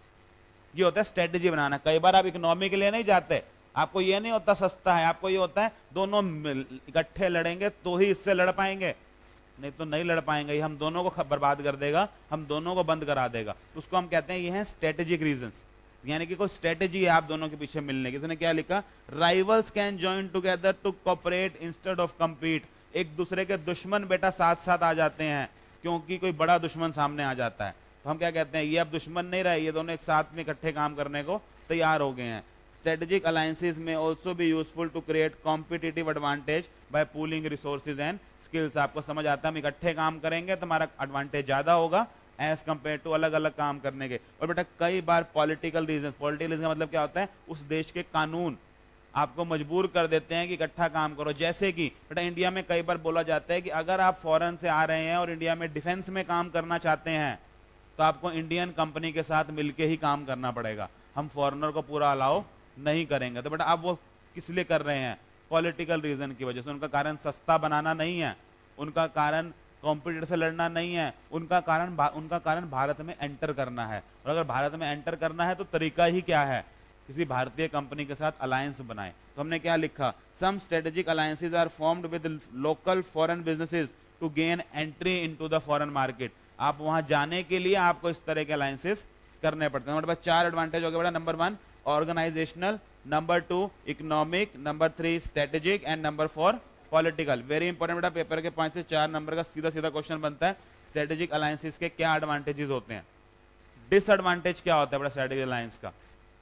ये होता है स्ट्रेटेजी बनाना। कई बार आप इकोनॉमी के लिए नहीं जाते, आपको ये नहीं होता सस्ता है, आपको ये होता है दोनों इकट्ठे लड़ेंगे तो ही इससे लड़ पाएंगे, नहीं तो नहीं लड़ पाएंगे, ये हम दोनों को बर्बाद कर देगा, हम दोनों को बंद करा देगा। तो उसको हम कहते हैं ये है स्ट्रेटेजिक रीजंस, यानी कि कोई स्ट्रेटेजी है आप दोनों के पीछे मिलने की। उसने क्या लिखा, rivals can join together to cooperate instead of compete. एक दूसरे के दुश्मन बेटा साथ साथ आ जाते हैं, क्योंकि कोई बड़ा दुश्मन सामने आ जाता है, तो हम क्या कहते हैं, ये अब दुश्मन नहीं रहे, ये दोनों एक साथ में इकट्ठे काम करने को तैयार हो गए हैं। स्ट्रेटेजिक अलायंसेस में ऑल्सो भी useful to create competitive advantage by pooling resources and skills. आपको समझ आता है हम इकट्ठे काम करेंगे तो हमारा एडवांटेज ज्यादा होगा एज कंपेयर टू अलग अलग काम करने के। और बेटा कई बार पॉलिटिकल रीजन, पॉलिटिकल रीजन का मतलब क्या होता है, उस देश के कानून आपको मजबूर कर देते हैं कि इकट्ठा काम करो। जैसे कि बेटा इंडिया में कई बार बोला जाता है कि अगर आप फॉरेन से आ रहे हैं और इंडिया में डिफेंस में काम करना चाहते हैं तो आपको इंडियन कंपनी के साथ मिलके ही काम करना पड़ेगा, हम फॉरेनर को पूरा अलाउ नहीं करेंगे। तो बेटा आप वो किस लिए कर रहे हैं, पॉलिटिकल रीजन की वजह से। उनका कारण सस्ता बनाना नहीं है, उनका कारण कॉम्पिटिटर से लड़ना नहीं है, उनका कारण उनका कारण भारत में एंटर करना है। और अगर भारत में एंटर करना है तो तरीका ही क्या है, किसी भारतीय कंपनी के साथ अलायंस बनाए। तो हमने क्या लिखा, some strategic alliances are formed with local foreign businesses to gain entry into the foreign market. आप वहां जाने के लिए आपको इस तरह के अलायंसेस करने पड़ते हैं। हमारे पास चार एडवांटेज हो गए बेटा, number one organisational, number two economic, number three strategic and number four political. Very important बेटा, पेपर के पांच से चार नंबर का सीधा सीधा क्वेश्चन बनता है, स्ट्रेटेजिक अलायंसेस के क्या एडवांटेजेस होते हैं। डिसएडवांटेज क्या होता है बेटा स्ट्रेटेजिक अलायंस का?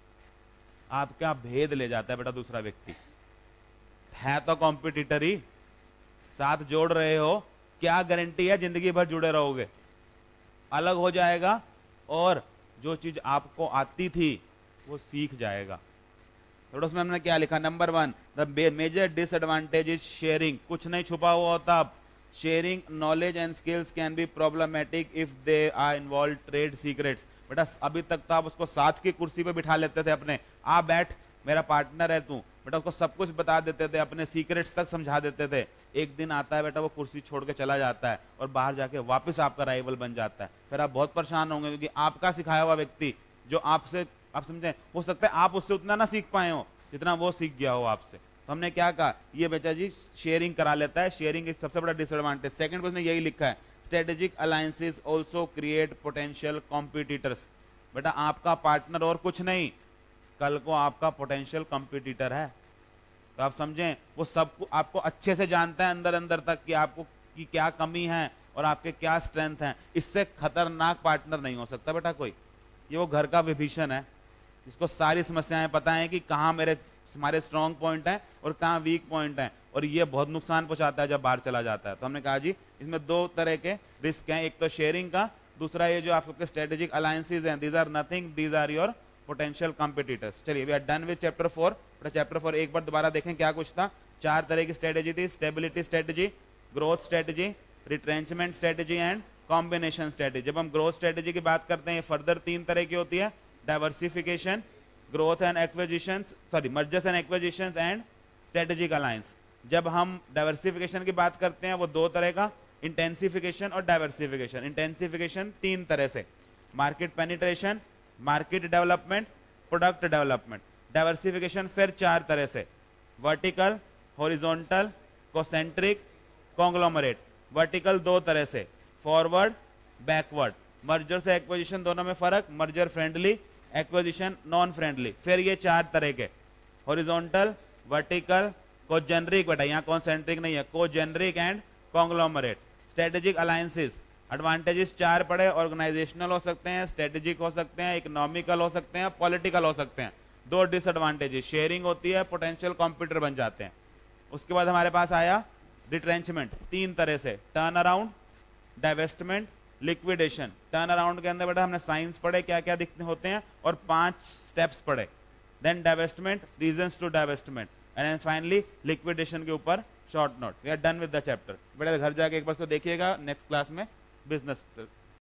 आपका भेद ले जाता है बेटा दूसरा व्यक्ति, है तो कॉम्पिटिटर ही, साथ जोड़ रहे हो, क्या गारंटी है जिंदगी भर जुड़े रहोगे? अलग हो जाएगा और जो चीज आपको आती थी वो सीख जाएगा। तो उसमें हमने क्या लिखा? Number one, the major disadvantage is sharing. कुछ नहीं छुपा हुआ होता। Sharing knowledge and skills can be problematic if they are involve trade secrets. बेटा अभी तक तो आप उसको साथ की कुर्सी पे बिठा लेते थे अपने, आ बैठ मेरा पार्टनर है तू, बेटा उसको सब कुछ बता देते थे, अपने सीक्रेट्स तक समझा देते थे। एक दिन आता है बेटा वो कुर्सी छोड़ के चला जाता है और बाहर जाके वापस आपका राइवल बन जाता है, फिर आप बहुत परेशान होंगे, क्योंकि आपका सिखाया हुआ व्यक्ति जो आपसे, आप समझे, हो सकता है आप उससे उतना ना सीख पाए हो जितना वो सीख गया हो आपसे। तो हमने क्या कहा, ये बेटा जी शेयरिंग करा लेता है, शेयरिंग एक सबसे बड़ा डिसएडवांटेज। सेकंड पे उसने यही लिखा है, strategic alliances also create potential competitors. बेटा आपका पार्टनर और कुछ नहीं, कल को आपका पोटेंशियल कॉम्पिटिटर है। तो आप समझें वो सब आपको अच्छे से जानता है अंदर अंदर तक कि आपको की क्या कमी है और आपके क्या स्ट्रेंथ हैं। इससे खतरनाक पार्टनर नहीं हो सकता बेटा कोई। ये वो घर का विभीषण है, इसको सारी समस्याएं पता है कि कहाँ मेरे हमारे स्ट्रॉन्ग पॉइंट हैं और कहाँ वीक पॉइंट हैं, और ये बहुत नुकसान पहुंचाता है जब बाहर चला जाता है। तो हमने कहा जी इसमें दो तरह के रिस्क हैं, एक तो शेयरिंग का, दूसरा ये जो आपके स्ट्रेटेजिक अलायंसेस हैं, these are nothing, these are your potential competitors. चलिए we are done with chapter four. Chapter four एक बार दोबारा देखें क्या कुछ था। चार तरह की स्ट्रेटेजी थी, stability strategy, growth strategy, retrenchment strategy and combination strategy. जब हम ग्रोथ स्ट्रेटेजी की बात करते हैं, फर्दर तीन तरह की होती है, diversification, growth and acquisitions, sorry mergers and acquisitions and strategic alliance. जब हम डाइवर्सिफिकेशन की बात करते हैं वो दो तरह का, इंटेंसिफिकेशन और डाइवर्सिफिकेशन। इंटेंसिफिकेशन तीन तरह से, market penetration, market development, product development. Diversification फिर चार तरह से, vertical, horizontal, concentric, conglomerate. Vertical दो तरह से, फॉरवर्ड, बैकवर्ड। मर्जर से एक्विजिशन दोनों में फर्क, merger friendly, acquisition non friendly. फिर ये चार तरह के, हॉरिजॉन्टल, वर्टिकल, कोजेनरिक, बेटा यहाँ कॉन्सेंट्रिक नहीं है, congeneric and conglomerate. Strategic alliances, advantages चार पड़े, ऑर्गेनाइजेशनल हो सकते हैं, स्ट्रेटेजिक हो सकते हैं, इकोनॉमिकल हो सकते हैं, पॉलिटिकल हो सकते हैं। दो डिसएडवांटेजेस, शेयरिंग होती है, पोटेंशियल कॉम्पिटिटर बन जाते हैं। उसके बाद हमारे पास आया रिट्रेंचमेंट, तीन तरह से, turnaround, divestment, liquidation. Turnaround के अंदर बेटा हमने साइंस पढ़े क्या क्या दिखते होते हैं और पांच स्टेप्स पढ़े। Then divestment, reasons to divestment, and finally liquidation के ऊपर short note. We are done with the chapter. बेटा घर जाके एक बार इसको देखिएगा, नेक्स्ट क्लास में बिजनेस